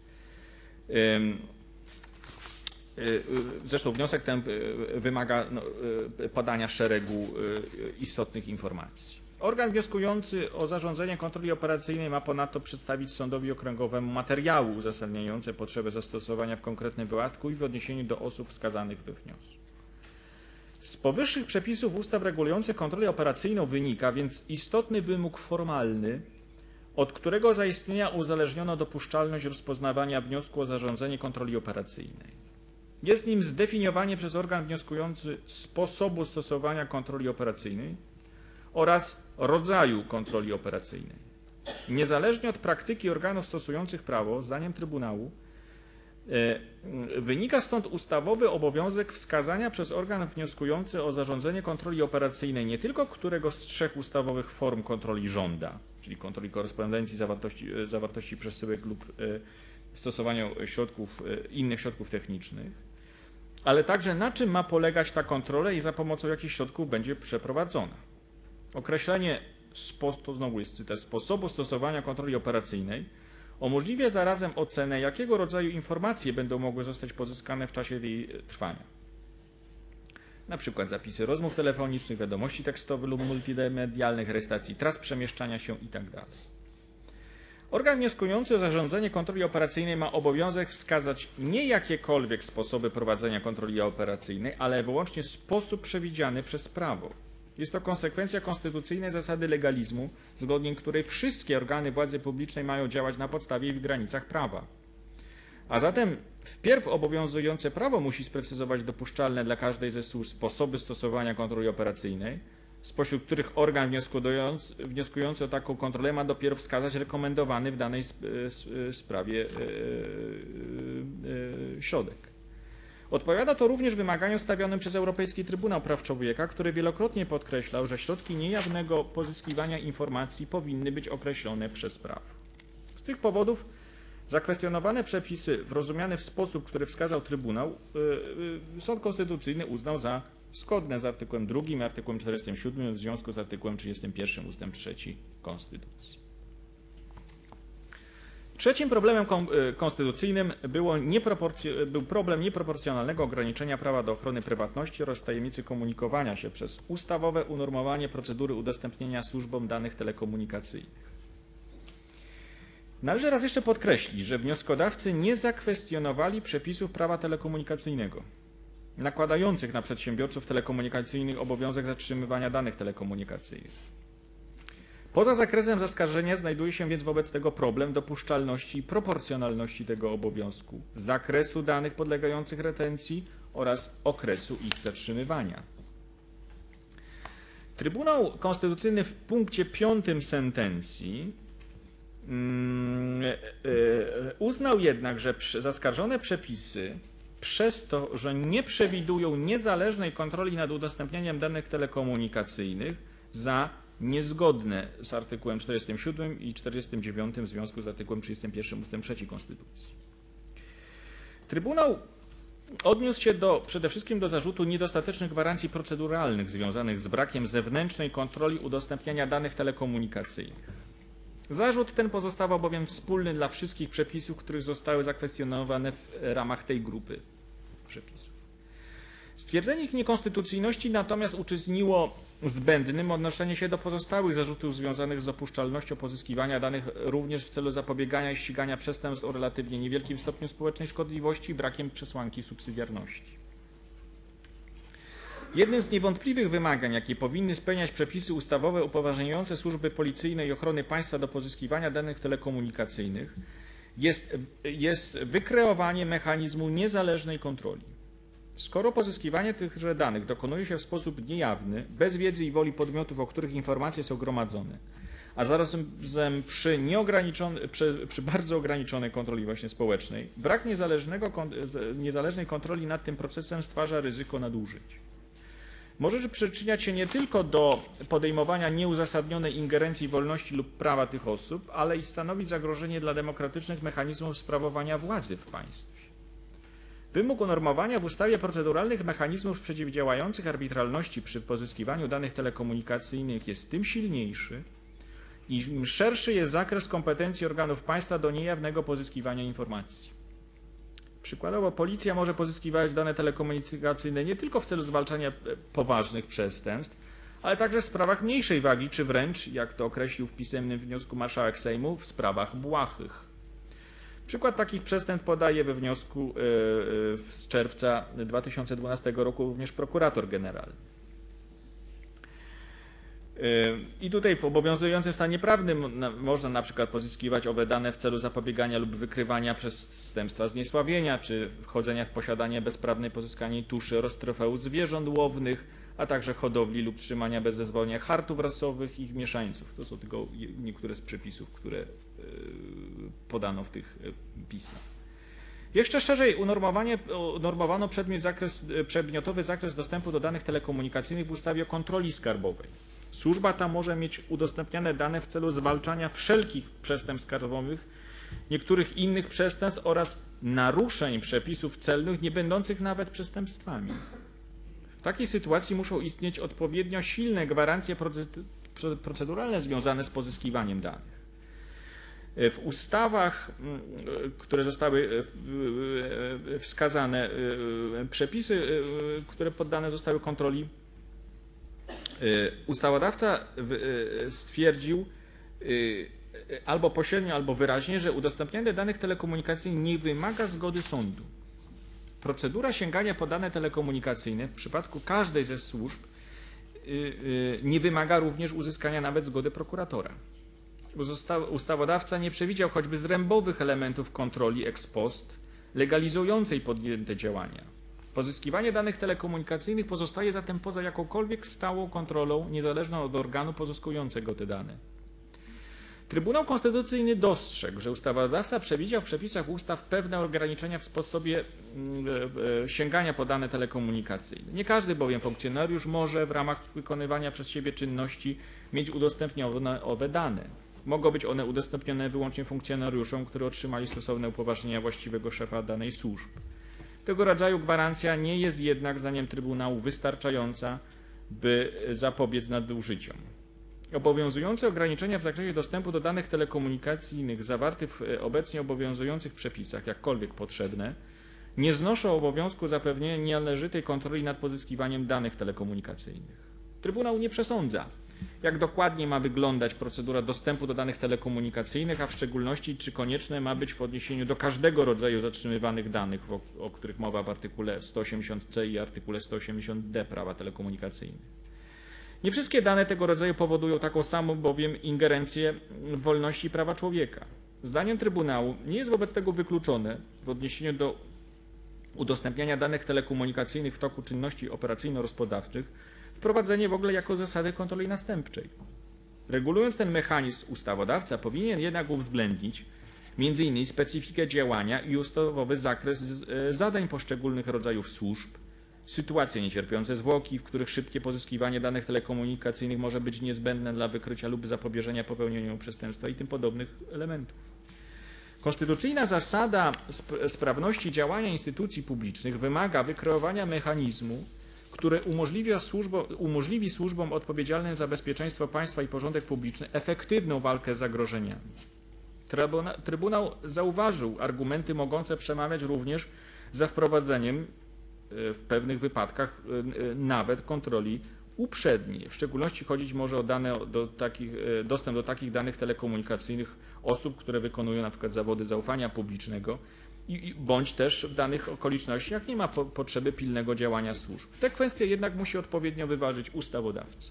Zresztą wniosek ten wymaga podania szeregu istotnych informacji. Organ wnioskujący o zarządzenie kontroli operacyjnej ma ponadto przedstawić sądowi okręgowemu materiały uzasadniające potrzebę zastosowania w konkretnym wypadku i w odniesieniu do osób wskazanych we wniosku. Z powyższych przepisów ustaw regulujących kontrolę operacyjną wynika więc istotny wymóg formalny, od którego zaistnienia uzależniono dopuszczalność rozpoznawania wniosku o zarządzenie kontroli operacyjnej. Jest nim zdefiniowanie przez organ wnioskujący sposobu stosowania kontroli operacyjnej oraz rodzaju kontroli operacyjnej. Niezależnie od praktyki organów stosujących prawo, zdaniem Trybunału, e, wynika stąd ustawowy obowiązek wskazania przez organ wnioskujący o zarządzenie kontroli operacyjnej nie tylko którego z trzech ustawowych form kontroli żąda, czyli kontroli korespondencji, zawartości, zawartości przesyłek lub e, stosowania środków, e, innych środków technicznych, ale także na czym ma polegać ta kontrola i za pomocą jakich środków będzie przeprowadzona. Określenie, to znowu jest cytat, sposobu stosowania kontroli operacyjnej umożliwia zarazem ocenę, jakiego rodzaju informacje będą mogły zostać pozyskane w czasie jej trwania. na przykład zapisy rozmów telefonicznych, wiadomości tekstowych lub multimedialnych, rejestracji tras przemieszczania się itd. Organ wnioskujący o zarządzenie kontroli operacyjnej ma obowiązek wskazać nie jakiekolwiek sposoby prowadzenia kontroli operacyjnej, ale wyłącznie sposób przewidziany przez prawo. Jest to konsekwencja konstytucyjnej zasady legalizmu, zgodnie której wszystkie organy władzy publicznej mają działać na podstawie i w granicach prawa. A zatem wpierw obowiązujące prawo musi sprecyzować dopuszczalne dla każdej ze służb sposoby stosowania kontroli operacyjnej, spośród których organ wnioskujący o taką kontrolę ma dopiero wskazać rekomendowany w danej sprawie środek. Odpowiada to również wymaganiom stawionym przez Europejski Trybunał Praw Człowieka, który wielokrotnie podkreślał, że środki niejawnego pozyskiwania informacji powinny być określone przez prawo. Z tych powodów zakwestionowane przepisy w sposób, który wskazał Trybunał, Sąd Konstytucyjny uznał za zgodne z artykułem drugim i artykułem czterdziestym siódmym w związku z artykułem trzydziestym pierwszym ustęp trzeci Konstytucji. Trzecim problemem konstytucyjnym było był problem nieproporcjonalnego ograniczenia prawa do ochrony prywatności oraz tajemnicy komunikowania się przez ustawowe unormowanie procedury udostępnienia służbom danych telekomunikacyjnych. Należy raz jeszcze podkreślić, że wnioskodawcy nie zakwestionowali przepisów prawa telekomunikacyjnego nakładających na przedsiębiorców telekomunikacyjnych obowiązek zatrzymywania danych telekomunikacyjnych. Poza zakresem zaskarżenia znajduje się więc wobec tego problem dopuszczalności i proporcjonalności tego obowiązku, zakresu danych podlegających retencji oraz okresu ich zatrzymywania. Trybunał Konstytucyjny w punkcie piątym sentencji uznał jednak, że zaskarżone przepisy przez to, że nie przewidują niezależnej kontroli nad udostępnianiem danych telekomunikacyjnych, za niezgodne z artykułem czterdziestym siódmym i czterdziestym dziewiątym w związku z artykułem trzydziestym pierwszym ustęp trzeci Konstytucji. Trybunał odniósł się do, przede wszystkim do zarzutu niedostatecznych gwarancji proceduralnych związanych z brakiem zewnętrznej kontroli udostępniania danych telekomunikacyjnych. Zarzut ten pozostawał bowiem wspólny dla wszystkich przepisów, które zostały zakwestionowane w ramach tej grupy przepisów. Stwierdzenie ich niekonstytucyjności natomiast uczyniło zbędnym odnoszenie się do pozostałych zarzutów związanych z dopuszczalnością pozyskiwania danych również w celu zapobiegania i ścigania przestępstw o relatywnie niewielkim stopniu społecznej szkodliwości i brakiem przesłanki subsydiarności. Jednym z niewątpliwych wymagań, jakie powinny spełniać przepisy ustawowe upoważniające służby policyjne i ochrony państwa do pozyskiwania danych telekomunikacyjnych jest, jest wykreowanie mechanizmu niezależnej kontroli. Skoro pozyskiwanie tychże danych dokonuje się w sposób niejawny, bez wiedzy i woli podmiotów, o których informacje są gromadzone, a zarazem przy, przy, przy bardzo ograniczonej kontroli właśnie społecznej, brak niezależnego, niezależnej kontroli nad tym procesem stwarza ryzyko nadużyć. Może przyczyniać się nie tylko do podejmowania nieuzasadnionej ingerencji wolności lub prawa tych osób, ale i stanowić zagrożenie dla demokratycznych mechanizmów sprawowania władzy w państwie. Wymóg unormowania w ustawie proceduralnych mechanizmów przeciwdziałających arbitralności przy pozyskiwaniu danych telekomunikacyjnych jest tym silniejszy, im szerszy jest zakres kompetencji organów państwa do niejawnego pozyskiwania informacji. Przykładowo policja może pozyskiwać dane telekomunikacyjne nie tylko w celu zwalczania poważnych przestępstw, ale także w sprawach mniejszej wagi, czy wręcz, jak to określił w pisemnym wniosku marszałek Sejmu, w sprawach błahych. Przykład takich przestępstw podaje we wniosku z czerwca dwa tysiące dwunastego roku również prokurator generalny. I tutaj w obowiązującym stanie prawnym można na przykład pozyskiwać owe dane w celu zapobiegania lub wykrywania przestępstwa zniesławienia, czy wchodzenia w posiadanie bezprawnej pozyskania tuszy oraz trofeów zwierząt łownych, a także hodowli lub trzymania bez zezwolenia hartów rasowych i ich mieszańców. To są tylko niektóre z przepisów, które podano w tych pismach. Jeszcze szerzej unormowano przedmiot zakres, przedmiotowy zakres dostępu do danych telekomunikacyjnych w ustawie o kontroli skarbowej. Służba ta może mieć udostępniane dane w celu zwalczania wszelkich przestępstw skarbowych, niektórych innych przestępstw oraz naruszeń przepisów celnych, nie będących nawet przestępstwami. W takiej sytuacji muszą istnieć odpowiednio silne gwarancje proceduralne związane z pozyskiwaniem danych. W ustawach, które zostały wskazane, przepisy, które poddane zostały kontroli, ustawodawca stwierdził albo pośrednio, albo wyraźnie, że udostępnianie danych telekomunikacyjnych nie wymaga zgody sądu. Procedura sięgania po dane telekomunikacyjne w przypadku każdej ze służb nie wymaga również uzyskania nawet zgody prokuratora. Ustawodawca nie przewidział choćby zrębowych elementów kontroli ex post legalizującej podjęte działania. Pozyskiwanie danych telekomunikacyjnych pozostaje zatem poza jakąkolwiek stałą kontrolą niezależną od organu pozyskującego te dane. Trybunał Konstytucyjny dostrzegł, że ustawodawca przewidział w przepisach ustaw pewne ograniczenia w sposobie sięgania po dane telekomunikacyjne. Nie każdy bowiem funkcjonariusz może w ramach wykonywania przez siebie czynności mieć udostępnione owe dane. Mogą być one udostępnione wyłącznie funkcjonariuszom, którzy otrzymali stosowne upoważnienia właściwego szefa danej służby. Tego rodzaju gwarancja nie jest jednak zdaniem Trybunału wystarczająca, by zapobiec nadużyciom. Obowiązujące ograniczenia w zakresie dostępu do danych telekomunikacyjnych zawarte w obecnie obowiązujących przepisach, jakkolwiek potrzebne, nie znoszą obowiązku zapewnienia należytej kontroli nad pozyskiwaniem danych telekomunikacyjnych. Trybunał nie przesądza, jak dokładnie ma wyglądać procedura dostępu do danych telekomunikacyjnych, a w szczególności czy konieczne ma być w odniesieniu do każdego rodzaju zatrzymywanych danych, o, o których mowa w artykule sto osiemdziesiąt C i artykule sto osiemdziesiąt D prawa telekomunikacyjnych. Nie wszystkie dane tego rodzaju powodują taką samą bowiem ingerencję w wolności i prawa człowieka. Zdaniem Trybunału nie jest wobec tego wykluczone w odniesieniu do udostępniania danych telekomunikacyjnych w toku czynności operacyjno-gospodarczych wprowadzenie w ogóle jako zasady kontroli następczej. Regulując ten mechanizm, ustawodawca powinien jednak uwzględnić między innymi specyfikę działania i ustawowy zakres zadań poszczególnych rodzajów służb, sytuacje niecierpiące zwłoki, w których szybkie pozyskiwanie danych telekomunikacyjnych może być niezbędne dla wykrycia lub zapobieżenia popełnieniu przestępstwa i tym podobnych elementów. Konstytucyjna zasada sp- sprawności działania instytucji publicznych wymaga wykreowania mechanizmu, który umożliwia służbom, umożliwi służbom odpowiedzialnym za bezpieczeństwo państwa i porządek publiczny efektywną walkę z zagrożeniami. Trybuna, Trybunał zauważył argumenty mogące przemawiać również za wprowadzeniem w pewnych wypadkach nawet kontroli uprzedniej. W szczególności chodzić może o dane do takich, dostęp do takich danych telekomunikacyjnych osób, które wykonują na przykład zawody zaufania publicznego, i, bądź też w danych okolicznościach nie ma po, potrzeby pilnego działania służb. Te kwestie jednak musi odpowiednio wyważyć ustawodawca.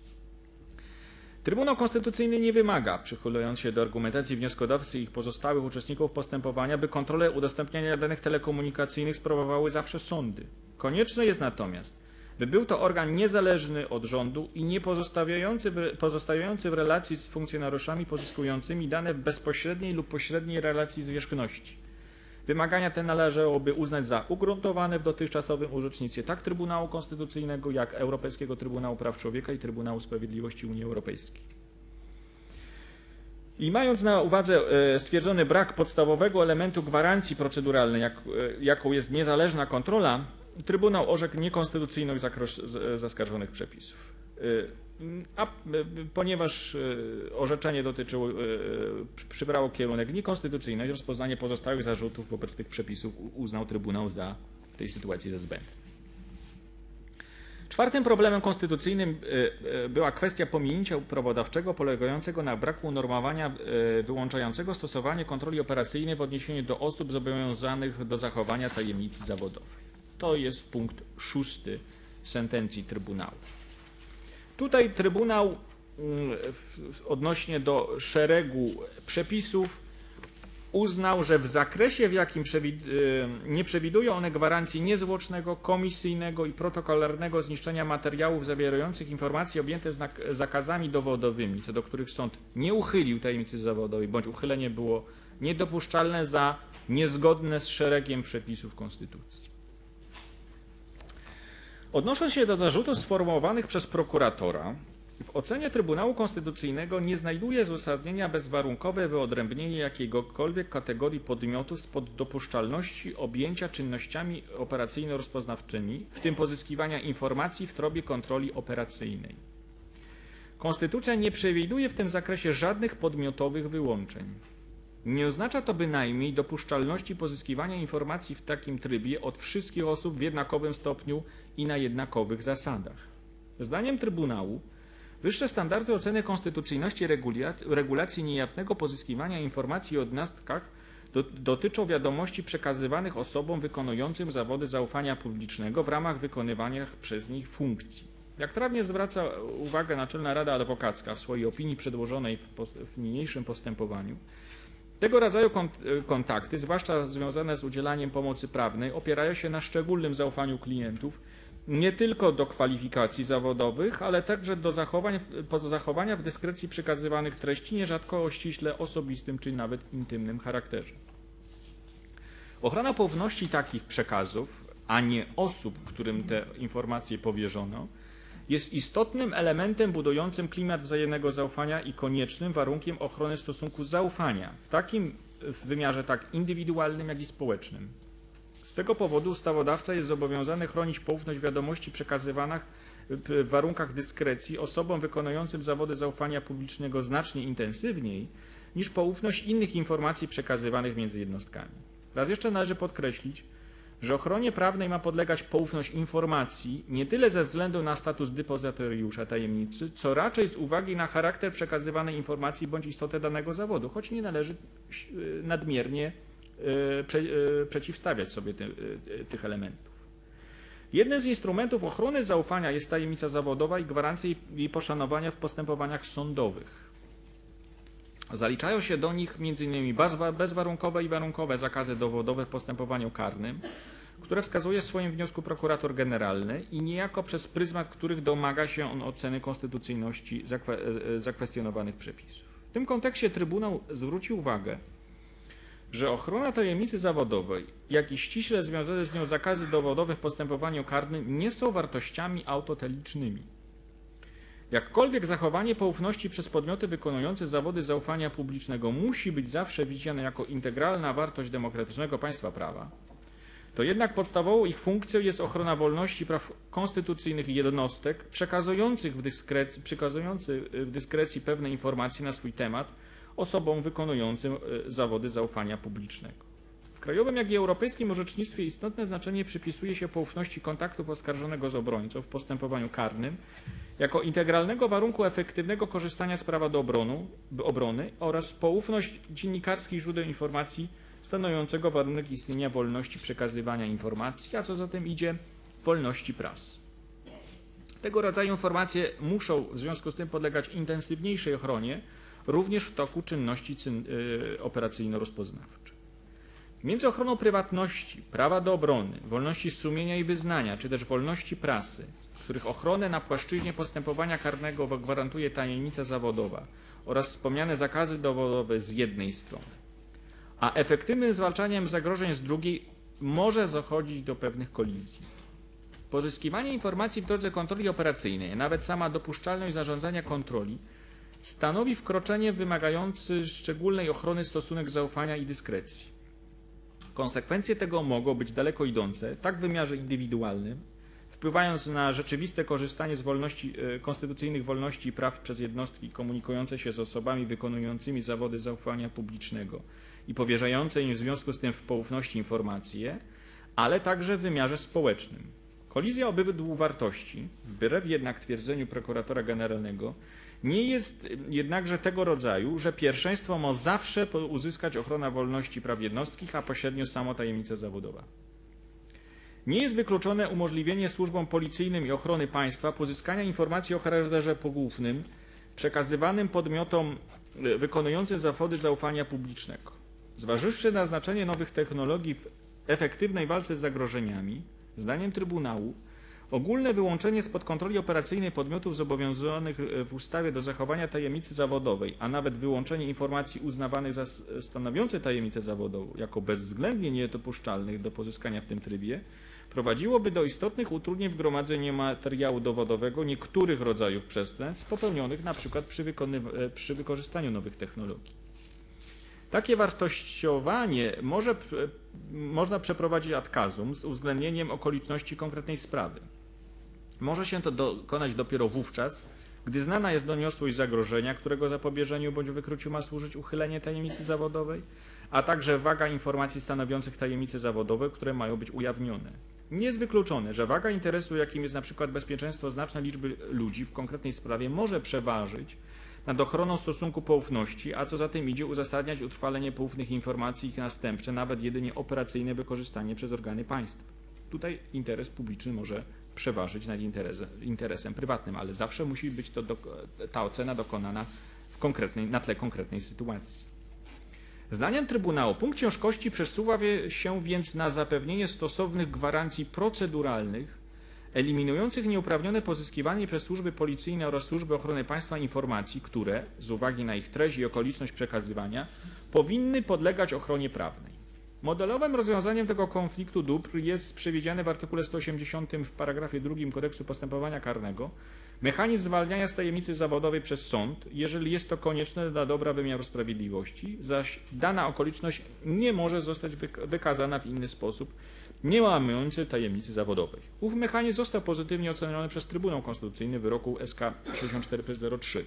Trybunał Konstytucyjny nie wymaga, przychylając się do argumentacji wnioskodawcy i ich pozostałych uczestników postępowania, by kontrolę udostępniania danych telekomunikacyjnych sprawowały zawsze sądy. Konieczne jest natomiast, by był to organ niezależny od rządu i nie pozostawiający w, pozostawiający w relacji z funkcjonariuszami pozyskującymi dane w bezpośredniej lub pośredniej relacji zwierzchności. Wymagania te należałoby uznać za ugruntowane w dotychczasowym orzecznictwie tak Trybunału Konstytucyjnego, jak Europejskiego Trybunału Praw Człowieka i Trybunału Sprawiedliwości Unii Europejskiej. I mając na uwadze stwierdzony brak podstawowego elementu gwarancji proceduralnej, jak, jaką jest niezależna kontrola, Trybunał orzekł niekonstytucyjność zaskarżonych przepisów. A ponieważ orzeczenie dotyczyło, przybrało kierunek niekonstytucyjność, rozpoznanie pozostałych zarzutów wobec tych przepisów uznał Trybunał za w tej sytuacji za zbędne. Czwartym problemem konstytucyjnym była kwestia pominięcia prawodawczego polegającego na braku unormowania wyłączającego stosowanie kontroli operacyjnej w odniesieniu do osób zobowiązanych do zachowania tajemnicy zawodowej. To jest punkt szósty sentencji Trybunału. Tutaj Trybunał odnośnie do szeregu przepisów uznał, że w zakresie, w jakim nie przewidują one gwarancji niezwłocznego, komisyjnego i protokolarnego zniszczenia materiałów zawierających informacje objęte zakazami dowodowymi, co do których sąd nie uchylił tajemnicy zawodowej, bądź uchylenie było niedopuszczalne za niezgodne z szeregiem przepisów Konstytucji. Odnosząc się do zarzutów sformułowanych przez prokuratora, w ocenie Trybunału Konstytucyjnego nie znajduje uzasadnienia bezwarunkowe wyodrębnienie jakiejkolwiek kategorii podmiotów spod dopuszczalności objęcia czynnościami operacyjno-rozpoznawczymi, w tym pozyskiwania informacji w trybie kontroli operacyjnej. Konstytucja nie przewiduje w tym zakresie żadnych podmiotowych wyłączeń. Nie oznacza to bynajmniej dopuszczalności pozyskiwania informacji w takim trybie od wszystkich osób w jednakowym stopniu i na jednakowych zasadach. Zdaniem Trybunału wyższe standardy oceny konstytucyjności regulacji niejawnego pozyskiwania informacji o jednostkach do, dotyczą wiadomości przekazywanych osobom wykonującym zawody zaufania publicznego w ramach wykonywania przez nich funkcji. Jak trafnie zwraca uwagę Naczelna Rada Adwokacka w swojej opinii przedłożonej w, post, w niniejszym postępowaniu, tego rodzaju kontakty, zwłaszcza związane z udzielaniem pomocy prawnej, opierają się na szczególnym zaufaniu klientów nie tylko do kwalifikacji zawodowych, ale także do zachowań, zachowania w dyskrecji przekazywanych treści, nierzadko o ściśle osobistym czy nawet intymnym charakterze. Ochrona poufności takich przekazów, a nie osób, którym te informacje powierzono, jest istotnym elementem budującym klimat wzajemnego zaufania i koniecznym warunkiem ochrony stosunku zaufania w takim w wymiarze tak indywidualnym, jak i społecznym. Z tego powodu ustawodawca jest zobowiązany chronić poufność wiadomości przekazywanych w warunkach dyskrecji osobom wykonującym zawody zaufania publicznego znacznie intensywniej niż poufność innych informacji przekazywanych między jednostkami. Raz jeszcze należy podkreślić, że ochronie prawnej ma podlegać poufność informacji nie tyle ze względu na status depozytariusza tajemnicy, co raczej z uwagi na charakter przekazywanej informacji bądź istotę danego zawodu, choć nie należy nadmiernie prze, przeciwstawiać sobie ty, tych elementów. Jednym z instrumentów ochrony zaufania jest tajemnica zawodowa i gwarancja jej poszanowania w postępowaniach sądowych. Zaliczają się do nich między innymi bezwarunkowe i warunkowe zakazy dowodowe w postępowaniu karnym, które wskazuje w swoim wniosku prokurator generalny i niejako przez pryzmat których domaga się on oceny konstytucyjności zakwe, zakwestionowanych przepisów. W tym kontekście Trybunał zwrócił uwagę, że ochrona tajemnicy zawodowej, jak i ściśle związane z nią zakazy dowodowe w postępowaniu karnym nie są wartościami autotelicznymi. Jakkolwiek zachowanie poufności przez podmioty wykonujące zawody zaufania publicznego musi być zawsze widziane jako integralna wartość demokratycznego państwa prawa, to jednak podstawową ich funkcją jest ochrona wolności praw konstytucyjnych jednostek przekazujących w dyskrecji, przekazujących w dyskrecji pewne informacje na swój temat osobom wykonującym zawody zaufania publicznego. W krajowym, jak i europejskim orzecznictwie istotne znaczenie przypisuje się poufności kontaktów oskarżonego z obrońcą w postępowaniu karnym jako integralnego warunku efektywnego korzystania z prawa do obronu, obrony oraz poufność dziennikarskich źródeł informacji stanowiącego warunek istnienia wolności przekazywania informacji, a co za tym idzie wolności prasy. Tego rodzaju informacje muszą w związku z tym podlegać intensywniejszej ochronie również w toku czynności operacyjno-rozpoznawczych. Między ochroną prywatności, prawa do obrony, wolności sumienia i wyznania, czy też wolności prasy, których ochronę na płaszczyźnie postępowania karnego gwarantuje tajemnica zawodowa oraz wspomniane zakazy dowodowe z jednej strony, a efektywnym zwalczaniem zagrożeń z drugiej może dochodzić do pewnych kolizji. Pozyskiwanie informacji w drodze kontroli operacyjnej, nawet sama dopuszczalność zarządzania kontroli, stanowi wkroczenie wymagający szczególnej ochrony stosunek zaufania i dyskrecji. Konsekwencje tego mogą być daleko idące, tak w wymiarze indywidualnym, wpływając na rzeczywiste korzystanie z wolności, konstytucyjnych wolności i praw przez jednostki komunikujące się z osobami wykonującymi zawody zaufania publicznego i powierzające im w związku z tym w poufności informacje, ale także w wymiarze społecznym. Kolizja obydwu wartości, wbrew jednak twierdzeniu prokuratora generalnego, nie jest jednakże tego rodzaju, że pierwszeństwo ma zawsze uzyskać ochrona wolności i praw jednostki, a pośrednio samo tajemnica zawodowa. Nie jest wykluczone umożliwienie służbom policyjnym i ochrony państwa pozyskania informacji o charakterze pogłównym przekazywanym podmiotom wykonującym zawody zaufania publicznego. Zważywszy na znaczenie nowych technologii w efektywnej walce z zagrożeniami, zdaniem Trybunału, ogólne wyłączenie spod kontroli operacyjnej podmiotów zobowiązanych w ustawie do zachowania tajemnicy zawodowej, a nawet wyłączenie informacji uznawanych za stanowiące tajemnicę zawodową jako bezwzględnie niedopuszczalnych do pozyskania w tym trybie, prowadziłoby do istotnych utrudnień w gromadzeniu materiału dowodowego niektórych rodzajów przestępstw popełnionych np. Przy, przy wykorzystaniu nowych technologii. Takie wartościowanie może, można przeprowadzić ad casum z uwzględnieniem okoliczności konkretnej sprawy. Może się to dokonać dopiero wówczas, gdy znana jest doniosłość zagrożenia, którego zapobieżeniu bądź wykryciu ma służyć uchylenie tajemnicy zawodowej, a także waga informacji stanowiących tajemnice zawodowe, które mają być ujawnione. Nie jest wykluczone, że waga interesu, jakim jest na przykład bezpieczeństwo znacznej liczby ludzi w konkretnej sprawie, może przeważyć nad ochroną stosunku poufności, a co za tym idzie uzasadniać utrwalenie poufnych informacji i ich następcze, nawet jedynie operacyjne wykorzystanie przez organy państwa. Tutaj interes publiczny może przeważyć nad interesem, interesem prywatnym, ale zawsze musi być to do, ta ocena dokonana w konkretnej, na tle konkretnej sytuacji. Zdaniem Trybunału punkt ciężkości przesuwa się więc na zapewnienie stosownych gwarancji proceduralnych eliminujących nieuprawnione pozyskiwanie przez służby policyjne oraz służby ochrony państwa informacji, które, z uwagi na ich treść i okoliczność przekazywania, powinny podlegać ochronie prawnej. Modelowym rozwiązaniem tego konfliktu dóbr jest przewidziany w artykule sto osiemdziesiątym w paragrafie drugim Kodeksu Postępowania Karnego mechanizm zwalniania z tajemnicy zawodowej przez sąd, jeżeli jest to konieczne dla dobra wymiaru sprawiedliwości, zaś dana okoliczność nie może zostać wykazana w inny sposób, nie łamujący tajemnicy zawodowej. Ów mechanizm został pozytywnie oceniony przez Trybunał Konstytucyjny w wyroku S K sześćdziesiąt cztery przez zero trzy.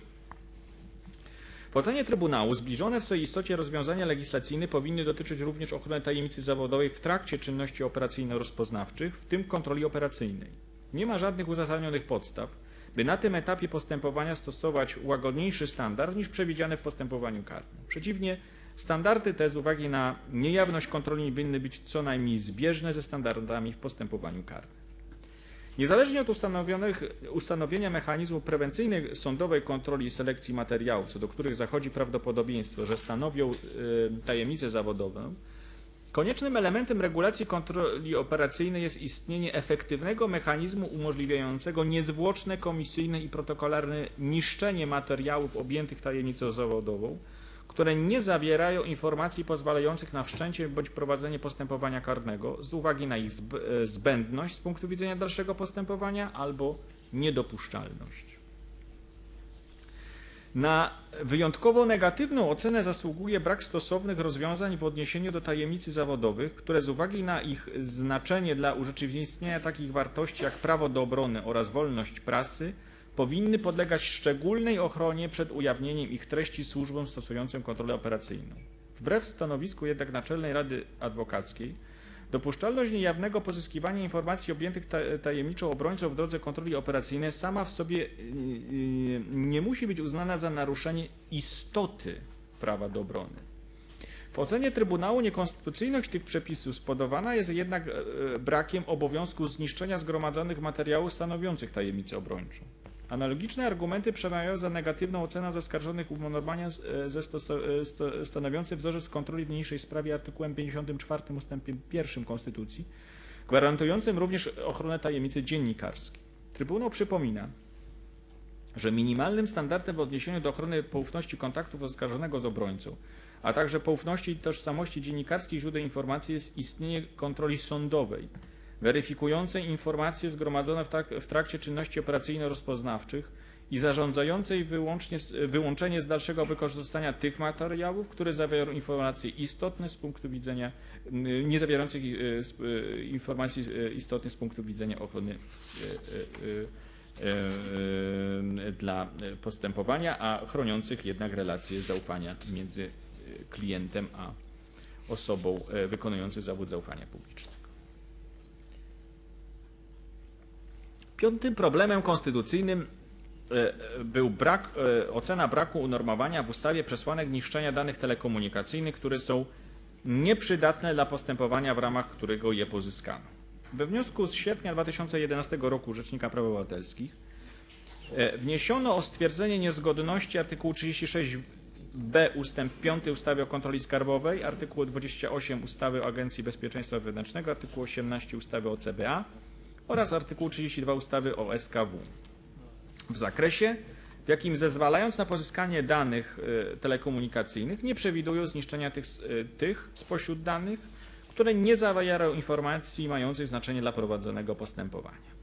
W ocenie Trybunału zbliżone w swojej istocie rozwiązania legislacyjne powinny dotyczyć również ochrony tajemnicy zawodowej w trakcie czynności operacyjno-rozpoznawczych, w tym kontroli operacyjnej. Nie ma żadnych uzasadnionych podstaw, by na tym etapie postępowania stosować łagodniejszy standard niż przewidziany w postępowaniu karnym. Przeciwnie, standardy te z uwagi na niejawność kontroli winny być co najmniej zbieżne ze standardami w postępowaniu karnym. Niezależnie od ustanowionych, ustanowienia mechanizmu prewencyjnej sądowej kontroli i selekcji materiałów, co do których zachodzi prawdopodobieństwo, że stanowią y, tajemnicę zawodową, koniecznym elementem regulacji kontroli operacyjnej jest istnienie efektywnego mechanizmu umożliwiającego niezwłoczne, komisyjne i protokolarne niszczenie materiałów objętych tajemnicą zawodową, które nie zawierają informacji pozwalających na wszczęcie bądź prowadzenie postępowania karnego z uwagi na ich zbędność z punktu widzenia dalszego postępowania albo niedopuszczalność. Na wyjątkowo negatywną ocenę zasługuje brak stosownych rozwiązań w odniesieniu do tajemnicy zawodowych, które z uwagi na ich znaczenie dla urzeczywistnienia takich wartości jak prawo do obrony oraz wolność prasy powinny podlegać szczególnej ochronie przed ujawnieniem ich treści służbom stosującym kontrolę operacyjną. Wbrew stanowisku jednak Naczelnej Rady Adwokackiej, dopuszczalność niejawnego pozyskiwania informacji objętych tajemniczą obrońcą w drodze kontroli operacyjnej sama w sobie nie musi być uznana za naruszenie istoty prawa do obrony. W ocenie Trybunału niekonstytucyjność tych przepisów spowodowana jest jednak brakiem obowiązku zniszczenia zgromadzonych materiałów stanowiących tajemnicę obrończą. Analogiczne argumenty przemawiają za negatywną oceną zaskarżonych unormowania ze stanowiącym wzorzec kontroli w niniejszej sprawie artykułem pięćdziesiątym czwartym ustępie pierwszym Konstytucji, gwarantującym również ochronę tajemnicy dziennikarskiej. Trybunał przypomina, że minimalnym standardem w odniesieniu do ochrony poufności kontaktów oskarżonego z obrońcą, a także poufności i tożsamości dziennikarskich źródeł informacji jest istnienie kontroli sądowej, weryfikującej informacje zgromadzone w, trak w trakcie czynności operacyjno-rozpoznawczych i zarządzającej wyłącznie, wyłączenie z dalszego wykorzystania tych materiałów, które zawierają informacje istotne z punktu widzenia, nie zawierających informacji istotnych z punktu widzenia ochrony dla postępowania, a chroniących jednak relacje zaufania między klientem a osobą wykonującą zawód zaufania publicznego. Piątym problemem konstytucyjnym był brak, ocena braku unormowania w ustawie przesłanek niszczenia danych telekomunikacyjnych, które są nieprzydatne dla postępowania, w ramach którego je pozyskano. We wniosku z sierpnia dwa tysiące jedenastego roku Rzecznika Praw Obywatelskich wniesiono o stwierdzenie niezgodności artykułu trzydzieści sześć b ustęp piąty ustawy o kontroli skarbowej, artykułu dwudziestego ósmego ustawy o Agencji Bezpieczeństwa Wewnętrznego, artykułu osiemnastego ustawy o C B A oraz artykułu trzydziestego drugiego ustawy o S K W w zakresie, w jakim zezwalając na pozyskanie danych telekomunikacyjnych nie przewidują zniszczenia tych, tych spośród danych, które nie zawierają informacji mających znaczenie dla prowadzonego postępowania.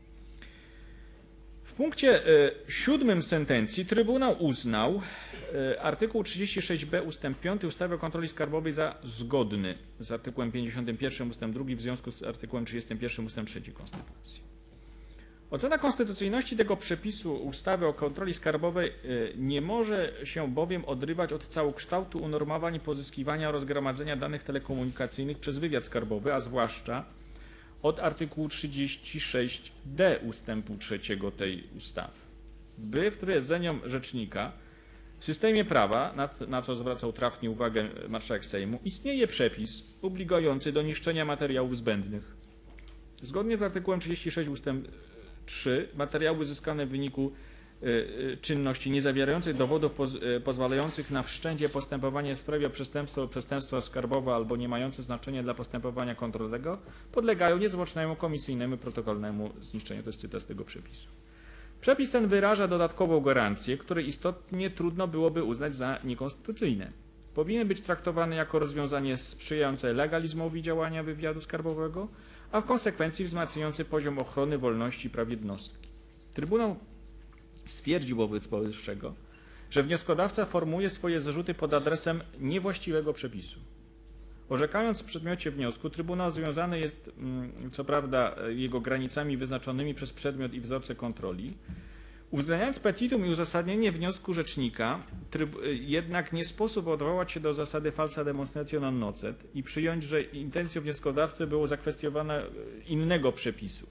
W punkcie siódmym sentencji Trybunał uznał artykuł trzydzieści sześć b ustęp piąty ustawy o kontroli skarbowej za zgodny z artykułem pięćdziesiątym pierwszym ustęp drugi w związku z artykułem trzydziestym pierwszym ustęp trzeci Konstytucji. Ocena konstytucyjności tego przepisu ustawy o kontroli skarbowej nie może się bowiem odrywać od całokształtu unormowań pozyskiwania oraz gromadzenia danych telekomunikacyjnych przez wywiad skarbowy, a zwłaszcza od artykułu trzydzieści sześć d ustępu trzeciego tej ustawy. Wbrew twierdzeniom rzecznika w systemie prawa, na, na co zwracał trafnie uwagę marszałek Sejmu, istnieje przepis obligujący do niszczenia materiałów zbędnych. Zgodnie z artykułem trzydzieści sześć ustęp trzy materiały uzyskane w wyniku y, czynności niezawierających dowodów poz, y, pozwalających na wszczęcie postępowania w sprawie o przestępstwo lub przestępstwo skarbowe albo nie mające znaczenia dla postępowania kontrolnego podlegają niezwłocznemu komisyjnemu protokolnemu zniszczeniu. To jest cytat z tego przepisu. Przepis ten wyraża dodatkową gwarancję, której istotnie trudno byłoby uznać za niekonstytucyjne. Powinien być traktowany jako rozwiązanie sprzyjające legalizmowi działania wywiadu skarbowego, a w konsekwencji wzmacniający poziom ochrony wolności i praw jednostki. Trybunał stwierdził wobec powyższego, że wnioskodawca formułuje swoje zarzuty pod adresem niewłaściwego przepisu. Orzekając w przedmiocie wniosku, Trybunał związany jest, co prawda, jego granicami wyznaczonymi przez przedmiot i wzorce kontroli. Uwzględniając petitum i uzasadnienie wniosku rzecznika, tryb, jednak nie sposób odwołać się do zasady falsa demonstratio non nocet i przyjąć, że intencją wnioskodawcy było zakwestionowanie innego przepisu.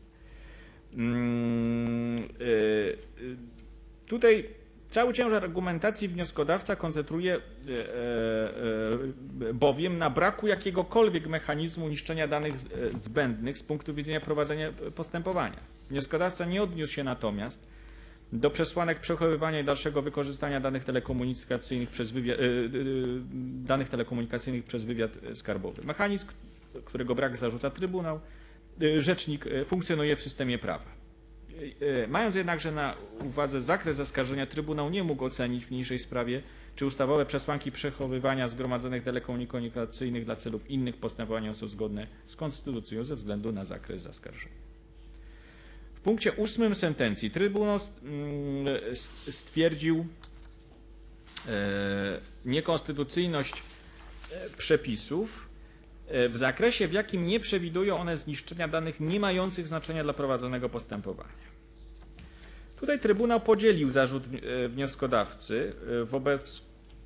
Hmm, yy, tutaj cały ciężar argumentacji wnioskodawca koncentruje e, e, bowiem na braku jakiegokolwiek mechanizmu niszczenia danych zbędnych z punktu widzenia prowadzenia postępowania. Wnioskodawca nie odniósł się natomiast do przesłanek przechowywania i dalszego wykorzystania danych telekomunikacyjnych przez wywiad, e, e, danych telekomunikacyjnych przez wywiad skarbowy. Mechanizm, którego brak zarzuca Trybunał, e, rzecznik e, funkcjonuje w systemie prawa. Mając jednakże na uwadze zakres zaskarżenia, Trybunał nie mógł ocenić w niniejszej sprawie, czy ustawowe przesłanki przechowywania zgromadzonych telekomunikacyjnych dla celów innych postępowania są zgodne z konstytucją ze względu na zakres zaskarżenia. W punkcie ósmym sentencji Trybunał stwierdził niekonstytucyjność przepisów w zakresie, w jakim nie przewidują one zniszczenia danych nie mających znaczenia dla prowadzonego postępowania. Tutaj Trybunał podzielił zarzut wnioskodawcy wobec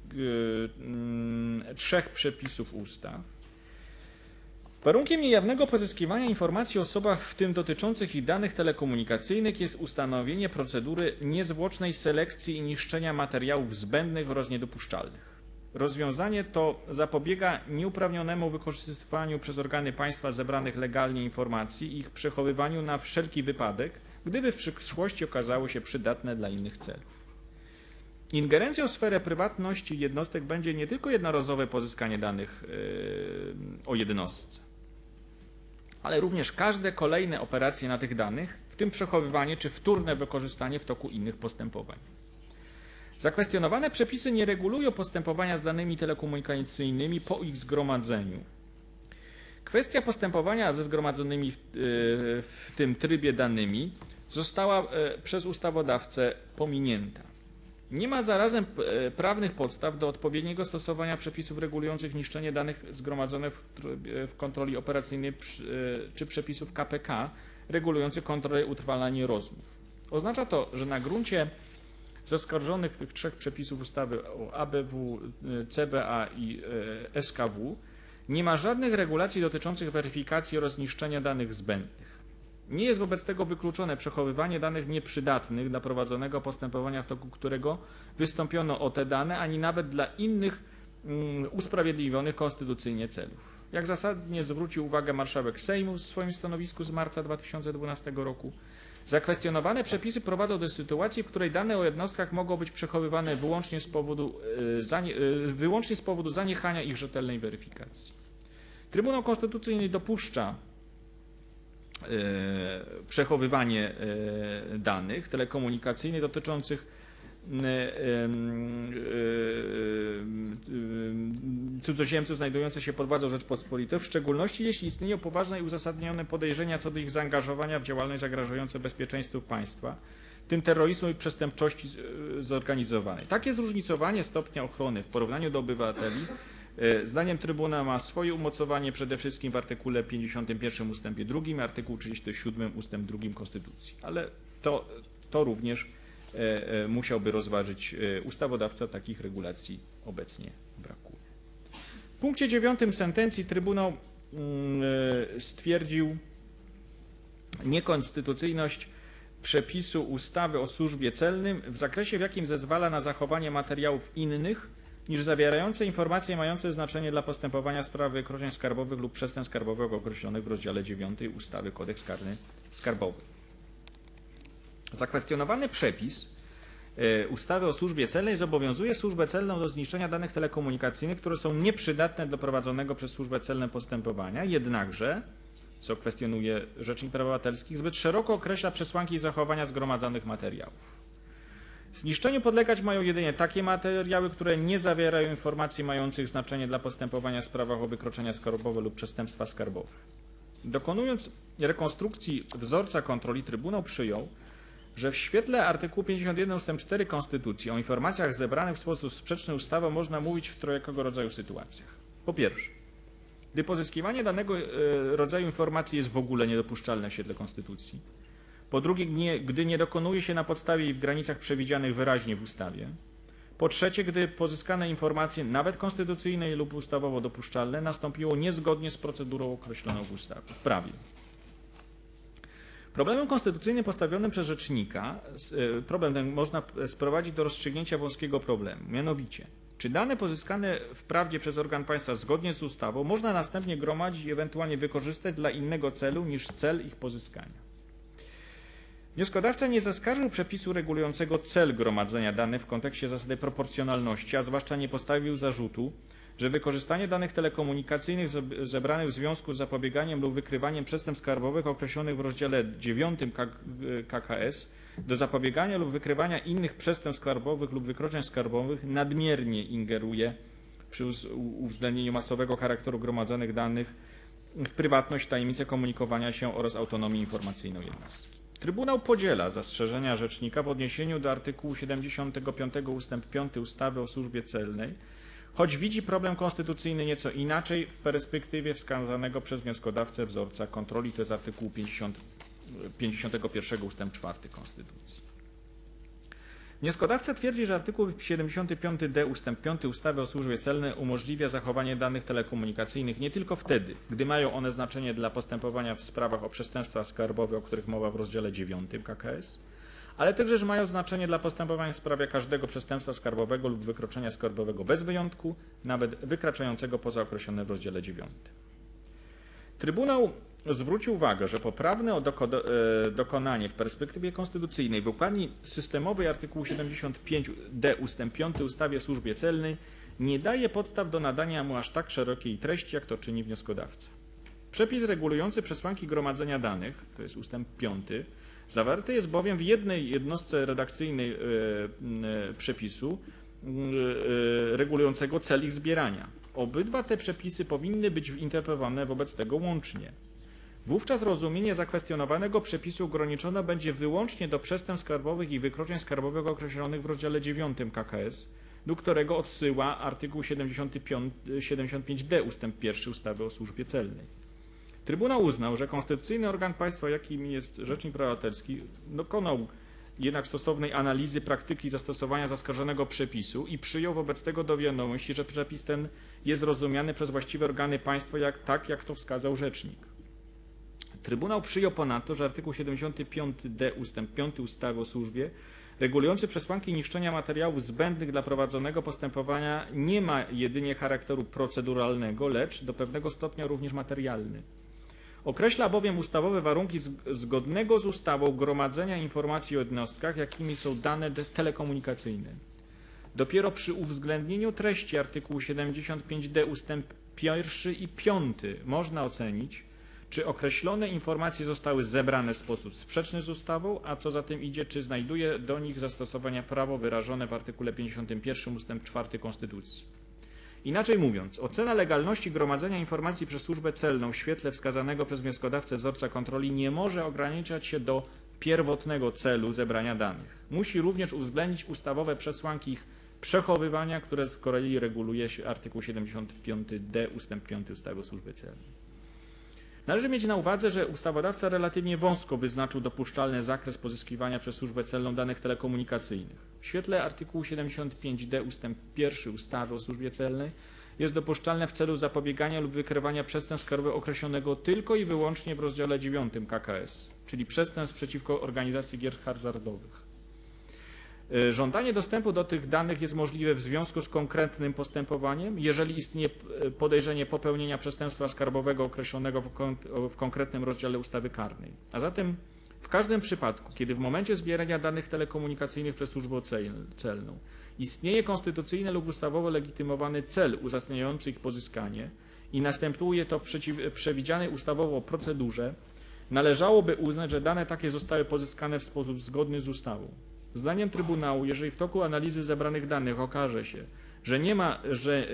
trzech przepisów ustaw. Warunkiem niejawnego pozyskiwania informacji o osobach, w tym dotyczących ich danych telekomunikacyjnych, jest ustanowienie procedury niezwłocznej selekcji i niszczenia materiałów zbędnych oraz niedopuszczalnych. Rozwiązanie to zapobiega nieuprawnionemu wykorzystywaniu przez organy państwa zebranych legalnie informacji i ich przechowywaniu na wszelki wypadek, gdyby w przyszłości okazało się przydatne dla innych celów. Ingerencją w sferę prywatności jednostek będzie nie tylko jednorazowe pozyskanie danych yy, o jednostce, ale również każde kolejne operacje na tych danych, w tym przechowywanie czy wtórne wykorzystanie w toku innych postępowań. Zakwestionowane przepisy nie regulują postępowania z danymi telekomunikacyjnymi po ich zgromadzeniu. Kwestia postępowania ze zgromadzonymi w, w tym trybie danymi została przez ustawodawcę pominięta. Nie ma zarazem prawnych podstaw do odpowiedniego stosowania przepisów regulujących niszczenie danych zgromadzonych w, w kontroli operacyjnej czy przepisów K P K regulujących kontrolę i utrwalanie rozmów. Oznacza to, że na gruncie zaskarżonych tych trzech przepisów ustawy o A B W, C B A i S K W nie ma żadnych regulacji dotyczących weryfikacji oraz niszczenia danych zbędnych. Nie jest wobec tego wykluczone przechowywanie danych nieprzydatnych dla prowadzonego postępowania, w toku którego wystąpiono o te dane, ani nawet dla innych um, usprawiedliwionych konstytucyjnie celów. Jak zasadnie zwrócił uwagę marszałek Sejmu w swoim stanowisku z marca dwa tysiące dwunastego roku, zakwestionowane przepisy prowadzą do sytuacji, w której dane o jednostkach mogą być przechowywane wyłącznie z powodu, wyłącznie z powodu zaniechania ich rzetelnej weryfikacji. Trybunał Konstytucyjny dopuszcza przechowywanie danych telekomunikacyjnych dotyczących cudzoziemców znajdujących się pod władzą Rzeczypospolitej, w szczególności jeśli istnieją poważne i uzasadnione podejrzenia co do ich zaangażowania w działalność zagrażającą bezpieczeństwu państwa, w tym terroryzmu i przestępczości zorganizowanej. Takie zróżnicowanie stopnia ochrony w porównaniu do obywateli zdaniem Trybunału ma swoje umocowanie przede wszystkim w artykule pięćdziesiątym pierwszym ustępie drugim, artykuł trzydziestym siódmym ustęp drugim Konstytucji. Ale to, to również musiałby rozważyć ustawodawca. Takich regulacji obecnie brakuje. W punkcie dziewiątym sentencji Trybunał stwierdził niekonstytucyjność przepisu ustawy o służbie celnym w zakresie, w jakim zezwala na zachowanie materiałów innych niż zawierające informacje mające znaczenie dla postępowania w sprawach wykroczeń skarbowych lub przestępstw skarbowych określonych w rozdziale dziewiątym ustawy Kodeks karny skarbowy. Zakwestionowany przepis ustawy o służbie celnej zobowiązuje służbę celną do zniszczenia danych telekomunikacyjnych, które są nieprzydatne do prowadzonego przez służbę celną postępowania, jednakże, co kwestionuje Rzecznik Praw Obywatelskich, zbyt szeroko określa przesłanki zachowania zgromadzonych materiałów. Zniszczeniu podlegać mają jedynie takie materiały, które nie zawierają informacji mających znaczenie dla postępowania w sprawach o wykroczenia skarbowe lub przestępstwa skarbowe. Dokonując rekonstrukcji wzorca kontroli, Trybunał przyjął, że w świetle artykułu pięćdziesiątego pierwszego ustęp cztery Konstytucji o informacjach zebranych w sposób sprzeczny ustawą można mówić w trojakiego rodzaju sytuacjach. Po pierwsze, gdy pozyskiwanie danego rodzaju informacji jest w ogóle niedopuszczalne w świetle Konstytucji. Po drugie, nie, gdy nie dokonuje się na podstawie i w granicach przewidzianych wyraźnie w ustawie. Po trzecie, gdy pozyskane informacje, nawet konstytucyjne lub ustawowo dopuszczalne, nastąpiło niezgodnie z procedurą określoną w ustawie, w prawie. Problemem konstytucyjnym postawionym przez rzecznika, problem ten można sprowadzić do rozstrzygnięcia wąskiego problemu, mianowicie, czy dane pozyskane wprawdzie przez organ państwa zgodnie z ustawą można następnie gromadzić i ewentualnie wykorzystać dla innego celu niż cel ich pozyskania. Wnioskodawca nie zaskarżył przepisu regulującego cel gromadzenia danych w kontekście zasady proporcjonalności, a zwłaszcza nie postawił zarzutu, że wykorzystanie danych telekomunikacyjnych zebranych w związku z zapobieganiem lub wykrywaniem przestępstw skarbowych określonych w rozdziale dziewiątym K K S do zapobiegania lub wykrywania innych przestępstw skarbowych lub wykroczeń skarbowych nadmiernie ingeruje przy uwzględnieniu masowego charakteru gromadzonych danych w prywatność, tajemnicę komunikowania się oraz autonomię informacyjną jednostki. Trybunał podziela zastrzeżenia rzecznika w odniesieniu do artykułu siedemdziesiątego piątego ustęp piąty ustawy o służbie celnej, choć widzi problem konstytucyjny nieco inaczej w perspektywie wskazanego przez wnioskodawcę wzorca kontroli, to jest artykułu pięćdziesiątego pierwszego ustęp czwarty Konstytucji. Wnioskodawca twierdzi, że artykuł siedemdziesiąty piąty d ustęp piąty ustawy o służbie celnej umożliwia zachowanie danych telekomunikacyjnych nie tylko wtedy, gdy mają one znaczenie dla postępowania w sprawach o przestępstwa skarbowe, o których mowa w rozdziale dziewiątym K K S, ale także, że mają znaczenie dla postępowania w sprawie każdego przestępstwa skarbowego lub wykroczenia skarbowego bez wyjątku, nawet wykraczającego poza określone w rozdziale dziewiątym. Trybunał zwrócił uwagę, że poprawne dokonanie w perspektywie konstytucyjnej wykładni systemowej artykułu siedemdziesiąty piąty d ustęp piąty ustawy o służbie celnej nie daje podstaw do nadania mu aż tak szerokiej treści, jak to czyni wnioskodawca. Przepis regulujący przesłanki gromadzenia danych, to jest ustęp piąty, zawarty jest bowiem w jednej jednostce redakcyjnej przepisu regulującego cel ich zbierania. Obydwa te przepisy powinny być interpretowane wobec tego łącznie. Wówczas rozumienie zakwestionowanego przepisu ograniczone będzie wyłącznie do przestępstw skarbowych i wykroczeń skarbowych określonych w rozdziale dziewiątym K K S, do którego odsyła artykuł siedemdziesiąty piąty d ustęp pierwszy ustawy o służbie celnej. Trybunał uznał, że konstytucyjny organ państwa, jakim jest Rzecznik Praw Obywatelskich, dokonał jednak stosownej analizy praktyki zastosowania zaskarżonego przepisu i przyjął wobec tego do wiadomości, że przepis ten jest rozumiany przez właściwe organy państwa jak, tak, jak to wskazał rzecznik. Trybunał przyjął ponadto, że artykuł siedemdziesiąty piąty d ustęp piąty ustawy o służbie regulujący przesłanki niszczenia materiałów zbędnych dla prowadzonego postępowania nie ma jedynie charakteru proceduralnego, lecz do pewnego stopnia również materialny. Określa bowiem ustawowe warunki zgodnego z ustawą gromadzenia informacji o jednostkach, jakimi są dane telekomunikacyjne. Dopiero przy uwzględnieniu treści artykułu siedemdziesiąty piąty d ustęp pierwszy i piąty można ocenić, czy określone informacje zostały zebrane w sposób sprzeczny z ustawą, a co za tym idzie, czy znajduje do nich zastosowania prawo wyrażone w artykule pięćdziesiątym pierwszym ustęp czwarty Konstytucji. Inaczej mówiąc, ocena legalności gromadzenia informacji przez służbę celną w świetle wskazanego przez wnioskodawcę wzorca kontroli nie może ograniczać się do pierwotnego celu zebrania danych. Musi również uwzględnić ustawowe przesłanki ich przechowywania, które z kolei reguluje się artykuł siedemdziesiąty piąty d ustęp piąty ustawy o służbie celnej. Należy mieć na uwadze, że ustawodawca relatywnie wąsko wyznaczył dopuszczalny zakres pozyskiwania przez Służbę Celną danych telekomunikacyjnych. W świetle artykułu siedemdziesiąt pięć d ustęp pierwszy ustawy o Służbie Celnej jest dopuszczalne w celu zapobiegania lub wykrywania przestępstw skarbowych określonego tylko i wyłącznie w rozdziale dziewiątym K K S, czyli przestępstw przeciwko organizacji gier hazardowych. Żądanie dostępu do tych danych jest możliwe w związku z konkretnym postępowaniem, jeżeli istnieje podejrzenie popełnienia przestępstwa skarbowego określonego w, kon w konkretnym rozdziale ustawy karnej. A zatem w każdym przypadku, kiedy w momencie zbierania danych telekomunikacyjnych przez Służbę Celną istnieje konstytucyjny lub ustawowo legitymowany cel uzasadniający ich pozyskanie i następuje to w przewidzianej ustawowo procedurze, należałoby uznać, że dane takie zostały pozyskane w sposób zgodny z ustawą. Zdaniem Trybunału, jeżeli w toku analizy zebranych danych okaże się, że nie ma, że,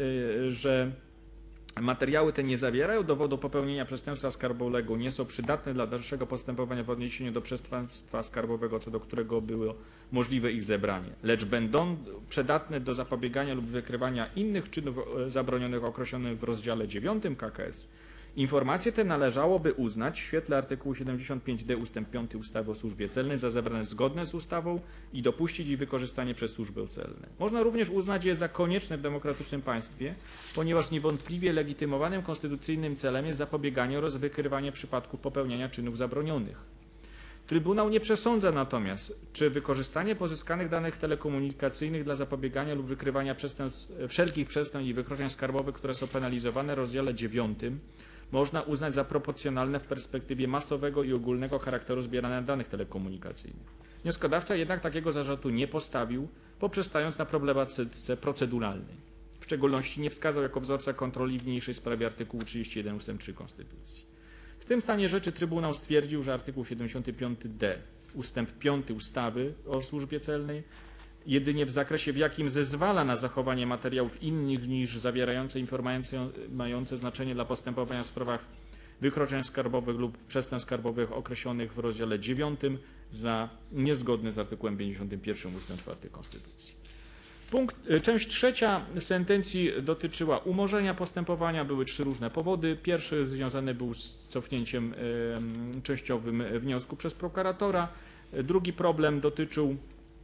że materiały te nie zawierają dowodu popełnienia przestępstwa skarbowego, nie są przydatne dla dalszego postępowania w odniesieniu do przestępstwa skarbowego, co do którego było możliwe ich zebranie, lecz będą przydatne do zapobiegania lub wykrywania innych czynów zabronionych określonych w rozdziale dziewiątym K K S, informacje te należałoby uznać w świetle artykułu siedemdziesiąt pięć d ustęp piąty ustawy o Służbie Celnej za zebrane zgodne z ustawą i dopuścić ich wykorzystanie przez Służbę Celną. Można również uznać je za konieczne w demokratycznym państwie, ponieważ niewątpliwie legitymowanym konstytucyjnym celem jest zapobieganie oraz wykrywanie przypadków popełniania czynów zabronionych. Trybunał nie przesądza natomiast, czy wykorzystanie pozyskanych danych telekomunikacyjnych dla zapobiegania lub wykrywania przestępstw, wszelkich przestępstw i wykroczeń skarbowych, które są penalizowane w rozdziale dziewiątym, można uznać za proporcjonalne w perspektywie masowego i ogólnego charakteru zbierania danych telekomunikacyjnych. Wnioskodawca jednak takiego zarzutu nie postawił, poprzestając na problematyce proceduralnej. W szczególności nie wskazał jako wzorca kontroli w niniejszej sprawie artykułu trzydzieści jeden ustęp trzy Konstytucji. W tym stanie rzeczy Trybunał stwierdził, że artykuł siedemdziesiąt pięć d ustęp piąty ustawy o Służbie Celnej jedynie w zakresie, w jakim zezwala na zachowanie materiałów innych niż zawierające informacje mające znaczenie dla postępowania w sprawach wykroczeń skarbowych lub przestępstw skarbowych określonych w rozdziale dziewiątym za niezgodny z artykułem pięćdziesiątym pierwszym ustęp czwarty Konstytucji. Punkt, część trzecia sentencji dotyczyła umorzenia postępowania. Były trzy różne powody. Pierwszy związany był z cofnięciem y, częściowym wniosku przez prokuratora. Drugi problem dotyczył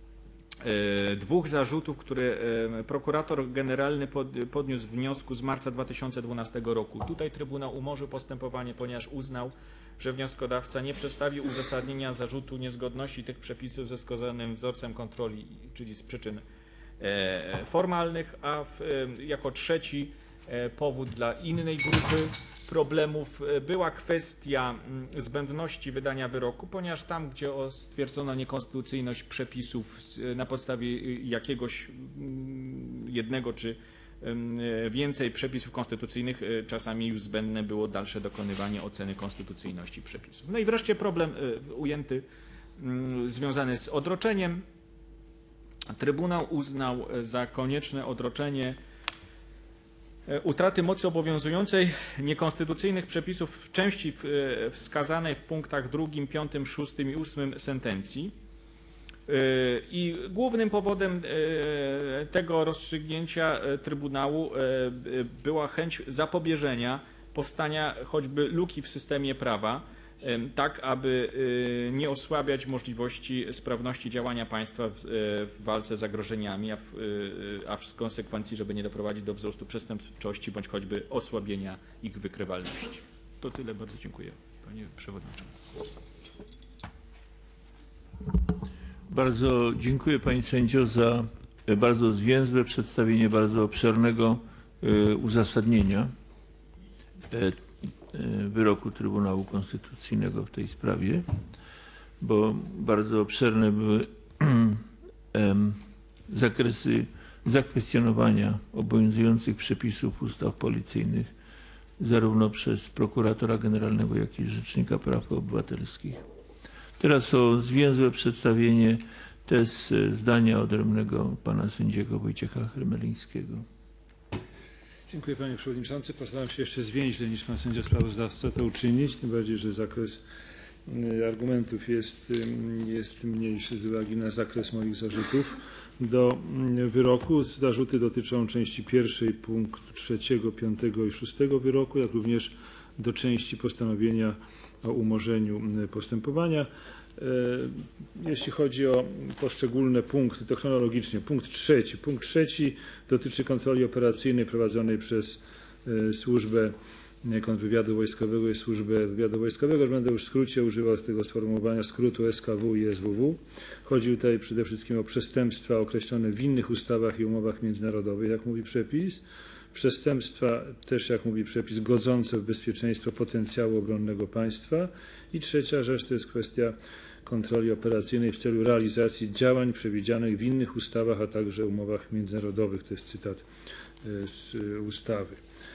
y, dwóch zarzutów, które y, prokurator generalny pod, podniósł w wniosku z marca dwa tysiące dwunastego roku. Tutaj Trybunał umorzył postępowanie, ponieważ uznał, że wnioskodawca nie przedstawił uzasadnienia zarzutu niezgodności tych przepisów ze wskazanym wzorcem kontroli, czyli z przyczyn formalnych, a w, jako trzeci powód dla innej grupy problemów była kwestia zbędności wydania wyroku, ponieważ tam, gdzie stwierdzono niekonstytucyjność przepisów na podstawie jakiegoś jednego czy więcej przepisów konstytucyjnych, czasami już zbędne było dalsze dokonywanie oceny konstytucyjności przepisów. No i wreszcie problem ujęty związany z odroczeniem. Trybunał uznał za konieczne odroczenie utraty mocy obowiązującej niekonstytucyjnych przepisów w części wskazanej w punktach drugim, piątym, szóstym i ósmym sentencji. I głównym powodem tego rozstrzygnięcia Trybunału była chęć zapobieżenia powstania choćby luki w systemie prawa, tak aby nie osłabiać możliwości sprawności działania państwa w, w walce z zagrożeniami, a w, a w konsekwencji, żeby nie doprowadzić do wzrostu przestępczości bądź choćby osłabienia ich wykrywalności. To tyle. Bardzo dziękuję, panie przewodniczący. Bardzo dziękuję, panie sędzio, za bardzo zwięzłe przedstawienie bardzo obszernego uzasadnienia wyroku Trybunału Konstytucyjnego w tej sprawie, bo bardzo obszerne były zakresy zakwestionowania obowiązujących przepisów ustaw policyjnych zarówno przez prokuratora generalnego, jak i Rzecznika Praw Obywatelskich. Teraz o zwięzłe przedstawienie tez zdania odrębnego pana sędziego Wojciecha Hermelińskiego. Dziękuję, panie przewodniczący. Postaram się jeszcze zwięźle niż pan sędzia sprawozdawca to uczynić, tym bardziej, że zakres argumentów jest, jest mniejszy z uwagi na zakres moich zarzutów. Do wyroku zarzuty dotyczą części pierwszej, punktu trzeciego, piątego i szóstego wyroku, jak również do części postanowienia o umorzeniu postępowania. Jeśli chodzi o poszczególne punkty, to chronologicznie. Punkt trzeci. Punkt trzeci dotyczy kontroli operacyjnej prowadzonej przez służbę kontrwywiadu wojskowego i służbę wywiadu wojskowego. Będę już w skrócie używał z tego sformułowania skrótu S K W i S W W. Chodzi tutaj przede wszystkim o przestępstwa określone w innych ustawach i umowach międzynarodowych, jak mówi przepis. Przestępstwa też, jak mówi przepis, godzące w bezpieczeństwo potencjału obronnego państwa. I trzecia rzecz to jest kwestia kontroli operacyjnej w celu realizacji działań przewidzianych w innych ustawach, a także umowach międzynarodowych. To jest cytat z ustawy.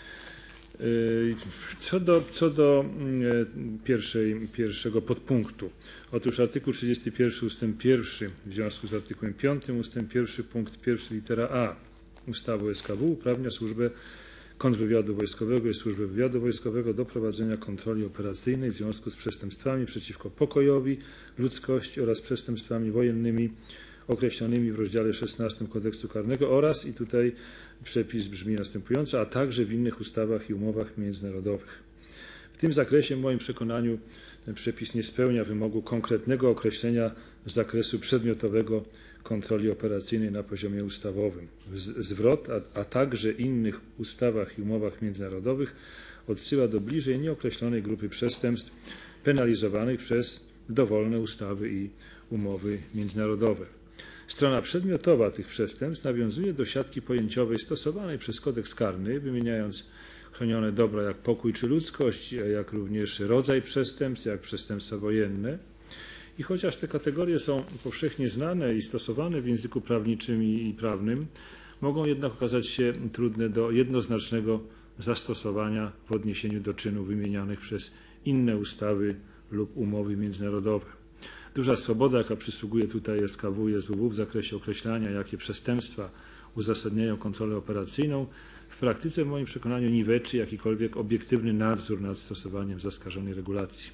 Co do, co do pierwszej, pierwszego podpunktu. Otóż artykuł trzydziesty pierwszy ustęp pierwszy w związku z artykułem piątym ustęp pierwszy punkt pierwszy litera A ustawy o S K W uprawnia służbę kontrwywiadu wojskowego i służbę wywiadu wojskowego do prowadzenia kontroli operacyjnej w związku z przestępstwami przeciwko pokojowi, ludzkości oraz przestępstwami wojennymi określonymi w rozdziale szesnastym Kodeksu Karnego oraz, i tutaj przepis brzmi następująco, a także w innych ustawach i umowach międzynarodowych. W tym zakresie w moim przekonaniu ten przepis nie spełnia wymogu konkretnego określenia zakresu przedmiotowego kontroli operacyjnej na poziomie ustawowym. Zwrot, a, a także innych ustawach i umowach międzynarodowych odsyła do bliżej nieokreślonej grupy przestępstw penalizowanych przez dowolne ustawy i umowy międzynarodowe. Strona przedmiotowa tych przestępstw nawiązuje do siatki pojęciowej stosowanej przez kodeks karny, wymieniając chronione dobra jak pokój czy ludzkość, jak również rodzaj przestępstw, jak przestępstwa wojenne. I chociaż te kategorie są powszechnie znane i stosowane w języku prawniczym i prawnym, mogą jednak okazać się trudne do jednoznacznego zastosowania w odniesieniu do czynów wymienianych przez inne ustawy lub umowy międzynarodowe. Duża swoboda, jaka przysługuje tutaj S K W i S W W w zakresie określania, jakie przestępstwa uzasadniają kontrolę operacyjną, w praktyce w moim przekonaniu niweczy jakikolwiek obiektywny nadzór nad stosowaniem zaskarżonej regulacji.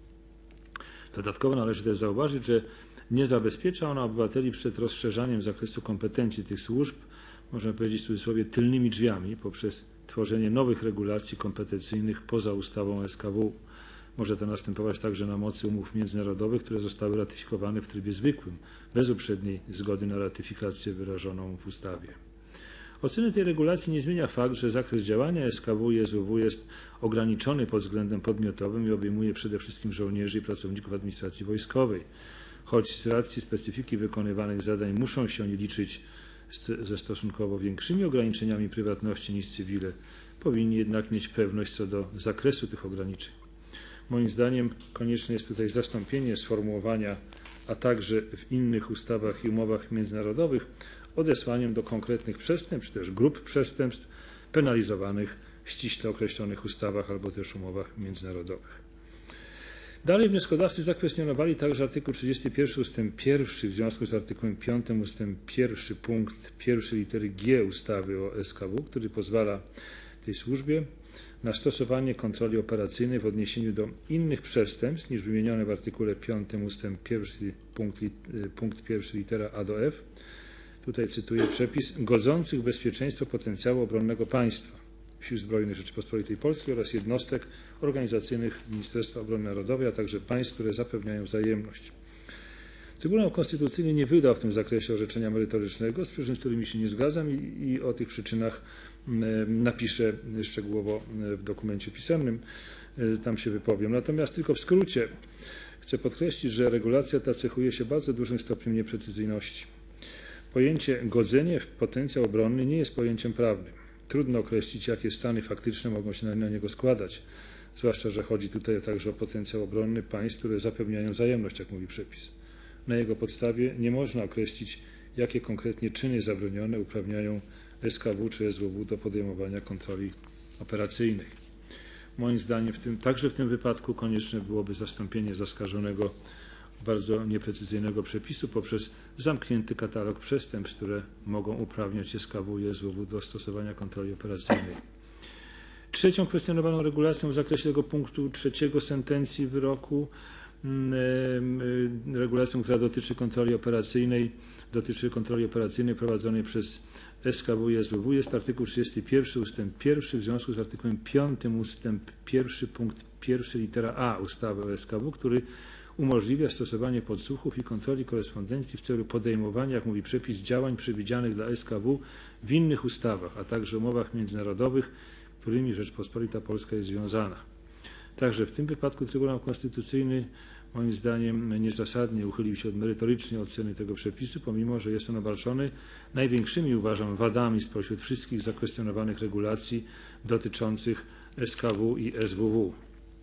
Dodatkowo należy też zauważyć, że nie zabezpiecza ona obywateli przed rozszerzaniem zakresu kompetencji tych służb, można powiedzieć w cudzysłowie tylnymi drzwiami, poprzez tworzenie nowych regulacji kompetencyjnych poza ustawą S K W. Może to następować także na mocy umów międzynarodowych, które zostały ratyfikowane w trybie zwykłym, bez uprzedniej zgody na ratyfikację wyrażoną w ustawie. Oceny tej regulacji nie zmienia fakt, że zakres działania S K W i S W W jest ograniczony pod względem podmiotowym i obejmuje przede wszystkim żołnierzy i pracowników administracji wojskowej. Choć z racji specyfiki wykonywanych zadań muszą się oni liczyć ze stosunkowo większymi ograniczeniami prywatności niż cywile, powinni jednak mieć pewność co do zakresu tych ograniczeń. Moim zdaniem konieczne jest tutaj zastąpienie sformułowania, a także w innych ustawach i umowach międzynarodowych odesłaniem do konkretnych przestępstw, czy też grup przestępstw penalizowanych w ściśle określonych ustawach albo też umowach międzynarodowych. Dalej wnioskodawcy zakwestionowali także artykuł trzydziesty pierwszy ustęp pierwszy w związku z artykułem piątym ustęp pierwszy punkt pierwszy litery G ustawy o S K W, który pozwala tej służbie na stosowanie kontroli operacyjnej w odniesieniu do innych przestępstw niż wymienione w artykule piątym ustęp pierwszy punkt, punkt pierwszy litera A do F. Tutaj cytuję przepis godzących w bezpieczeństwo potencjału obronnego państwa, Sił Zbrojnych Rzeczypospolitej Polskiej oraz jednostek organizacyjnych Ministerstwa Obrony Narodowej, a także państw, które zapewniają wzajemność. Trybunał Konstytucyjny nie wydał w tym zakresie orzeczenia merytorycznego, z przyczyn, z którymi się nie zgadzam i, i o tych przyczynach napiszę szczegółowo w dokumencie pisemnym, tam się wypowiem. Natomiast tylko w skrócie chcę podkreślić, że regulacja ta cechuje się bardzo dużym stopniem nieprecyzyjności. Pojęcie godzenie w potencjał obronny nie jest pojęciem prawnym. Trudno określić, jakie stany faktyczne mogą się na, na niego składać, zwłaszcza że chodzi tutaj także o potencjał obronny państw, które zapewniają wzajemność, jak mówi przepis. Na jego podstawie nie można określić, jakie konkretnie czyny zabronione uprawniają S K W czy S W W do podejmowania kontroli operacyjnej. Moim zdaniem w tym, także w tym wypadku konieczne byłoby zastąpienie zaskarżonego bardzo nieprecyzyjnego przepisu poprzez zamknięty katalog przestępstw, które mogą uprawniać S K W i S W W do stosowania kontroli operacyjnej. Trzecią kwestionowaną regulacją w zakresie tego punktu trzeciego sentencji wyroku, regulacją, która dotyczy kontroli operacyjnej dotyczy kontroli operacyjnej prowadzonej przez S K W i S W W jest artykuł trzydziesty pierwszy ustęp pierwszy w związku z artykułem piątym ustęp pierwszy punkt pierwszy litera A ustawy o S K W, który umożliwia stosowanie podsłuchów i kontroli korespondencji w celu podejmowania, jak mówi przepis, działań przewidzianych dla S K W w innych ustawach, a także umowach międzynarodowych, którymi Rzeczpospolita Polska jest związana. Także w tym wypadku Trybunał Konstytucyjny moim zdaniem niezasadnie uchylił się od merytorycznej oceny tego przepisu, pomimo że jest on obarczony największymi, uważam, wadami spośród wszystkich zakwestionowanych regulacji dotyczących S K W i S W W.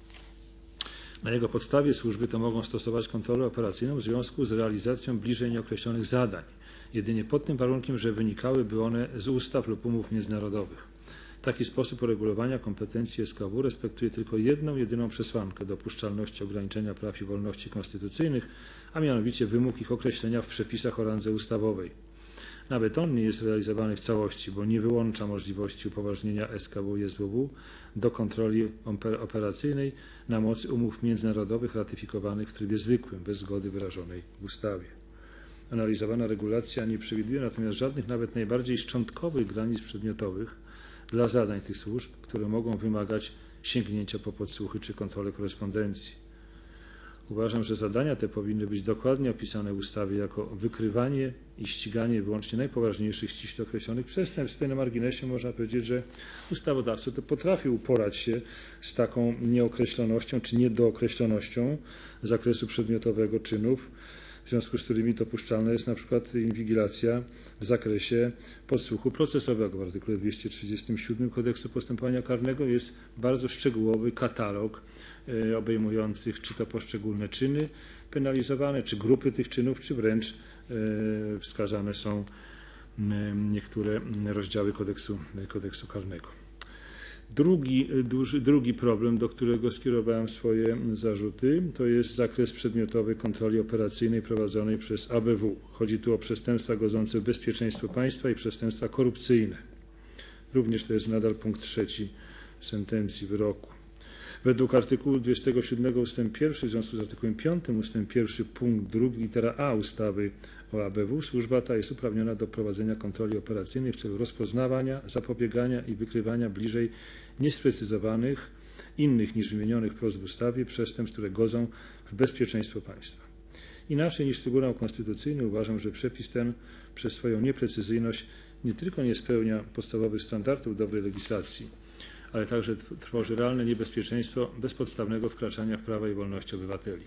Na jego podstawie służby to mogą stosować kontrolę operacyjną w związku z realizacją bliżej nieokreślonych zadań, jedynie pod tym warunkiem, że wynikałyby one z ustaw lub umów międzynarodowych. Taki sposób uregulowania kompetencji S K W respektuje tylko jedną, jedyną przesłankę dopuszczalności ograniczenia praw i wolności konstytucyjnych, a mianowicie wymóg ich określenia w przepisach o randze ustawowej. Nawet on nie jest realizowany w całości, bo nie wyłącza możliwości upoważnienia S K W i S W W do kontroli operacyjnej na mocy umów międzynarodowych ratyfikowanych w trybie zwykłym, bez zgody wyrażonej w ustawie. Analizowana regulacja nie przewiduje natomiast żadnych, nawet najbardziej szczątkowych granic przedmiotowych dla zadań tych służb, które mogą wymagać sięgnięcia po podsłuchy czy kontrolę korespondencji. Uważam, że zadania te powinny być dokładnie opisane w ustawie jako wykrywanie i ściganie wyłącznie najpoważniejszych, ściśle określonych przestępstw. Tutaj na marginesie można powiedzieć, że ustawodawca to potrafił uporać się z taką nieokreślonością czy niedookreślonością zakresu przedmiotowego czynów, w związku z którymi dopuszczalna jest na przykład inwigilacja w zakresie podsłuchu procesowego. W artykule dwieście trzydziestym siódmym Kodeksu Postępowania Karnego jest bardzo szczegółowy katalog obejmujących czy to poszczególne czyny penalizowane, czy grupy tych czynów, czy wręcz wskazane są niektóre rozdziały kodeksu, kodeksu karnego. Drugi, duży, drugi problem, do którego skierowałem swoje zarzuty, to jest zakres przedmiotowy kontroli operacyjnej prowadzonej przez A B W. Chodzi tu o przestępstwa godzące w bezpieczeństwo państwa i przestępstwa korupcyjne. Również to jest nadal punkt trzeci sentencji wyroku. Według artykułu dwudziestego siódmego ustęp pierwszy w związku z artykułem piątym ustęp pierwszy punkt drugi litera A ustawy o A B W służba ta jest uprawniona do prowadzenia kontroli operacyjnej w celu rozpoznawania, zapobiegania i wykrywania bliżej niesprecyzowanych, innych niż wymienionych wprost w ustawie przestępstw, które godzą w bezpieczeństwo państwa. Inaczej niż Trybunał Konstytucyjny uważam, że przepis ten przez swoją nieprecyzyjność nie tylko nie spełnia podstawowych standardów dobrej legislacji, ale także tworzy realne niebezpieczeństwo bezpodstawnego wkraczania w prawa i wolności obywateli.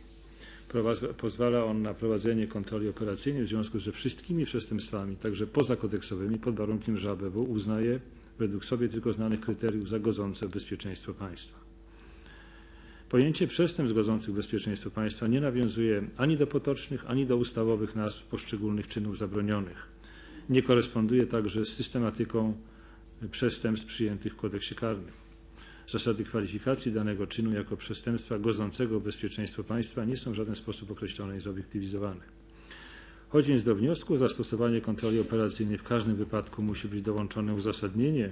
Pozwala on na prowadzenie kontroli operacyjnej w związku ze wszystkimi przestępstwami, także pozakodeksowymi, pod warunkiem, że A B W uznaje według sobie tylko znanych kryteriów za godzące w bezpieczeństwo państwa. Pojęcie przestępstw godzących w bezpieczeństwo państwa nie nawiązuje ani do potocznych, ani do ustawowych nazw poszczególnych czynów zabronionych. Nie koresponduje także z systematyką przestępstw przyjętych w kodeksie karnym. Zasady kwalifikacji danego czynu jako przestępstwa godzącego w bezpieczeństwo państwa nie są w żaden sposób określone i zobiektywizowane. Chodzi więc do wniosku o zastosowanie kontroli operacyjnej w każdym wypadku musi być dołączone uzasadnienie,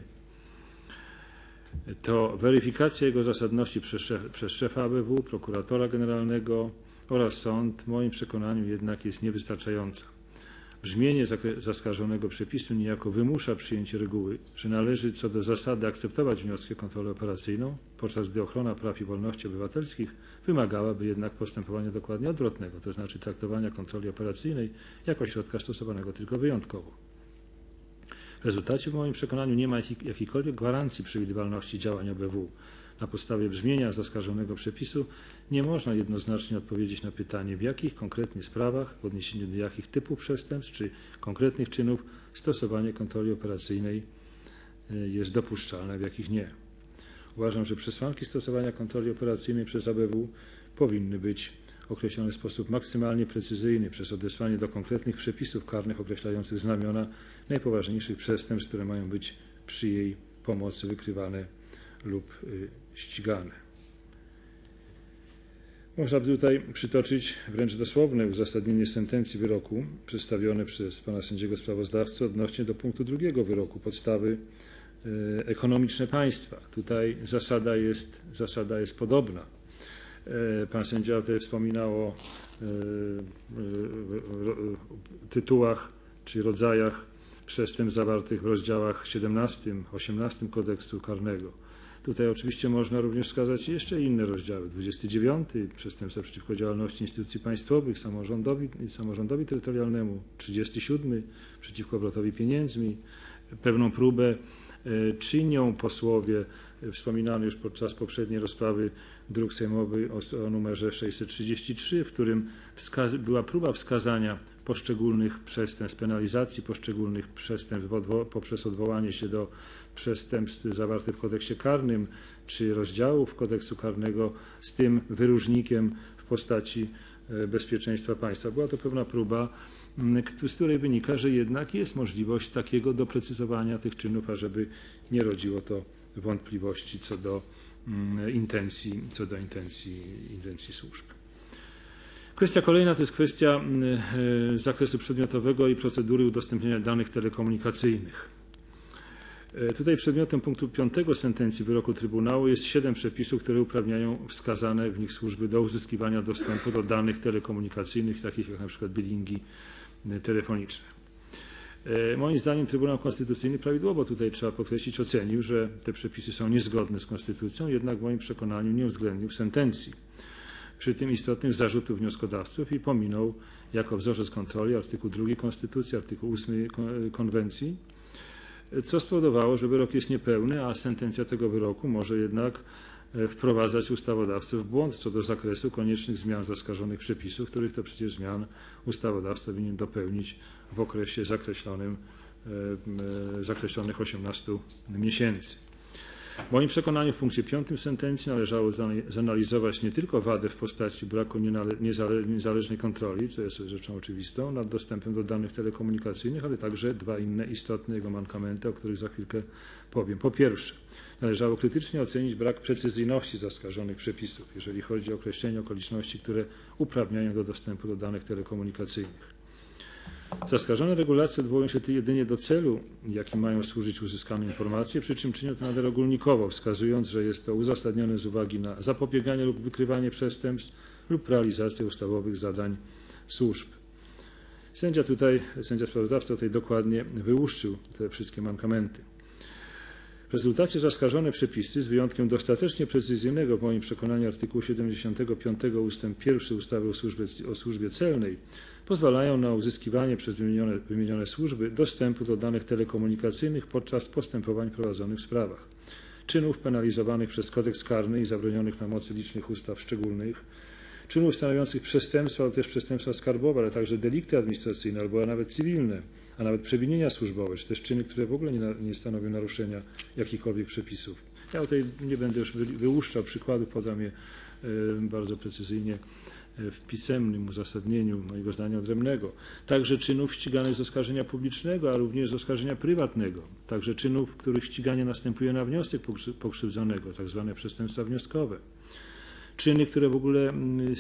to weryfikacja jego zasadności przez, szef, przez szefa A B W, prokuratora generalnego oraz sąd w moim przekonaniu jednak jest niewystarczająca. Brzmienie zaskarżonego przepisu niejako wymusza przyjęcie reguły, że należy co do zasady akceptować wnioski o kontrolę operacyjną, podczas gdy ochrona praw i wolności obywatelskich wymagałaby jednak postępowania dokładnie odwrotnego, to znaczy traktowania kontroli operacyjnej jako środka stosowanego tylko wyjątkowo. W rezultacie w moim przekonaniu nie ma jakiejkolwiek gwarancji przewidywalności działań A B W. Na podstawie brzmienia zaskarżonego przepisu nie można jednoznacznie odpowiedzieć na pytanie, w jakich konkretnie sprawach, w odniesieniu do jakich typów przestępstw czy konkretnych czynów stosowanie kontroli operacyjnej jest dopuszczalne, w jakich nie. Uważam, że przesłanki stosowania kontroli operacyjnej przez A B W powinny być określone w sposób maksymalnie precyzyjny przez odesłanie do konkretnych przepisów karnych określających znamiona najpoważniejszych przestępstw, które mają być przy jej pomocy wykrywane lub ścigane. Można by tutaj przytoczyć wręcz dosłowne uzasadnienie sentencji wyroku przedstawione przez pana sędziego sprawozdawcę odnośnie do punktu drugiego wyroku, podstawy ekonomiczne państwa. Tutaj zasada jest, zasada jest podobna. Pan sędzia tutaj wspominał o tytułach czy rodzajach przestępstw zawartych w rozdziałach siedemnastym, osiemnastym Kodeksu Karnego. Tutaj oczywiście można również wskazać jeszcze inne rozdziały. dwudziesty dziewiąty Przestępstwa przeciwko działalności instytucji państwowych, samorządowi, samorządowi terytorialnemu, trzydziesty siódmy Przeciwko obrotowi pieniędzmi. Pewną próbę czynią posłowie, wspominany już podczas poprzedniej rozprawy druk sejmowy o, o numerze sześćset trzydzieści trzy, w którym była próba wskazania poszczególnych przestępstw, penalizacji poszczególnych przestępstw odwo poprzez odwołanie się do przestępstw zawartych w kodeksie karnym czy rozdziałów kodeksu karnego z tym wyróżnikiem w postaci bezpieczeństwa państwa. Była to pewna próba, z której wynika, że jednak jest możliwość takiego doprecyzowania tych czynów, ażeby nie rodziło to wątpliwości co do intencji, co do intencji, intencji służb. Kwestia kolejna to jest kwestia zakresu przedmiotowego i procedury udostępniania danych telekomunikacyjnych. Tutaj przedmiotem punktu piątego sentencji wyroku Trybunału jest siedem przepisów, które uprawniają wskazane w nich służby do uzyskiwania dostępu do danych telekomunikacyjnych, takich jak na przykład bilingi telefoniczne. Moim zdaniem Trybunał Konstytucyjny prawidłowo, tutaj trzeba podkreślić, ocenił, że te przepisy są niezgodne z Konstytucją, jednak w moim przekonaniu nie uwzględnił w sentencji przy tym istotnych zarzutów wnioskodawców i pominął jako wzorzec kontroli artykuł drugi Konstytucji, artykuł ósmy Konwencji, co spowodowało, że wyrok jest niepełny, a sentencja tego wyroku może jednak wprowadzać ustawodawcę w błąd co do zakresu koniecznych zmian zaskarżonych przepisów, których to przecież zmian ustawodawca powinien dopełnić w okresie zakreślonym, zakreślonych osiemnastu miesięcy. W moim przekonaniu w punkcie piątym sentencji należało zanalizować nie tylko wadę w postaci braku niezależnej kontroli, co jest rzeczą oczywistą, nad dostępem do danych telekomunikacyjnych, ale także dwa inne istotne jego mankamenty, o których za chwilkę powiem. Po pierwsze, należało krytycznie ocenić brak precyzyjności zaskarżonych przepisów, jeżeli chodzi o określenie okoliczności, które uprawniają do dostępu do danych telekomunikacyjnych. Zaskarżone regulacje odwołują się jedynie do celu, jaki mają służyć uzyskaniu informacji, przy czym czynią to nader ogólnikowo, wskazując, że jest to uzasadnione z uwagi na zapobieganie lub wykrywanie przestępstw lub realizację ustawowych zadań służb. Sędzia tutaj, sędzia sprawozdawca tutaj dokładnie wyłuszczył te wszystkie mankamenty. W rezultacie zaskarżone przepisy, z wyjątkiem dostatecznie precyzyjnego w moim przekonaniu artykułu siedemdziesiątego piątego ustęp pierwszy ustawy o służbie, o służbie celnej, pozwalają na uzyskiwanie przez wymienione, wymienione służby dostępu do danych telekomunikacyjnych podczas postępowań prowadzonych w sprawach, czynów penalizowanych przez kodeks karny i zabronionych na mocy licznych ustaw szczególnych, czynów stanowiących przestępstwa, ale też przestępstwa skarbowe, ale także delikty administracyjne albo nawet cywilne, a nawet przewinienia służbowe, czy też czyny, które w ogóle nie, nie stanowią naruszenia jakichkolwiek przepisów. Ja tutaj nie będę już wyłuszczał przykładów, podam je y, bardzo precyzyjnie w pisemnym uzasadnieniu mojego zdania odrębnego. Także czynów ściganych z oskarżenia publicznego, a również z oskarżenia prywatnego. Także czynów, których ściganie następuje na wniosek pokrzywdzonego, tak zwane przestępstwa wnioskowe. Czyny, które w ogóle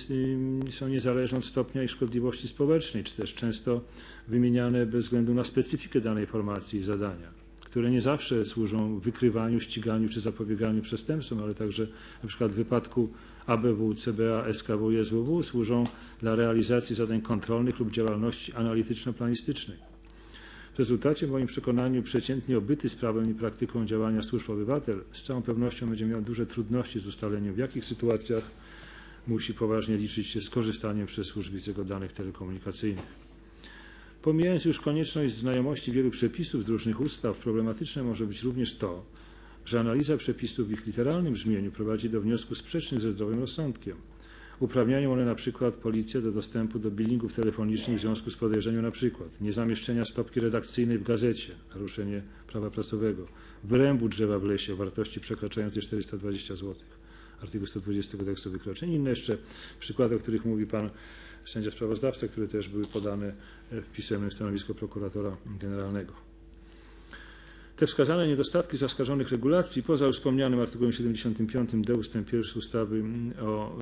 są niezależne od stopnia ich szkodliwości społecznej, czy też często wymieniane bez względu na specyfikę danej formacji i zadania, które nie zawsze służą wykrywaniu, ściganiu czy zapobieganiu przestępstwom, ale także na przykład w wypadku A B W, C B A, S K W i S W W służą dla realizacji zadań kontrolnych lub działalności analityczno-planistycznej. W rezultacie, w moim przekonaniu, przeciętnie obyty z prawem i praktyką działania służb obywatel z całą pewnością będzie miał duże trudności z ustaleniem, w jakich sytuacjach musi poważnie liczyć się z korzystaniem przez służby z jego danych telekomunikacyjnych. Pomijając już konieczność znajomości wielu przepisów z różnych ustaw, problematyczne może być również to, że analiza przepisów w ich literalnym brzmieniu prowadzi do wniosków sprzecznych ze zdrowym rozsądkiem. Uprawniają one na przykład policję do dostępu do billingów telefonicznych w związku z podejrzeniem na przykład niezamieszczenia stopki redakcyjnej w gazecie, naruszenie prawa prasowego, wyrębu drzewa w lesie o wartości przekraczającej czterysta dwadzieścia złotych, artykuł sto dwadzieścia kodeksu wykroczeń. Inne jeszcze przykłady, o których mówi pan sędzia sprawozdawca, które też były podane w pisemnym stanowisku prokuratora generalnego. Te wskazane niedostatki zaskarżonych regulacji, poza już wspomnianym artykułem siedemdziesiątym piątym d ustęp pierwszy ustawy o,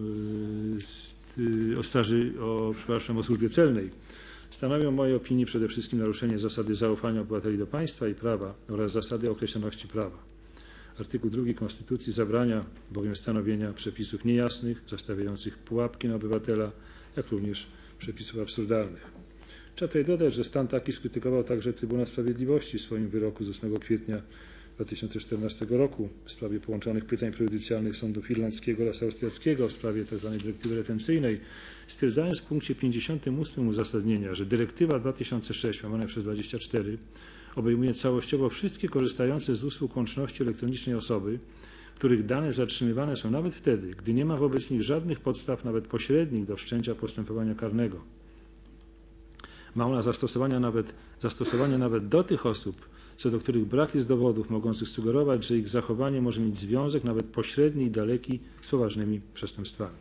o straży, o, przepraszam, o służbie celnej, stanowią w mojej opinii przede wszystkim naruszenie zasady zaufania obywateli do państwa i prawa oraz zasady określoności prawa. Artykuł drugi Konstytucji zabrania bowiem stanowienia przepisów niejasnych, zastawiających pułapki na obywatela, jak również przepisów absurdalnych. Trzeba tutaj dodać, że stan taki skrytykował także Trybunał Sprawiedliwości w swoim wyroku z ósmego kwietnia dwa tysiące czternastego roku w sprawie połączonych pytań prejudycjalnych sądów irlandzkiego oraz austriackiego w sprawie tzw. dyrektywy retencyjnej, stwierdzając w punkcie pięćdziesiątym ósmym uzasadnienia, że dyrektywa dwa tysiące sześć łamane przez dwadzieścia cztery obejmuje całościowo wszystkie korzystające z usług łączności elektronicznej osoby, których dane zatrzymywane są nawet wtedy, gdy nie ma wobec nich żadnych podstaw, nawet pośrednich, do wszczęcia postępowania karnego. Ma ona zastosowania nawet, zastosowanie nawet do tych osób, co do których brak jest dowodów mogących sugerować, że ich zachowanie może mieć związek nawet pośredni i daleki z poważnymi przestępstwami.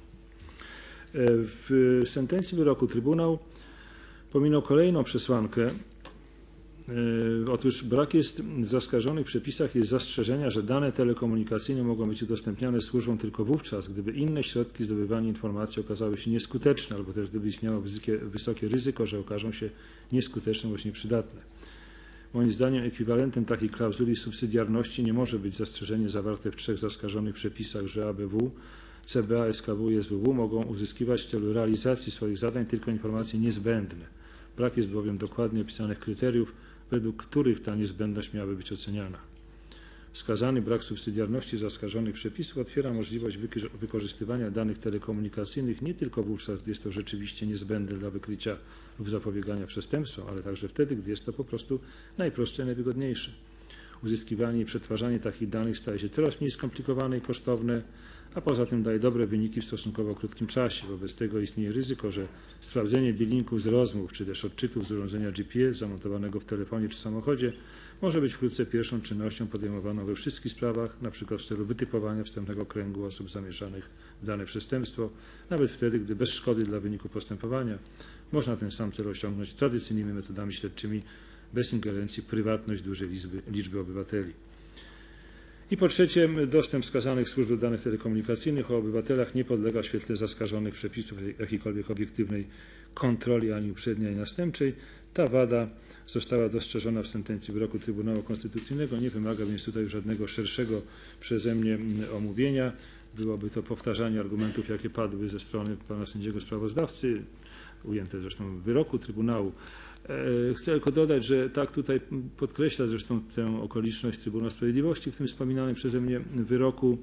W sentencji wyroku Trybunał pominął kolejną przesłankę. Otóż brak jest w zaskarżonych przepisach jest zastrzeżenia, że dane telekomunikacyjne mogą być udostępniane służbom tylko wówczas, gdyby inne środki zdobywania informacji okazały się nieskuteczne, albo też gdyby istniało wysokie, wysokie ryzyko, że okażą się nieskuteczne bądź nieprzydatne. Moim zdaniem ekwiwalentem takiej klauzuli subsydiarności nie może być zastrzeżenie zawarte w trzech zaskarżonych przepisach, że A B W, C B A, S K W i S W W mogą uzyskiwać w celu realizacji swoich zadań tylko informacje niezbędne. Brak jest bowiem dokładnie opisanych kryteriów, według których ta niezbędność miałaby być oceniana. Wskazany brak subsydiarności zaskarżonych przepisów otwiera możliwość wykorzystywania danych telekomunikacyjnych nie tylko wówczas, gdy jest to rzeczywiście niezbędne dla wykrycia lub zapobiegania przestępstwom, ale także wtedy, gdy jest to po prostu najprostsze i najwygodniejsze. Uzyskiwanie i przetwarzanie takich danych staje się coraz mniej skomplikowane i kosztowne, a poza tym daje dobre wyniki w stosunkowo krótkim czasie. Wobec tego istnieje ryzyko, że sprawdzenie bilinków z rozmów czy też odczytów z urządzenia G P S zamontowanego w telefonie czy samochodzie może być wkrótce pierwszą czynnością podejmowaną we wszystkich sprawach, np. w celu wytypowania wstępnego kręgu osób zamieszanych w dane przestępstwo, nawet wtedy, gdy bez szkody dla wyniku postępowania można ten sam cel osiągnąć tradycyjnymi metodami śledczymi bez ingerencji w prywatność dużej liczby, liczby obywateli. I po trzecie, dostęp wskazanych służb do danych telekomunikacyjnych o obywatelach nie podlega w świetle zaskarżonych przepisów jakiejkolwiek obiektywnej kontroli ani uprzedniej, ani następczej. Ta wada została dostrzeżona w sentencji wyroku Trybunału Konstytucyjnego, nie wymaga więc tutaj żadnego szerszego przeze mnie omówienia. Byłoby to powtarzanie argumentów, jakie padły ze strony pana sędziego sprawozdawcy, ujęte zresztą w wyroku Trybunału. Chcę tylko dodać, że tak tutaj podkreśla zresztą tę okoliczność Trybunał Sprawiedliwości w tym wspominanym przeze mnie wyroku,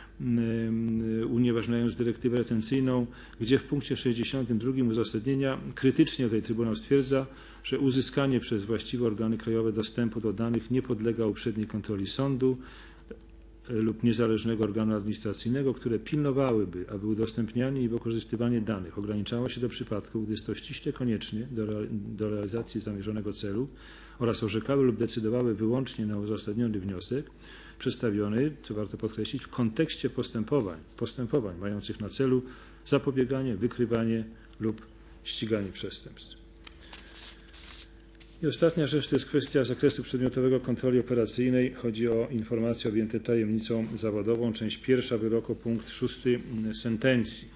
unieważniając dyrektywę retencyjną, gdzie w punkcie sześćdziesiątym drugim uzasadnienia krytycznie tutaj Trybunał stwierdza, że uzyskanie przez właściwe organy krajowe dostępu do danych nie podlega uprzedniej kontroli sądu lub niezależnego organu administracyjnego, które pilnowałyby, aby udostępnianie i wykorzystywanie danych ograniczało się do przypadków, gdy jest to ściśle konieczne do, re, do realizacji zamierzonego celu oraz orzekały lub decydowały wyłącznie na uzasadniony wniosek przedstawiony, co warto podkreślić, w kontekście postępowań, postępowań mających na celu zapobieganie, wykrywanie lub ściganie przestępstw. I ostatnia rzecz to jest kwestia zakresu przedmiotowego kontroli operacyjnej. Chodzi o informacje objęte tajemnicą zawodową. Część pierwsza wyroku, punkt szósty sentencji.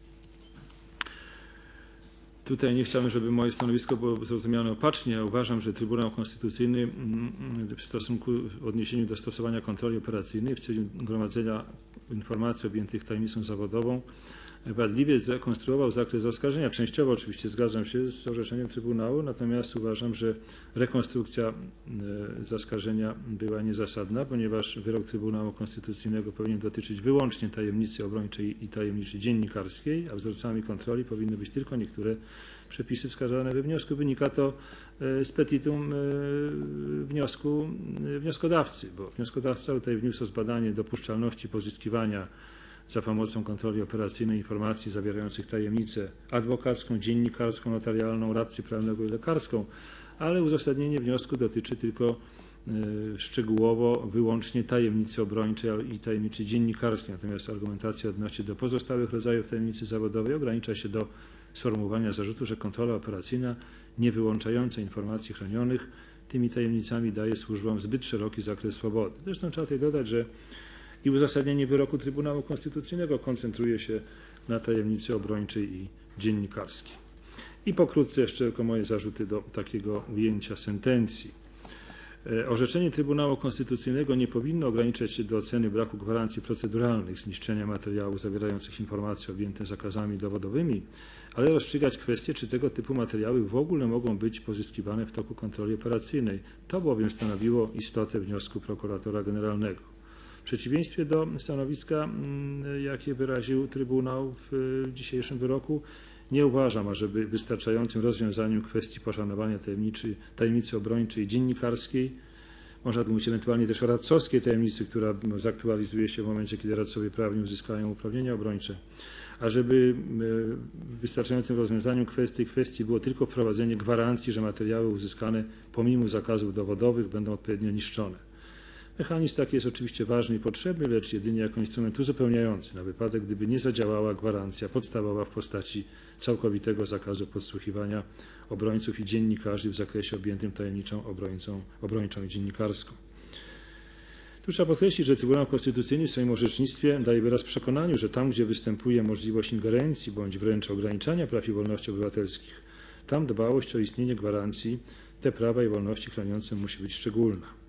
Tutaj nie chciałbym, żeby moje stanowisko było zrozumiane opacznie. Ja uważam, że Trybunał Konstytucyjny w stosunku w odniesieniu do stosowania kontroli operacyjnej w celu gromadzenia informacji objętych tajemnicą zawodową wadliwie zrekonstruował zakres oskarżenia. Częściowo oczywiście zgadzam się z orzeczeniem Trybunału, natomiast uważam, że rekonstrukcja zaskarżenia była niezasadna, ponieważ wyrok Trybunału Konstytucyjnego powinien dotyczyć wyłącznie tajemnicy obrończej i tajemnicy dziennikarskiej, a wzorcami kontroli powinny być tylko niektóre przepisy wskazane we wniosku. Wynika to z petitum wniosku wnioskodawcy, bo wnioskodawca tutaj wniósł o zbadanie dopuszczalności pozyskiwania za pomocą kontroli operacyjnej informacji zawierających tajemnicę adwokacką, dziennikarską, notarialną, radcy prawnego i lekarską, ale uzasadnienie wniosku dotyczy tylko y, szczegółowo wyłącznie tajemnicy obrończej i tajemnicy dziennikarskiej, natomiast argumentacja odnośnie do pozostałych rodzajów tajemnicy zawodowej ogranicza się do sformułowania zarzutu, że kontrola operacyjna nie wyłączająca informacji chronionych tymi tajemnicami daje służbom zbyt szeroki zakres swobody. Zresztą trzeba tutaj dodać, że i uzasadnienie wyroku Trybunału Konstytucyjnego koncentruje się na tajemnicy obrończej i dziennikarskiej. I pokrótce jeszcze tylko moje zarzuty do takiego ujęcia sentencji. Orzeczenie Trybunału Konstytucyjnego nie powinno ograniczać się do oceny braku gwarancji proceduralnych zniszczenia materiałów zawierających informacje objęte zakazami dowodowymi, ale rozstrzygać kwestię, czy tego typu materiały w ogóle mogą być pozyskiwane w toku kontroli operacyjnej. To bowiem stanowiło istotę wniosku prokuratora generalnego. W przeciwieństwie do stanowiska, jakie wyraził Trybunał w dzisiejszym wyroku, nie uważam, ażeby wystarczającym rozwiązaniem kwestii poszanowania tajemnicy, tajemnicy obrończej i dziennikarskiej, można tu mówić ewentualnie też o radcowskiej tajemnicy, która zaktualizuje się w momencie, kiedy radcowie prawni uzyskają uprawnienia obrończe, ażeby wystarczającym rozwiązaniem kwestii, kwestii było tylko wprowadzenie gwarancji, że materiały uzyskane pomimo zakazów dowodowych będą odpowiednio niszczone. Mechanizm taki jest oczywiście ważny i potrzebny, lecz jedynie jako instrument uzupełniający na wypadek, gdyby nie zadziałała gwarancja podstawowa w postaci całkowitego zakazu podsłuchiwania obrońców i dziennikarzy w zakresie objętym tajemniczą obrońcą, obrończą i dziennikarską. Tu trzeba podkreślić, że Trybunał Konstytucyjny w swoim orzecznictwie daje wyraz przekonaniu, że tam, gdzie występuje możliwość ingerencji bądź wręcz ograniczania praw i wolności obywatelskich, tam dbałość o istnienie gwarancji te prawa i wolności chroniące musi być szczególna.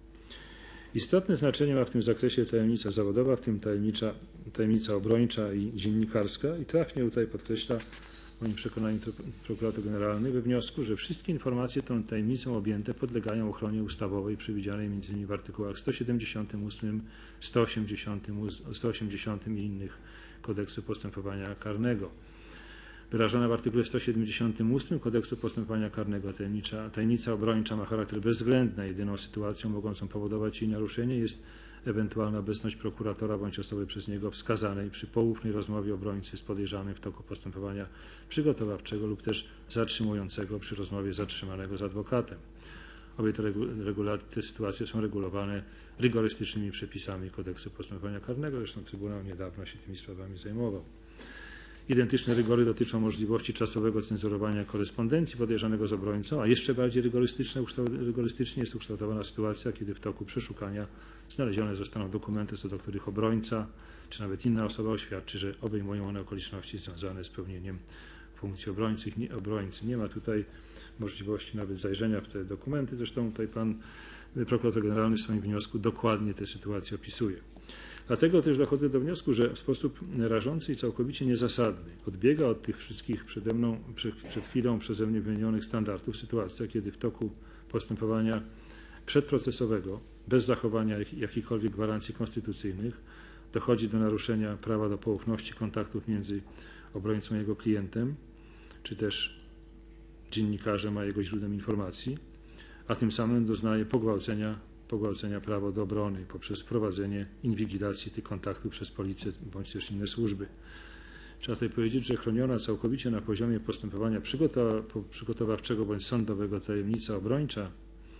Istotne znaczenie ma w tym zakresie tajemnica zawodowa, w tym tajemnicza, tajemnica obrończa i dziennikarska i trafnie tutaj podkreśla w moim przekonaniu prokurator generalny we wniosku, że wszystkie informacje tą tajemnicą objęte podlegają ochronie ustawowej przewidzianej m.in. w artykułach sto siedemdziesiątym ósmym, sto osiemdziesiątym, sto osiemdziesiątym i innych Kodeksu Postępowania Karnego. Wyrażona w artykule sto siedemdziesiątym ósmym Kodeksu Postępowania Karnego tajemnicza, tajemnica obrończa ma charakter bezwzględny. Jedyną sytuacją mogącą powodować jej naruszenie jest ewentualna obecność prokuratora bądź osoby przez niego wskazanej przy poufnej rozmowie obrońcy z podejrzanym w toku postępowania przygotowawczego lub też zatrzymującego przy rozmowie zatrzymanego z adwokatem. Obie te, te sytuacje są regulowane rygorystycznymi przepisami Kodeksu Postępowania Karnego. Zresztą Trybunał niedawno się tymi sprawami zajmował. Identyczne rygory dotyczą możliwości czasowego cenzurowania korespondencji podejrzanego z obrońcą, a jeszcze bardziej rygorystycznie jest ukształtowana sytuacja, kiedy w toku przeszukania znalezione zostaną dokumenty, co do których obrońca czy nawet inna osoba oświadczy, że obejmują one okoliczności związane z pełnieniem funkcji obrońcy. Nie, obrońcy. Nie ma tutaj możliwości nawet zajrzenia w te dokumenty. Zresztą tutaj pan prokurator generalny w swoim wniosku dokładnie tę sytuację opisuje. Dlatego też dochodzę do wniosku, że w sposób rażący i całkowicie niezasadny odbiega od tych wszystkich przede mną, przed, przed chwilą przeze mnie wymienionych standardów sytuacja, kiedy w toku postępowania przedprocesowego, bez zachowania jak, jakichkolwiek gwarancji konstytucyjnych, dochodzi do naruszenia prawa do poufności kontaktów między obrońcą a jego klientem, czy też dziennikarzem a jego źródłem informacji, a tym samym doznaje pogwałcenia pogwałcenia prawa do obrony poprzez wprowadzenie inwigilacji tych kontaktów przez policję bądź też inne służby. Trzeba tutaj powiedzieć, że chroniona całkowicie na poziomie postępowania przygotowawczego bądź sądowego tajemnica obrończa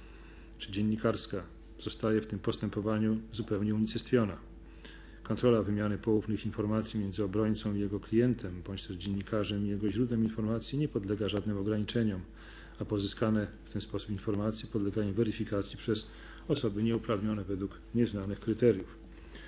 czy dziennikarska zostaje w tym postępowaniu zupełnie unicestwiona. Kontrola wymiany poufnych informacji między obrońcą i jego klientem bądź też dziennikarzem i jego źródłem informacji nie podlega żadnym ograniczeniom, a pozyskane w ten sposób informacje podlegają weryfikacji przez osoby nieuprawnione według nieznanych kryteriów.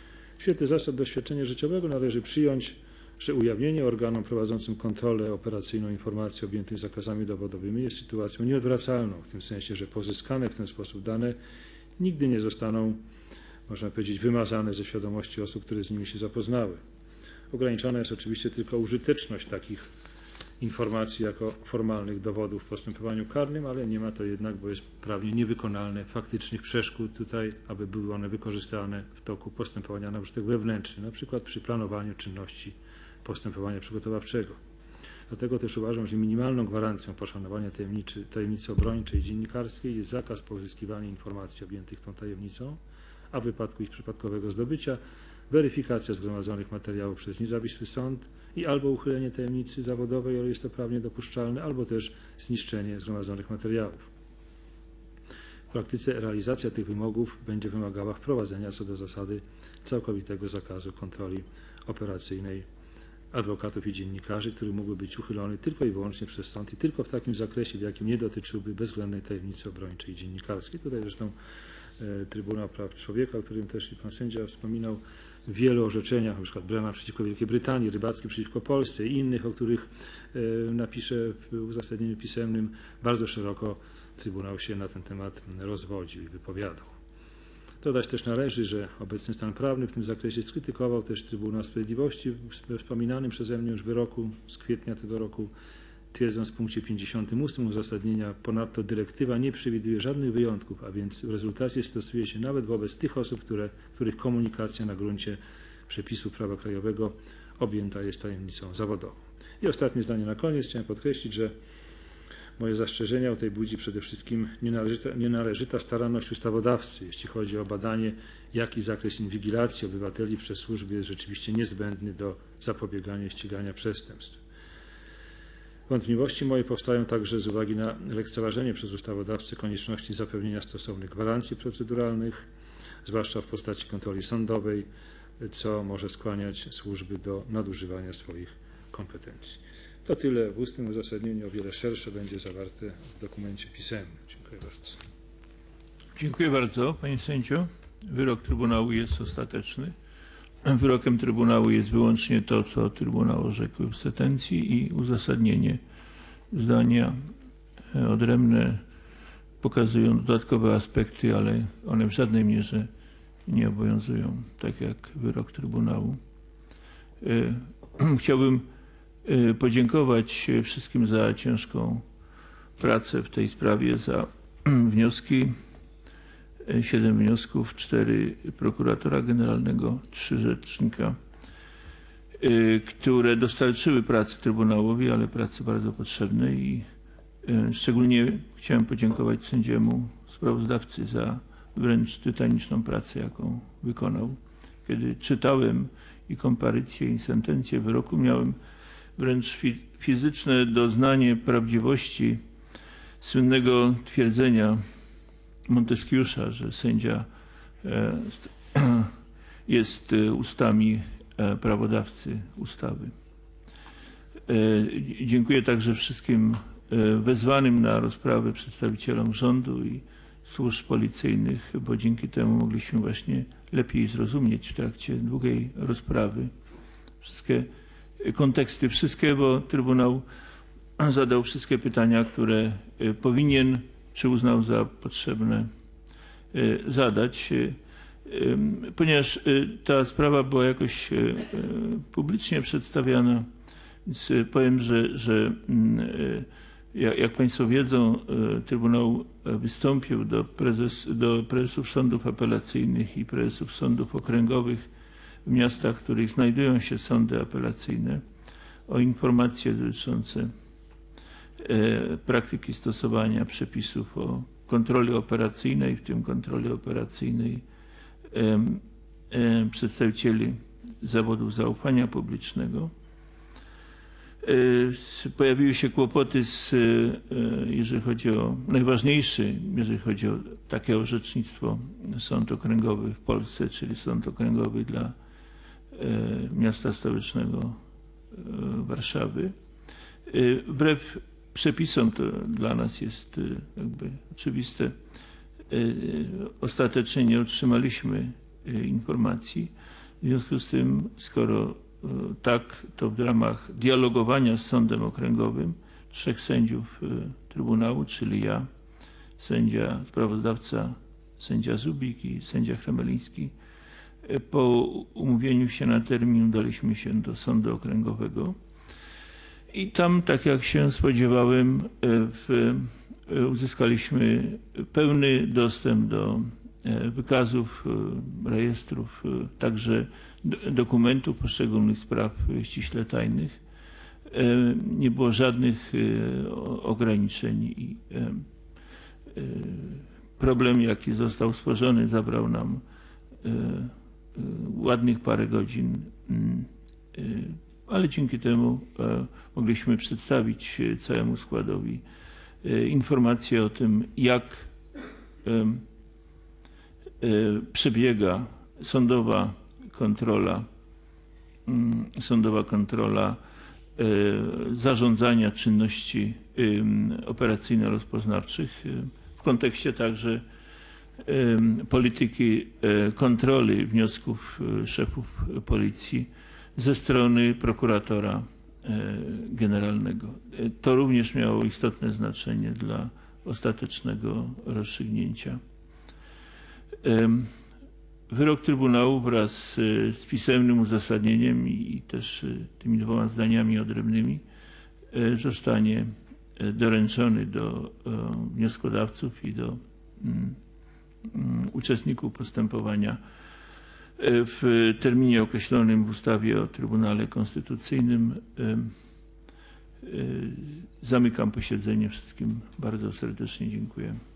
W świetle zasad doświadczenia życiowego należy przyjąć, że ujawnienie organom prowadzącym kontrolę operacyjną informacji objętych zakazami dowodowymi jest sytuacją nieodwracalną, w tym sensie, że pozyskane w ten sposób dane nigdy nie zostaną, można powiedzieć, wymazane ze świadomości osób, które z nimi się zapoznały. Ograniczona jest oczywiście tylko użyteczność takich informacji jako formalnych dowodów w postępowaniu karnym, ale nie ma to jednak, bo jest prawnie niewykonalne, faktycznych przeszkód tutaj, aby były one wykorzystane w toku postępowania na użytek wewnętrzny, na przykład przy planowaniu czynności postępowania przygotowawczego. Dlatego też uważam, że minimalną gwarancją poszanowania tajemnicy, tajemnicy obrończej i dziennikarskiej jest zakaz pozyskiwania informacji objętych tą tajemnicą, a w wypadku ich przypadkowego zdobycia weryfikacja zgromadzonych materiałów przez niezawisły sąd i albo uchylenie tajemnicy zawodowej, ale jest to prawnie dopuszczalne, albo też zniszczenie zgromadzonych materiałów. W praktyce realizacja tych wymogów będzie wymagała wprowadzenia co do zasady całkowitego zakazu kontroli operacyjnej adwokatów i dziennikarzy, który mógłby być uchylony tylko i wyłącznie przez sąd i tylko w takim zakresie, w jakim nie dotyczyłby bezwzględnej tajemnicy obrończej i dziennikarskiej. Tutaj zresztą e, Trybunał Praw Człowieka, o którym też i pan sędzia wspominał, w wielu orzeczeniach, na przykład Brema przeciwko Wielkiej Brytanii, Rybacki przeciwko Polsce i innych, o których e, napiszę w uzasadnieniu pisemnym, bardzo szeroko Trybunał się na ten temat rozwodził i wypowiadał. Dodać też należy, że obecny stan prawny w tym zakresie skrytykował też Trybunał Sprawiedliwości w wspominanym przeze mnie już wyroku z kwietnia tego roku, twierdząc w punkcie pięćdziesiątym ósmym uzasadnienia, ponadto dyrektywa nie przewiduje żadnych wyjątków, a więc w rezultacie stosuje się nawet wobec tych osób, które, których komunikacja na gruncie przepisów prawa krajowego objęta jest tajemnicą zawodową. I ostatnie zdanie na koniec. Chciałem podkreślić, że moje zastrzeżenia o tej budzi przede wszystkim nienależyta, nienależyta staranność ustawodawcy, jeśli chodzi o badanie, jaki zakres inwigilacji obywateli przez służby jest rzeczywiście niezbędny do zapobiegania i ścigania przestępstw. Wątpliwości moje powstają także z uwagi na lekceważenie przez ustawodawcę konieczności zapewnienia stosownych gwarancji proceduralnych, zwłaszcza w postaci kontroli sądowej, co może skłaniać służby do nadużywania swoich kompetencji. To tyle w ustnym uzasadnieniu, o wiele szersze będzie zawarte w dokumencie pisemnym. Dziękuję bardzo. Dziękuję bardzo, panie sędzio. Wyrok Trybunału jest ostateczny. Wyrokiem Trybunału jest wyłącznie to, co Trybunał orzekł w sentencji i uzasadnienie. Zdania odrębne pokazują dodatkowe aspekty, ale one w żadnej mierze nie obowiązują, tak jak wyrok Trybunału. Chciałbym podziękować wszystkim za ciężką pracę w tej sprawie, za wnioski. Siedem wniosków, cztery prokuratora generalnego, trzy rzecznika, które dostarczyły pracy Trybunałowi, ale pracy bardzo potrzebnej i szczególnie chciałem podziękować sędziemu sprawozdawcy za wręcz tytaniczną pracę, jaką wykonał. Kiedy czytałem i komparycję, i sentencję wyroku, miałem wręcz fizyczne doznanie prawdziwości słynnego twierdzenia Monteskiusza, że sędzia jest ustami prawodawcy ustawy. Dziękuję także wszystkim wezwanym na rozprawę przedstawicielom rządu i służb policyjnych, bo dzięki temu mogliśmy właśnie lepiej zrozumieć w trakcie długiej rozprawy wszystkie konteksty, wszystkie, bo Trybunał zadał wszystkie pytania, które powinien czy uznał za potrzebne zadać, ponieważ ta sprawa była jakoś publicznie przedstawiana, więc powiem, że, że jak Państwo wiedzą, Trybunał wystąpił do, prezes, do prezesów sądów apelacyjnych i prezesów sądów okręgowych w miastach, w których znajdują się sądy apelacyjne, o informacje dotyczące praktyki stosowania przepisów o kontroli operacyjnej, w tym kontroli operacyjnej przedstawicieli zawodów zaufania publicznego. Pojawiły się kłopoty, z, jeżeli chodzi o najważniejszy, jeżeli chodzi o takie orzecznictwo, sąd okręgowy w Polsce, czyli sąd okręgowy dla miasta stołecznego Warszawy. Wbrew przepisom, to dla nas jest jakby oczywiste, ostatecznie nie otrzymaliśmy informacji. W związku z tym, skoro tak, to w ramach dialogowania z sądem okręgowym trzech sędziów Trybunału, czyli ja, sędzia sprawozdawca, sędzia Zubik i sędzia Chremeliński, po umówieniu się na termin udaliśmy się do sądu okręgowego i tam, tak jak się spodziewałem, w, uzyskaliśmy pełny dostęp do wykazów, rejestrów, także dokumentów poszczególnych spraw ściśle tajnych. Nie było żadnych ograniczeń i problem, jaki został stworzony, zabrał nam ładnych parę godzin, ale dzięki temu mogliśmy przedstawić całemu składowi informacje o tym, jak przebiega sądowa kontrola, sądowa kontrola zarządzania czynności operacyjno-rozpoznawczych w kontekście także polityki kontroli wniosków szefów policji ze strony prokuratora generalnego. To również miało istotne znaczenie dla ostatecznego rozstrzygnięcia. Wyrok Trybunału wraz z pisemnym uzasadnieniem i też tymi dwoma zdaniami odrębnymi zostanie doręczony do wnioskodawców i do uczestników postępowania w terminie określonym w ustawie o Trybunale Konstytucyjnym. Zamykam posiedzenie. Wszystkim bardzo serdecznie dziękuję.